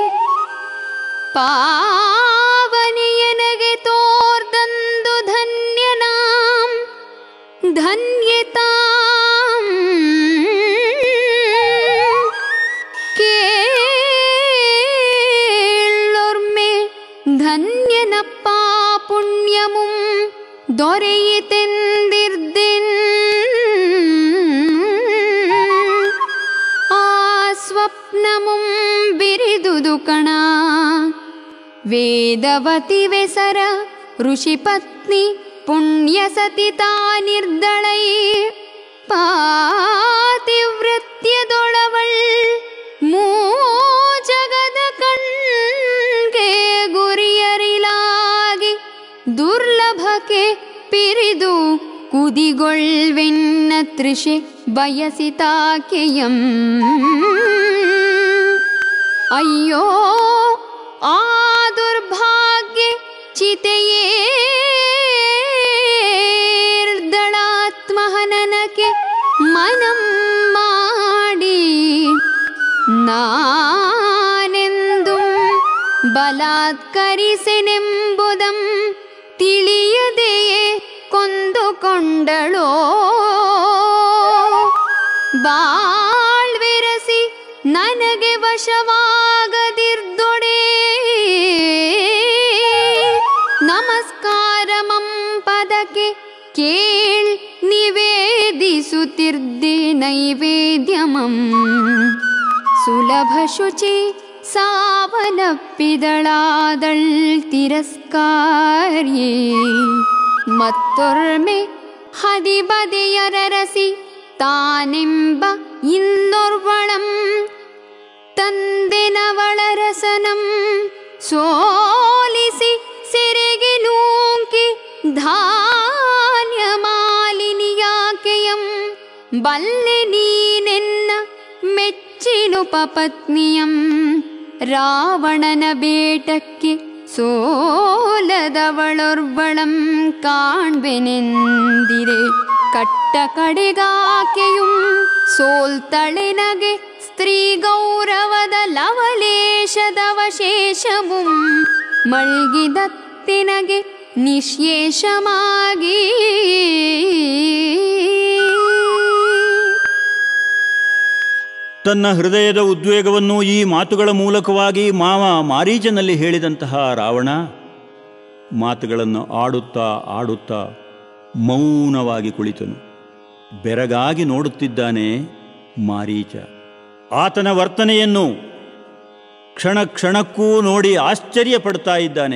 Speaker 2: ಪಾವನಿಯನಗೆ ತೋರ್ದಂದು ಧನ್ಯನಾಂ ಧನ್ಯತಾಂ. ಕೇಳೊರ್ಮೆ ಧನ್ಯನಪ್ಪ ಪುಣ್ಯಮುಂ ದೊರೆಯಿತೆಂದಿರ್ದೆನ್. ಆ ಸ್ವಪ್ನಮುಂ ಬಿರಿದುದು ಕಣ ವೇದವತಿ ವೆಸರ ಋಷಿಪತ್ನಿ ಪುಣ್ಯ ಸತಿತಾ ನಿರ್ದಳೈ. ಪಾತಿವ್ರತ್ಯದೊಳವಳ್ ಮೂ ಜಗದ ಕಣ್ಗೆ ಗುರಿಯರಿಲಾಗಿ ದುರ್ಲಭಕ್ಕೆ ಪಿರಿದು ಕುದಿಗೊಳ್ವೆನ್ನ ತೃಷೆ ಬಯಸಿತಾಕೆಯಂ. ಅಯ್ಯೋ ಆ ದುರ್ಭಾಗ್ಯ ಚಿತೆಯೇರ್ದಳಾತ್ಮಹನನಕ್ಕೆ ಮನಂ ಮಾಡಿ ನಾನೆಂದು ಬಲಾತ್ಕರಿಸೆನೆಂಬುದಂ ತಿಳಿಯದೆಯೇ ಕೊಂದುಕೊಂಡಳೋ. ಬಾಳ್ವೆರಸಿ ನನಗೆ ವಶವಾಗದಿರ್ದೊಡೆ ನಮಸ್ಕಾರಮಂ ಪದಕ್ಕೆ ಕೇಳ್ ನಿವೇದಿಸುತ್ತಿರ್ದೆ ನೈವೇದ್ಯಮಂ. ಸುಲಭ ಶುಚಿ ಸಾವನಪ್ಪಿದಳಾದಳ್ ತಿರಸ್ಕಾರ್ಯೇ. ಮತ್ತೊರ್ಮೆ ಹದಿಬದಿಯರರಸಿ ತಾನೆಂಬ ಇನ್ನೊರ್ವಳಂ ತಂದೆನವಳರಸನಂ ಸೋಲಿಸಿ ಸೆರೆಗೆ ನೂಕಿ ಧಾನ್ಯ ಮಾಲಿನಿಯಾಕೆಯಂ. ಬಲ್ಲೆ ನೀನೆನ್ನ ಮೆಚ್ಚಿನುಪಪತ್ನಿಯಂ ರಾವಣನ ಬೇಟಕ್ಕೆ ಸೋಲದವಳೊರ್ವಳಂ ಕಾಣ್ಬೆನೆಂದಿರೆ. ಕಟ್ಟ ಕಡೆಗಾಕೆಯುಂ ಸೋಲ್ತಳೆನಗೆ ಸ್ತ್ರೀ ಗೌರವದ ಲವಲೇಶದವಶೇಷಮುಂ ಮಳ್ಗಿದತ್ತಿನಗೆ ನಿಶೇಷಮಾಗಿ
Speaker 1: ತನ್ನ ಹೃದಯದ ಉದ್ವೇಗವನ್ನು ಈ ಮಾತುಗಳ ಮೂಲಕವಾಗಿ ಮಾವ ಮಾರೀಚನಲ್ಲಿ ಹೇಳಿದಂತಹ ರಾವಣ ಮಾತುಗಳನ್ನು ಆಡುತ್ತಾ ಆಡುತ್ತಾ ಮೌನವಾಗಿ ಕುಳಿತನು. ಬೆರಗಾಗಿ ನೋಡುತ್ತಿದ್ದಾನೆ ಮಾರೀಚ. ಆತನ ವರ್ತನೆಯನ್ನು ಕ್ಷಣ ಕ್ಷಣಕ್ಕೂ ನೋಡಿ ಆಶ್ಚರ್ಯ ಪಡ್ತಾ ಇದ್ದಾನೆ.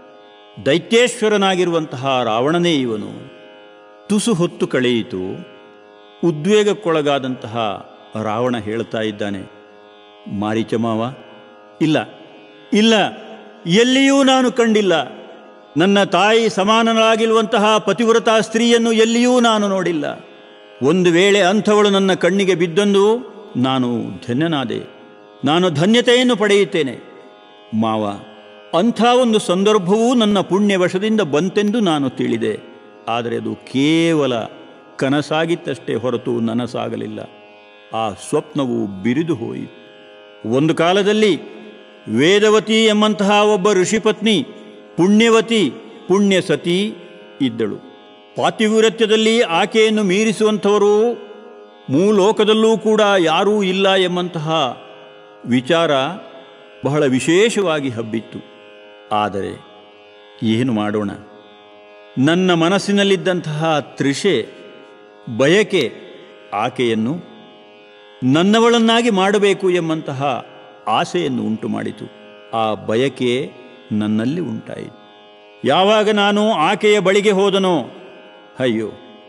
Speaker 1: ದೈತ್ಯೇಶ್ವರನಾಗಿರುವಂತಹ ರಾವಣನೇ ಇವನು. ತುಸು ಹೊತ್ತು ಕಳೆಯಿತು. ಉದ್ವೇಗಕ್ಕೊಳಗಾದಂತಹ ರಾವಣ ಹೇಳ್ತಾ ಇದ್ದಾನೆ, ಮಾರೀಚ ಮಾವ, ಇಲ್ಲ ಇಲ್ಲ, ಎಲ್ಲಿಯೂ ನಾನು ಕಂಡಿಲ್ಲ. ನನ್ನ ತಾಯಿ ಸಮಾನರಾಗಿರುವಂತಹ ಪತಿವ್ರತಾ ಸ್ತ್ರೀಯನ್ನು ಎಲ್ಲಿಯೂ ನಾನು ನೋಡಿಲ್ಲ. ಒಂದು ವೇಳೆ ಅಂಥವಳು ನನ್ನ ಕಣ್ಣಿಗೆ ಬಿದ್ದಂದು ನಾನು ಧನ್ಯನಾದೆ, ನಾನು ಧನ್ಯತೆಯನ್ನು ಪಡೆಯುತ್ತೇನೆ. ಮಾವ, ಅಂಥ ಒಂದು ಸಂದರ್ಭವೂ ನನ್ನ ಪುಣ್ಯವಶದಿಂದ ಬಂತೆಂದು ನಾನು ತಿಳಿದೆ. ಆದರೆ ಅದು ಕೇವಲ ಕನಸಾಗಿತ್ತಷ್ಟೇ ಹೊರತು ನನಸಾಗಲಿಲ್ಲ. ಆ ಸ್ವಪ್ನವು ಬಿರಿದು ಹೋಯಿತು. ಒಂದು ಕಾಲದಲ್ಲಿ ವೇದವತಿ ಎಂಬಂತಹ ಒಬ್ಬ ಋಷಿಪತ್ನಿ ಪುಣ್ಯವತಿ ಪುಣ್ಯ ಸತಿ ಇದ್ದಳು. ಪಾತಿವ್ರತ್ಯದಲ್ಲಿ ಆಕೆಯನ್ನು ಮೀರಿಸುವಂಥವರು ಮೂಲೋಕದಲ್ಲೂ ಕೂಡ ಯಾರೂ ಇಲ್ಲ ಎಂಬಂತಹ ವಿಚಾರ ಬಹಳ ವಿಶೇಷವಾಗಿ ಹಬ್ಬಿತ್ತು. ಆದರೆ ಏನು ಮಾಡೋಣ, ನನ್ನ ಮನಸ್ಸಿನಲ್ಲಿದ್ದಂತಹ ತೃಷೆ, ಬಯಕೆ ಆಕೆಯನ್ನು ನನ್ನವಳನ್ನಾಗಿ ಮಾಡಬೇಕು ಎಂಬಂತಹ ಆಸೆಯನ್ನು ಉಂಟು ಮಾಡಿತು. ಆ ಬಯಕೆ ನನ್ನಲ್ಲಿ ಉಂಟಾಯಿತು. ಯಾವಾಗ ನಾನು ಆಕೆಯ ಬಳಿಗೆ ಹೋದನೋ, ಅಯ್ಯೋ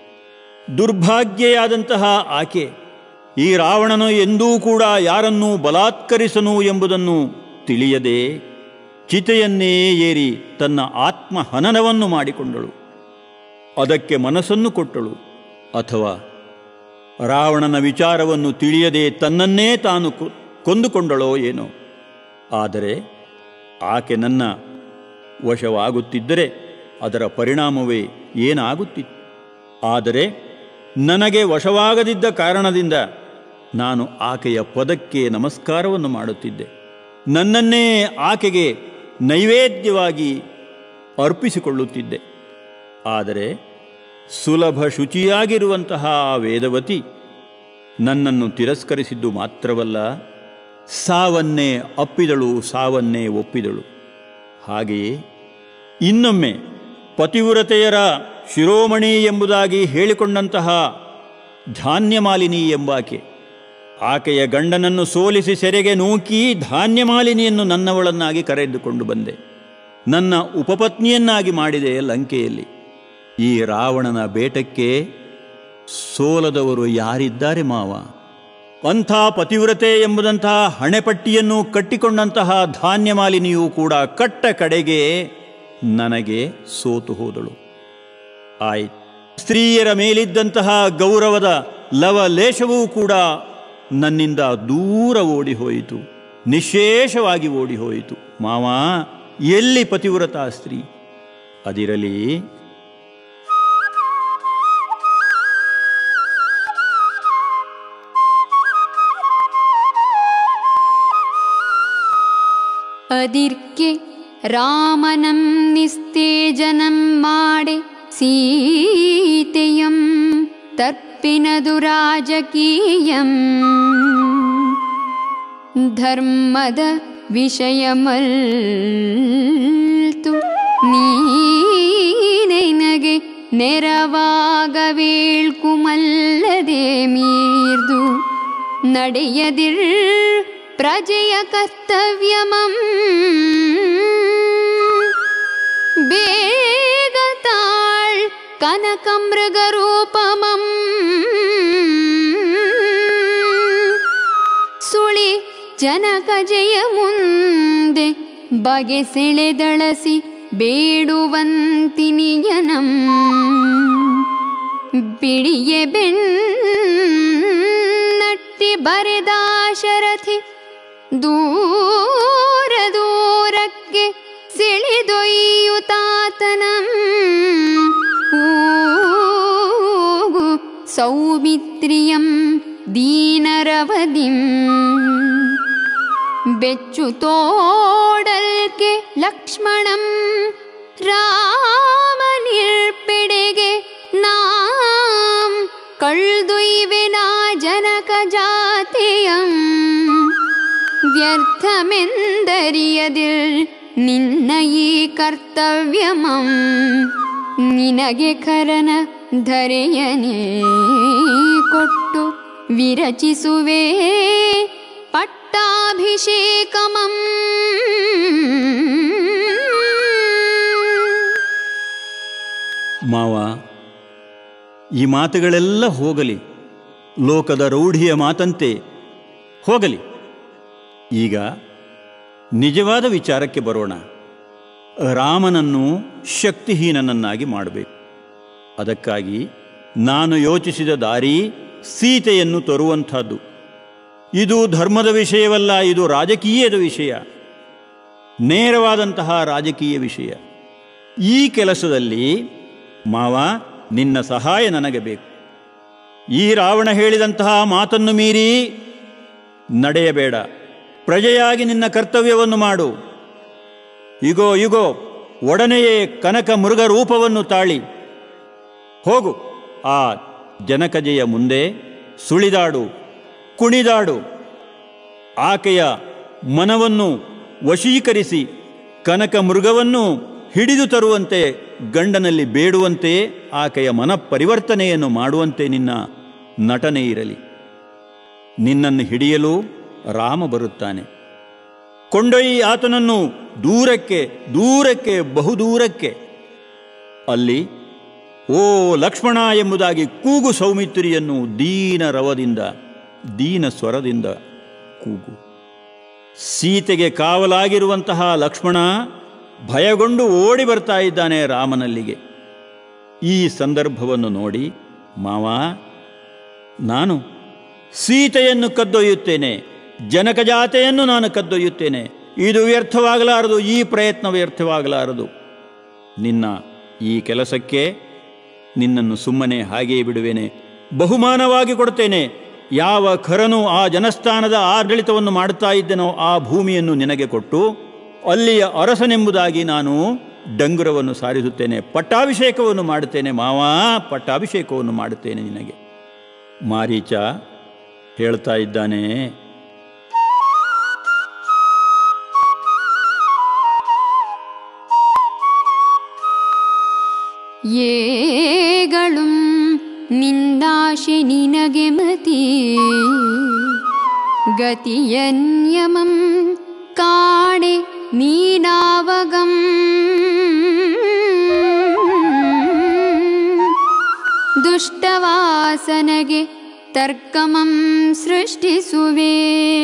Speaker 1: ದುರ್ಭಾಗ್ಯೆಯಾದಂತಹ ಆಕೆ ಈ ರಾವಣನು ಎಂದೂ ಕೂಡ ಯಾರನ್ನೂ ಬಲಾತ್ಕರಿಸನು ಎಂಬುದನ್ನು ತಿಳಿಯದೆ ಚಿತೆಯನ್ನೇ ಏರಿ ತನ್ನ ಆತ್ಮಹನನವನ್ನು ಮಾಡಿಕೊಂಡಳು. ಅದಕ್ಕೆ ಮನಸ್ಸನ್ನು ಕೊಟ್ಟಳು. ಅಥವಾ ರಾವಣನ ವಿಚಾರವನ್ನು ತಿಳಿಯದೆ ತನ್ನನ್ನೇ ತಾನು ಕೊಂದುಕೊಂಡಳೋ ಏನೋ. ಆದರೆ ಆಕೆ ನನ್ನ ವಶವಾಗುತ್ತಿದ್ದರೆ ಅದರ ಪರಿಣಾಮವೇ ಏನಾಗುತ್ತಿತ್ತು. ಆದರೆ ನನಗೆ ವಶವಾಗದಿದ್ದ ಕಾರಣದಿಂದ ನಾನು ಆಕೆಯ ಪದಕ್ಕೆ ನಮಸ್ಕಾರವನ್ನು ಮಾಡುತ್ತಿದ್ದೆ. ನನ್ನನ್ನೇ ಆಕೆಗೆ ನೈವೇದ್ಯವಾಗಿ ಅರ್ಪಿಸಿಕೊಳ್ಳುತ್ತಿದ್ದೆ. ಆದರೆ ಸುಲಭ ಶುಚಿಯಾಗಿರುವಂತಹ ಆ ವೇದವತಿ ನನ್ನನ್ನು ತಿರಸ್ಕರಿಸಿದ್ದು ಮಾತ್ರವಲ್ಲ, ಸಾವನ್ನೇ ಅಪ್ಪಿದಳು, ಸಾವನ್ನೇ ಒಪ್ಪಿದಳು. ಹಾಗೆಯೇ ಇನ್ನೊಮ್ಮೆ ಪತಿವ್ರತೆಯರ ಶಿರೋಮಣಿ ಎಂಬುದಾಗಿ ಹೇಳಿಕೊಂಡಂತಹ ಧಾನ್ಯಮಾಲಿನಿ ಎಂಬಾಕೆ ಆಕೆಯ ಗಂಡನನ್ನು ಸೋಲಿಸಿ ಸೆರೆಗೆ ನೂಕಿ ಧಾನ್ಯಮಾಲಿನಿಯನ್ನು ನನ್ನವಳನ್ನಾಗಿ ಕರೆದುಕೊಂಡು ಬಂದೆ. ನನ್ನ ಉಪಪತ್ನಿಯನ್ನಾಗಿ ಮಾಡಿದೆ ಲಂಕೆಯಲ್ಲಿ. ಈ ರಾವಣನ ಬೇಟಕ್ಕೆ ಸೋಲದವರು ಯಾರಿದ್ದಾರೆ ಮಾವ? ಅಂಥ ಪತಿವ್ರತೆ ಎಂಬುದಂತಹ ಹಣೆಪಟ್ಟಿಯನ್ನು ಕಟ್ಟಿಕೊಂಡಂತಹ ಧಾನ್ಯಮಾಲಿನಿಯೂ ಕೂಡ ಕಟ್ಟ ಕಡೆಗೆ ನನಗೆ ಸೋತು ಹೋದಳು. ಆಯ್ತು, ಸ್ತ್ರೀಯರ ಮೇಲಿದ್ದಂತಹ ಗೌರವದ ಲವಲೇಶವೂ ಕೂಡ ನನ್ನಿಂದ ದೂರ ಓಡಿ ಹೋಯಿತು, ನಿಶೇಷವಾಗಿ ಓಡಿ ಹೋಯಿತು. ಮಾವ, ಎಲ್ಲಿ ಪತಿವ್ರತಾ ಸ್ತ್ರೀ? ಅದಿರಲಿ,
Speaker 2: ಅದಿರ್ಕೆ ರಾಮನಂ ನಿಸ್ತೇಜನಂ ಮಾಡೆ ಸೀತೆಯಂ ತರ್ಪಿನದು ರಾಜಕೀಯಂ ಧರ್ಮದ ವಿಷಯಮಲ್ತು ನೀನೆನಗೆ ನೆರವಾಗವೇಳ್ಕುಮಲ್ಲದೆ ಮೀರ್ದು ನಡೆಯದಿರ್ ಪ್ರಜೆಯ ಕರ್ತವ್ಯಮಂ ಬೇಗ ತಾಳ್ ಕನಕಮೃಗರೂಪಮಂ ಸುಳಿ ಜನಕ ಜಯ ಮುಂದೆ ಬಗೆ ಸೆಳೆದಳಸಿ ಬೇಡುವಂತಿನಿಯನಂ ಬಿಳಿಯೆ ಬೆನ್ನಟ್ಟಿ ಬರೆದಾಶರಥಿ ದೂರ ದೂರಕ್ಕೆ ಸಿಳಿದೊಯ್ಯುತಾತನಂ ಊಗು ಸೌಮಿತ್ರಿಯಂ ದೀನರವದಿಂ ಬೆಚ್ಚು ತೋಡಲ್ಕೆ ಲಕ್ಷ್ಮಣಂ ರಾಮ ನಿರ್ಪೆಡೆಗೆ ನಾಂ ಕಳ್ದುಯ್ವೆನಾ ಜನಕ ಜಾತಿಯಂ ವ್ಯರ್ಥಮೆಂದರಿಯದಿರ್ ನಿನ್ನ ಈ ಕರ್ತವ್ಯಮಂ ನಿನಗೆ ಕರನ ಧರೆಯನೇ ಕೊಟ್ಟು ವಿರಚಿಸುವೆ ಪಟ್ಟಾಭಿಷೇಕಮಂ.
Speaker 1: ಮಾವ, ಈ ಮಾತುಗಳೆಲ್ಲ ಹೋಗಲಿ, ಲೋಕದ ರೂಢಿಯ ಮಾತಂತೆ ಹೋಗಲಿ. ಈಗ ನಿಜವಾದ ವಿಚಾರಕ್ಕೆ ಬರೋಣ. ರಾಮನನ್ನು ಶಕ್ತಿಹೀನನನ್ನಾಗಿ ಮಾಡಬೇಕು. ಅದಕ್ಕಾಗಿ ನಾನು ಯೋಚಿಸಿದ ದಾರಿ ಸೀತೆಯನ್ನು ತರುವಂಥದ್ದು. ಇದು ಧರ್ಮದ ವಿಷಯವಲ್ಲ, ಇದು ರಾಜಕೀಯದ ವಿಷಯ, ನೇರವಾದಂತಹ ರಾಜಕೀಯ ವಿಷಯ. ಈ ಕೆಲಸದಲ್ಲಿ ಮಾವ ನಿನ್ನ ಸಹಾಯ ನನಗೆ ಬೇಕು. ಈ ರಾವಣ ಹೇಳಿದಂತಹ ಮಾತನ್ನು ಮೀರಿ ನಡೆಯಬೇಡ. ಪ್ರಜೆಯಾಗಿ ನಿನ್ನ ಕರ್ತವ್ಯವನ್ನು ಮಾಡು. ಇಗೋ ಇಗೋ ಒಡನೆಯೇ ಕನಕ ಮೃಗ ರೂಪವನ್ನು ತಾಳಿ ಹೋಗು. ಆ ಜನಕಜೆಯ ಮುಂದೆ ಸುಳಿದಾಡು, ಕುಣಿದಾಡು. ಆಕೆಯ ಮನವನ್ನು ವಶೀಕರಿಸಿ ಕನಕ ಮೃಗವನ್ನು ಹಿಡಿದು ತರುವಂತೆ, ಗಂಡನಲ್ಲಿ ಬೇಡುವಂತೆ, ಆಕೆಯ ಮನಪರಿವರ್ತನೆಯನ್ನು ಮಾಡುವಂತೆ ನಿನ್ನ ನಟನೆ ಇರಲಿ. ನಿನ್ನನ್ನು ಹಿಡಿಯಲು ರಾಮ ಬರುತ್ತಾನೆ. ಕೊಂಡೊಯ್ಯಿ ಆತನನ್ನು ದೂರಕ್ಕೆ, ದೂರಕ್ಕೆ, ಬಹುದೂರಕ್ಕೆ. ಅಲ್ಲಿ ಓ ಲಕ್ಷ್ಮಣ ಎಂಬುದಾಗಿ ಕೂಗು. ಸೌಮಿತ್ರಿಯನ್ನು ದೀನ ರವದಿಂದ, ದೀನ ಸ್ವರದಿಂದ ಕೂಗು. ಸೀತೆಗೆ ಕಾವಲಾಗಿರುವಂತಹ ಲಕ್ಷ್ಮಣ ಭಯಗೊಂಡು ಓಡಿ ಬರ್ತಾ ಇದ್ದಾನೆ ರಾಮನಲ್ಲಿಗೆ. ಈ ಸಂದರ್ಭವನ್ನು ನೋಡಿ, ಮಾವ ನಾನು ಸೀತೆಯನ್ನು ಕದ್ದೊಯ್ಯುತ್ತೇನೆ, ಜನಕಜಾತೆಯನ್ನು ನಾನು ಕದ್ದೊಯ್ಯುತ್ತೇನೆ. ಇದು ವ್ಯರ್ಥವಾಗಲಾರದು, ಈ ಪ್ರಯತ್ನ ವ್ಯರ್ಥವಾಗಲಾರದು. ನಿನ್ನ ಈ ಕೆಲಸಕ್ಕೆ ನಿನ್ನನ್ನು ಸುಮ್ಮನೆ ಹಾಗೆಯೇ ಬಿಡುವೇನೆ, ಬಹುಮಾನವಾಗಿ ಕೊಡ್ತೇನೆ. ಯಾವ ಖರನು ಆ ಜನಸ್ಥಾನದ ಆಡಳಿತವನ್ನು ಮಾಡುತ್ತಾ ಇದ್ದನೋ ಆ ಭೂಮಿಯನ್ನು ನಿನಗೆ ಕೊಟ್ಟು ಅಲ್ಲಿಯ ಅರಸನೆಂಬುದಾಗಿ ನಾನು ಡಂಗುರವನ್ನು ಸಾರಿಸುತ್ತೇನೆ, ಪಟ್ಟಾಭಿಷೇಕವನ್ನು ಮಾಡುತ್ತೇನೆ. ಮಾವ, ಪಟ್ಟಾಭಿಷೇಕವನ್ನು ಮಾಡುತ್ತೇನೆ ನಿನಗೆ. ಮಾರೀಚ ಹೇಳ್ತಾ ಇದ್ದಾನೆ,
Speaker 2: ಏಗಳು ನಿಂದಾಶೆ ನಿನಗೆ ಮತಿ ಗತಿಯನ್ಯಮಂ ಕಾಣೆ ನೀನಾವಗಂ ದುಷ್ಟವಾಸನಗೆ ತರ್ಕಮಂ ಸೃಷ್ಟಿಸುವೆ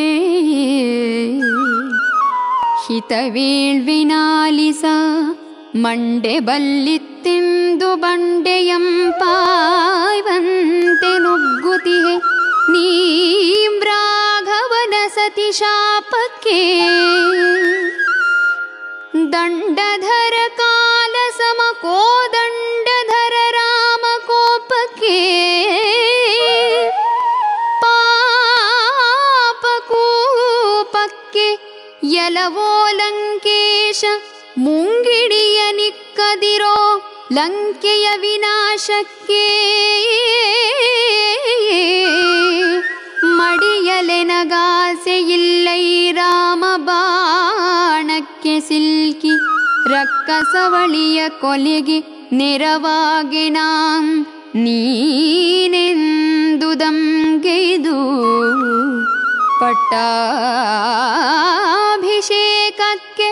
Speaker 2: ಹಿತವೇಳ್ವಿನಾಲಿಸ ಮಂಡೆ ಬಲ್ಲಿತ್ತೆಂದು ಬಂಡೆಯಂ ಪಾಯ್ವಂತೆ ನುಗ್ಗುತಿಹೆ ನೀಮ್ರಾಘವನ ಸತಿ ಶಾಪಕ್ಕೆ ದಂಡಧರ ಕಾಲ ಸಮ ಕೋದಂಡಧರ ರಾಮ ಕೋಪಕ್ಕೆ ಪಾಪಕೂಪಕ್ಕೆ ಎಲವೋ ಲಂಕೇಶ ಮುಂಗಿಡಿಯ ನಿಕ್ಕದಿರೋ ಲಂಕೆಯ ವಿನಾಶಕ್ಕೆ ಮಡಿಯಲೆನಗಾಸೆ ಇಲ್ಲೈ ರಾಮ ಬಾಣಕ್ಕೆ ಸಿಲ್ಕಿ ರಕ್ಕಸವಳಿಯ ಕೊಲೆಗೆ ನೆರವಾಗಿ ನಾಂ ನೀನೆಂದುದಂಗೆದು ಪಟ್ಟಾಭಿಷೇಕಕ್ಕೆ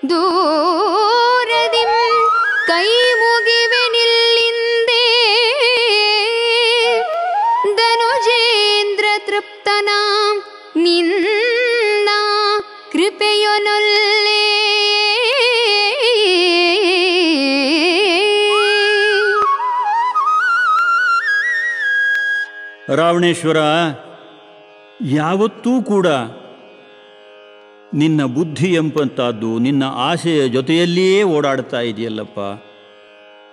Speaker 2: ದೂರದಿಂ ಕೈ ಮುಗಿವೆ ನಿಲ್ಲಿಂದೆ ಧನುಜೇಂದ್ರ ತೃಪ್ತನಾಂ ನಿನ್ನ ಕೃಪೆಯೊನೊಲ್ಲೆ
Speaker 1: ರಾವಣೇಶ್ವರ, ಯಾವತ್ತೂ ಕೂಡ ನಿನ್ನ ಬುದ್ಧಿ ಎಂಬಂಥದ್ದು ನಿನ್ನ ಆಸೆಯ ಜೊತೆಯಲ್ಲಿಯೇ ಓಡಾಡ್ತಾ ಇದೆಯಲ್ಲಪ್ಪ.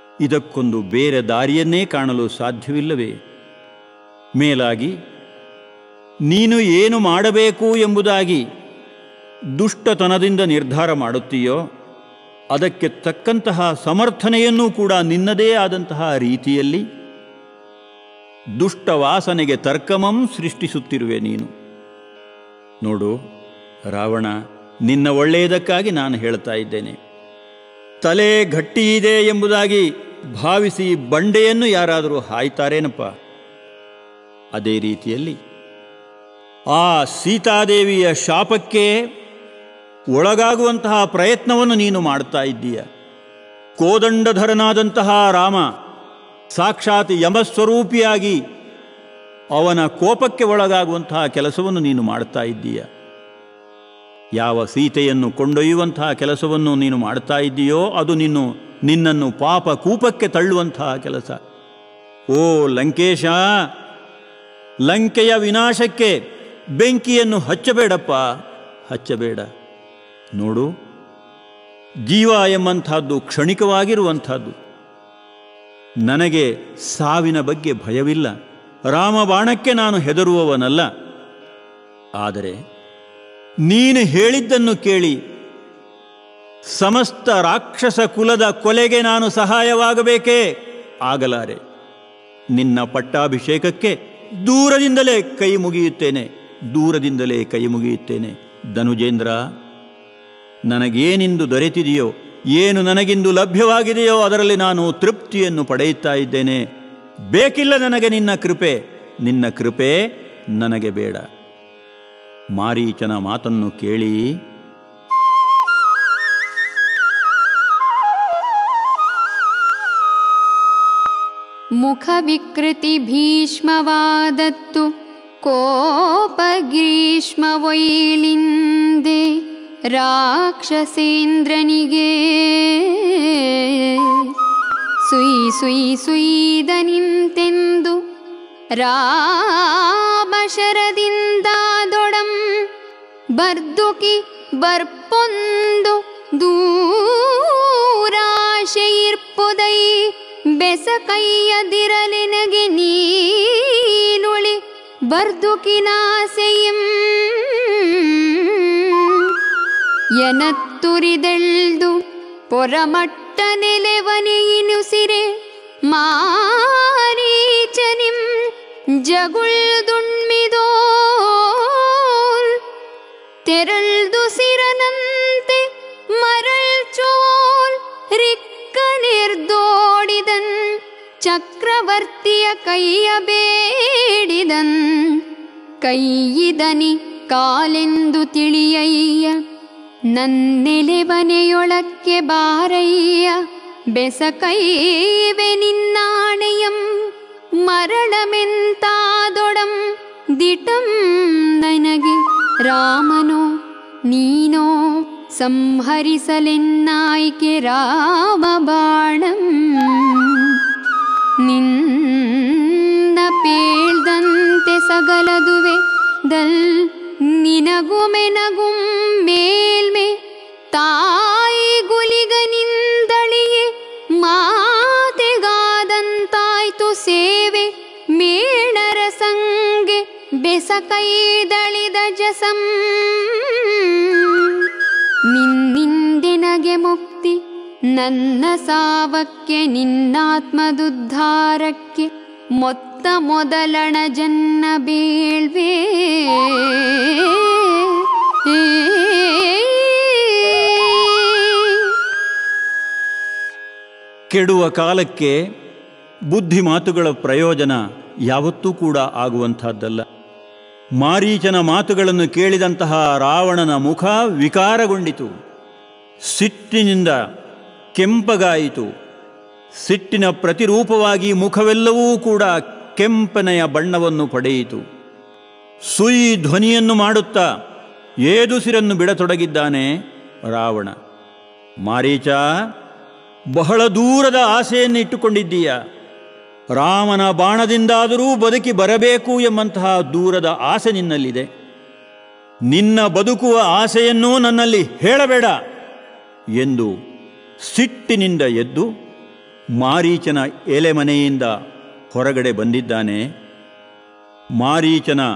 Speaker 1: ಇದಕ್ಕೊಂದು ಬೇರೆ ದಾರಿಯನ್ನೇ ಕಾಣಲು ಸಾಧ್ಯವಿಲ್ಲವೇ? ಮೇಲಾಗಿ ನೀನು ಏನು ಮಾಡಬೇಕು ಎಂಬುದಾಗಿ ದುಷ್ಟತನದಿಂದ ನಿರ್ಧಾರ ಮಾಡುತ್ತೀಯೋ ಅದಕ್ಕೆ ತಕ್ಕಂತಹ ಸಮರ್ಥನೆಯನ್ನೂ ಕೂಡ ನಿನ್ನದೇ ಆದಂತಹ ರೀತಿಯಲ್ಲಿ ದುಷ್ಟವಾಸನೆಗೆ ತರ್ಕಮಂ ಸೃಷ್ಟಿಸುತ್ತಿರುವೆ ನೀನು. ನೋಡು ರಾವಣ, ನಿನ್ನ ಒಳ್ಳೆಯದಕ್ಕಾಗಿ ನಾನು ಹೇಳ್ತಾ ಇದ್ದೇನೆ. ತಲೆ ಗಟ್ಟಿಯಿದೆ ಎಂಬುದಾಗಿ ಭಾವಿಸಿ ಬಂಡೆಯನ್ನು ಯಾರಾದರೂ ಹಾಯ್ತಾರೇನಪ್ಪ? ಅದೇ ರೀತಿಯಲ್ಲಿ ಆ ಸೀತಾದೇವಿಯ ಶಾಪಕ್ಕೆ ಒಳಗಾಗುವಂತಹ ಪ್ರಯತ್ನವನ್ನು ನೀನು ಮಾಡ್ತಾ ಇದ್ದೀಯ. ಕೋದಂಡಧರನಾದಂತಹ ರಾಮ ಸಾಕ್ಷಾತ್ ಯಮಸ್ವರೂಪಿಯಾಗಿ ಅವನ ಕೋಪಕ್ಕೆ ಒಳಗಾಗುವಂತಹ ಕೆಲಸವನ್ನು ನೀನು ಮಾಡ್ತಾ ಇದ್ದೀಯ. ಯಾವ ಸೀತೆಯನ್ನು ಕೊಂಡೊಯ್ಯುವಂತಹ ಕೆಲಸವನ್ನು ನೀನು ಮಾಡ್ತಾ ಇದ್ದೀಯೋ ಅದು ನೀನು ನಿನ್ನನ್ನು ಪಾಪ ಕೂಪಕ್ಕೆ ತಳ್ಳುವಂತಹ ಕೆಲಸ. ಓ ಲಂಕೇಶ, ಲಂಕೆಯ ವಿನಾಶಕ್ಕೆ ಬೆಂಕಿಯನ್ನು ಹಚ್ಚಬೇಡಪ್ಪ, ಹಚ್ಚಬೇಡ. ನೋಡು, ಜೀವ ಎಂಬಂಥದ್ದು ಕ್ಷಣಿಕವಾಗಿರುವಂಥದ್ದು. ನನಗೆ ಸಾವಿನ ಬಗ್ಗೆ ಭಯವಿಲ್ಲ, ರಾಮಬಾಣಕ್ಕೆ ನಾನು ಹೆದರುವವನಲ್ಲ. ಆದರೆ ನೀನು ಹೇಳಿದ್ದನ್ನು ಕೇಳಿ ಸಮಸ್ತ ರಾಕ್ಷಸ ಕುಲದ ಕೊಲೆಗೆ ನಾನು ಸಹಾಯವಾಗಬೇಕೇ? ಆಗಲಾರೆ. ನಿನ್ನ ಪಟ್ಟಾಭಿಷೇಕಕ್ಕೆ ದೂರದಿಂದಲೇ ಕೈ ಮುಗಿಯುತ್ತೇನೆ, ದೂರದಿಂದಲೇ ಕೈ ಮುಗಿಯುತ್ತೇನೆ. ಧನುಜೇಂದ್ರ, ನನಗೇನಿಂದು ದೊರೆತಿದೆಯೋ, ಏನು ನನಗಿಂದು ಲಭ್ಯವಾಗಿದೆಯೋ ಅದರಲ್ಲಿ ನಾನು ತೃಪ್ತಿಯನ್ನು ಪಡೆಯುತ್ತಾ ಇದ್ದೇನೆ. ಬೇಕಿಲ್ಲ ನನಗೆ ನಿನ್ನ ಕೃಪೆ, ನಿನ್ನ ಕೃಪೆ ನನಗೆ ಬೇಡ. ಮಾರೀಚನ ಮಾತನ್ನು ಕೇಳಿ
Speaker 2: ಮುಖವಿಕೃತಿ ಭೀಷ್ಮವಾದತ್ತು ಕೋಪ ಗ್ರೀಷ್ಮವೊಯ್ಲಿಂದೆ ರಾಕ್ಷಸೇಂದ್ರನಿಗೆ ಸುಯ್ ಸುಯ್ ಸುಯ್ದ ನಿಂತೆಂದು ರಾಮಶರದಿಂದಾದೊಡಂ ಬರ್ದುಕಿ ಬರ್ಪೊಂದು ದೂರಾಶೆಯಿರ್ಪುದೈ ಬೆಸಕೈಯದಿರಲೆನಗೆ ನೀನುಳಿ ಬರ್ದುಕಿನಾಸೆಯಂ ಎನತ್ತುರಿದೆಳ್ದು ಪೊರಮಟ್ಟ ನೆಲೆವನೆಯಿನುಸಿರೆ ಮಾರೀಚನಿಂ ಜಗುಳ್ದುಣ್ಮಿದೋಲ್ ತೆರಳ್ದು ಸಿರನಂತೆ ಮರಳ್ಚೋಲ್ ರಿಕ್ಕ ನಿರ್ದೋಡಿದನ್ ಚಕ್ರವರ್ತಿಯ ಕೈಯ ಬೇಡಿದನ್ ಕೈಯಿದನಿ ಕಾಲೆಂದು ತಿಳಿಯಯ್ಯ ನನ್ನೆಲೆವನೆಯೊಳಕ್ಕೆ ಬಾರಯ್ಯ ಬೆಸಕೈವೆ ನಿನ್ನಾಣೆಯಂ ಮರಳಮೆಂತಾದೊಡಂ ದಿಟಂ ನನಗೆ ರಾಮನೋ ನೀನೋ ಸಂಹರಿಸಲೆನ್ನಾಯ್ಕೆ ರಾಮ ಬಾಣಂ ನಿನ್ನ ಪೇಳ್ದಂತೆ ಸಗಲದುವೆ ದಲ್ ನಿನಗುಮೆನಗುಂ ಮೇಲ್ಮೆ ತಾಯಿ ಗುಲಿಗನಿಂದಳಿಯೇ ಮಾತೆಗಾದಂತಾಯ್ತು ಸೇವೆ ಮೇಣರ ಸಂಗೆ ಬೆಸಕೈದಳಿದ ಜಸಂ ನಿನ್ನಿಂದೆನಗೆ ಮುಕ್ತಿ ನನ್ನ ಸಾವಕ್ಕೆ ನಿನ್ನಾತ್ಮದುದ್ಧಾರಕ್ಕೆ ಮೊತ್ತ ಮೊದಲಣ ಜನ್ನ ಬೀಳ್ವೇ
Speaker 1: ಕೆಡುವ ಕಾಲಕ್ಕೆ ಬುದ್ಧಿ ಮಾತುಗಳ ಪ್ರಯೋಜನ ಯಾವತ್ತೂ ಕೂಡ ಆಗುವಂಥದ್ದಲ್ಲ. ಮಾರೀಚನ ಮಾತುಗಳನ್ನು ಕೇಳಿದಂತಹ ರಾವಣನ ಮುಖ ವಿಕಾರಗೊಂಡಿತು, ಸಿಟ್ಟಿನಿಂದ ಕೆಂಪಗಾಯಿತು. ಸಿಟ್ಟಿನ ಪ್ರತಿರೂಪವಾಗಿ ಮುಖವೆಲ್ಲವೂ ಕೂಡ ಕೆಂಪನೆಯ ಬಣ್ಣವನ್ನು ಪಡೆಯಿತು. ಸುಯಿ ಧ್ವನಿಯನ್ನು ಮಾಡುತ್ತಾ ಏದುಸಿರನ್ನು ಬಿಡತೊಡಗಿದ್ದಾನೆ ರಾವಣ. ಮಾರೀಚ, ಬಹಳ ದೂರದ ಆಸೆಯನ್ನು ಇಟ್ಟುಕೊಂಡಿದ್ದೀಯ. ರಾಮನ ಬಾಣದಿಂದಾದರೂ ಬದುಕಿ ಬರಬೇಕು ಎಂಬಂತಹ ದೂರದ ಆಸೆ ನಿನ್ನಲ್ಲಿದೆ. ನಿನ್ನ ಬದುಕುವ ಆಸೆಯನ್ನೂ ನನ್ನಲ್ಲಿ ಹೇಳಬೇಡ ಎಂದು ಸಿಟ್ಟಿನಿಂದ ಎದ್ದು ಮಾರೀಚನ ಎಲೆಮನೆಯಿಂದ ಹೊರಗಡೆ ಬಂದಿದ್ದಾನೆ. ಮಾರೀಚನ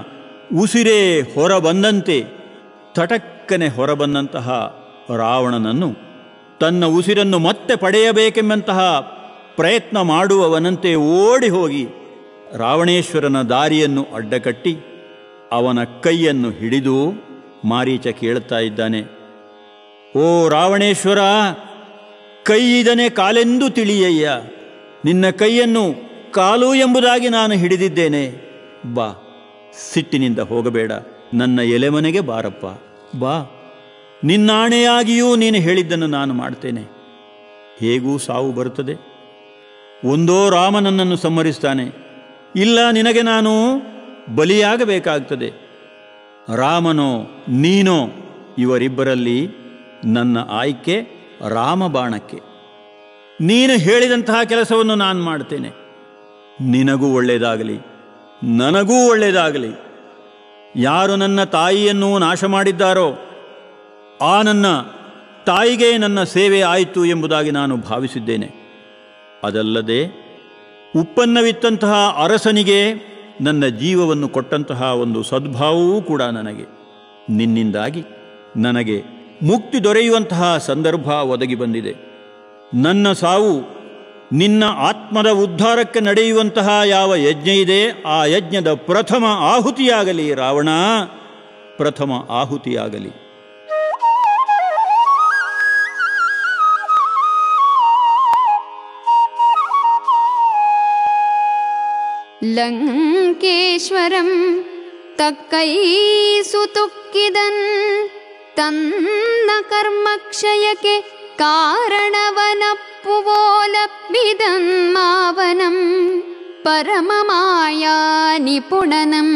Speaker 1: ಉಸಿರೇ ಹೊರಬಂದಂತೆ ತಟಕ್ಕನೆ ಹೊರಬಂದಂತಹ ರಾವಣನನ್ನು ತನ್ನ ಉಸಿರನ್ನು ಮತ್ತೆ ಪಡೆಯಬೇಕೆಂಬಂತಹ ಪ್ರಯತ್ನ ಮಾಡುವವನಂತೆ ಓಡಿ ಹೋಗಿ ರಾವಣೇಶ್ವರನ ದಾರಿಯನ್ನು ಅಡ್ಡಕಟ್ಟಿ ಅವನ ಕೈಯನ್ನು ಹಿಡಿದು ಮಾರೀಚ ಕೇಳುತ್ತಾ ಇದ್ದಾನೆ, ಓ ರಾವಣೇಶ್ವರ, ಕೈಯಿದನೆ ಕಾಲೆಂದು ತಿಳಿಯಯ್ಯ, ನಿನ್ನ ಕೈಯನ್ನು ಕಾಲು ಎಂಬುದಾಗಿ ನಾನು ಹಿಡಿದಿದ್ದೇನೆ. ಬಾ, ಸಿಟ್ಟಿನಿಂದ ಹೋಗಬೇಡ, ನನ್ನ ಎಲೆಮನೆಗೆ ಬಾರಪ್ಪ, ಬಾ, ನಿನ್ನಾಣೆಯಾಗಿಯೂ ನೀನು ಹೇಳಿದ್ದನ್ನು ನಾನು ಮಾಡ್ತೇನೆ. ಹೇಗೂ ಸಾವು ಬರುತ್ತದೆ. ಒಂದೋ ರಾಮ ನನ್ನನ್ನು ಸಂಹರಿಸ್ತಾನೆ, ಇಲ್ಲ ನಿನಗೆ ನಾನು ಬಲಿಯಾಗಬೇಕಾಗ್ತದೆ. ರಾಮನೋ ನೀನೋ, ಇವರಿಬ್ಬರಲ್ಲಿ ನನ್ನ ಆಯ್ಕೆ ರಾಮಬಾಣಕ್ಕೆ. ನೀನು ಹೇಳಿದಂತಹ ಕೆಲಸವನ್ನು ನಾನು ಮಾಡ್ತೇನೆ. ನಿನಗೂ ಒಳ್ಳೆಯದಾಗಲಿ, ನನಗೂ ಒಳ್ಳೆಯದಾಗಲಿ. ಯಾರು ನನ್ನ ತಾಯಿಯನ್ನು ನಾಶ ಮಾಡಿದ್ದಾರೋ ಆ ನನ್ನ ತಾಯಿಗೆ ನನ್ನ ಸೇವೆ ಆಯಿತು ಎಂಬುದಾಗಿ ನಾನು ಭಾವಿಸಿದ್ದೇನೆ. ಅದಲ್ಲದೆ ಉತ್ಪನ್ನವಿತ್ತಂತಹ ಅರಸನಿಗೆ ನನ್ನ ಜೀವವನ್ನು ಕೊಟ್ಟಂತಹ ಒಂದು ಸದ್ಭಾವವೂ ಕೂಡ ನನಗೆ. ನಿನ್ನಿಂದಾಗಿ ನನಗೆ ಮುಕ್ತಿ ದೊರೆಯುವಂತಹ ಸಂದರ್ಭ ಒದಗಿ ಬಂದಿದೆ. ನನ್ನ ಸಾವು ನಿನ್ನ ಆತ್ಮದ ಉದ್ಧಾರಕ್ಕೆ ನಡೆಯುವಂತಹ ಯಾವ ಯಜ್ಞ ಇದೆ ಆ ಯಜ್ಞದ ಪ್ರಥಮ ಆಹುತಿಯಾಗಲಿ ರಾವಣ, ಪ್ರಥಮ ಆಹುತಿಯಾಗಲಿ.
Speaker 2: ಲಂಕೇಶ್ವರಂ ತಕ್ಕೈಸುತುಕ್ಕಿದನ್ ತನ್ನ ಕರ್ಮಕ್ಷಯಕ್ಕೆ ಕಾರಣವನಪ್ಪುವೋಲಬ್ಬಿದನ್ ಮಾವನಂ ಪರಮಮಾಯಾ ನಿಪುಣನಂ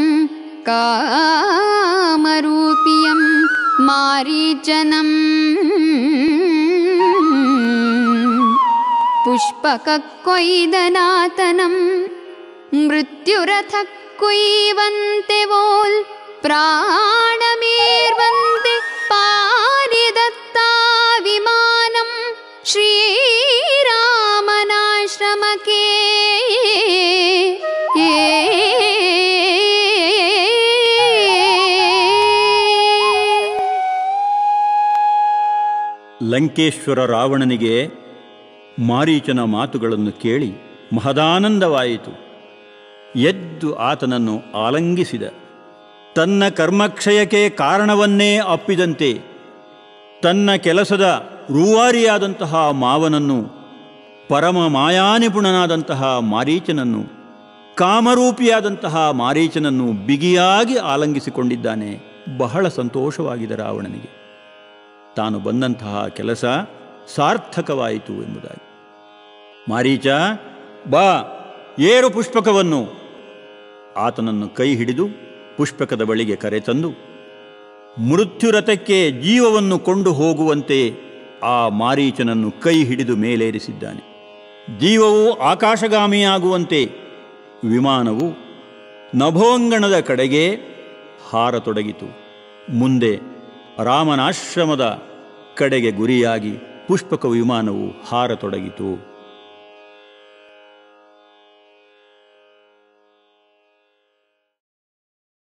Speaker 2: ಕಾಮರೂಪಿಯಂ ಮಾರೀಚನಂ ಪುಷ್ಪಕಕ್ಕೊಯ್ದನಾತನಂ ಮೃತ್ಯುರಥ ಕುಯ್ವಂತೆ ವೋಲ್ ಪ್ರಾಣಮೇರ್ವಂತೆ ಪಾರಿದತ್ತಾ ವಿಮಾನಂ ಶ್ರೀರಾಮನಾಶ್ರಮಕ್ಕೆ.
Speaker 1: ಲಂಕೇಶ್ವರ ರಾವಣನಿಗೆ ಮಾರೀಚನ ಮಾತುಗಳನ್ನು ಕೇಳಿ ಮಹದಾನಂದವಾಯಿತು. ಎದ್ದು ಆತನನ್ನು ಆಲಂಗಿಸಿದ. ತನ್ನ ಕರ್ಮಕ್ಷಯಕ್ಕೆ ಕಾರಣವನ್ನೇ ಅಪ್ಪಿದಂತೆ ತನ್ನ ಕೆಲಸದ ರೂವಾರಿಯಾದಂತಹ ಮಾವನನ್ನು, ಪರಮ ಮಾಯಾನಿಪುಣನಾದಂತಹ ಮಾರೀಚನನ್ನು, ಕಾಮರೂಪಿಯಾದಂತಹ ಮಾರೀಚನನ್ನು ಬಿಗಿಯಾಗಿ ಆಲಂಗಿಸಿಕೊಂಡಿದ್ದಾನೆ. ಬಹಳ ಸಂತೋಷವಾಗಿದೆ ರಾವಣನಿಗೆ. ತಾನು ಬಂದಂತಹ ಕೆಲಸ ಸಾರ್ಥಕವಾಯಿತು ಎಂಬುದಾಗಿ. ಮಾರೀಚ, ಬಾ, ಏರು ಪುಷ್ಪಕವನ್ನು. ಆತನನ್ನು ಕೈ ಹಿಡಿದು ಪುಷ್ಪಕದ ಬಳಿಗೆ ಕರೆತಂದು ಮೃತ್ಯುರಥಕ್ಕೆ ಜೀವವನ್ನು ಕೊಂಡು ಹೋಗುವಂತೆ ಆ ಮಾರೀಚನನ್ನು ಕೈ ಹಿಡಿದು ಮೇಲೇರಿಸಿದ್ದಾನೆ. ಜೀವವು ಆಕಾಶಗಾಮಿಯಾಗುವಂತೆ ವಿಮಾನವು ನಭೋಂಗಣದ ಕಡೆಗೆ ಹಾರತೊಡಗಿತು. ಮುಂದೆ ರಾಮನಾಶ್ರಮದ ಕಡೆಗೆ ಗುರಿಯಾಗಿ ಪುಷ್ಪಕ ವಿಮಾನವು ಹಾರತೊಡಗಿತು.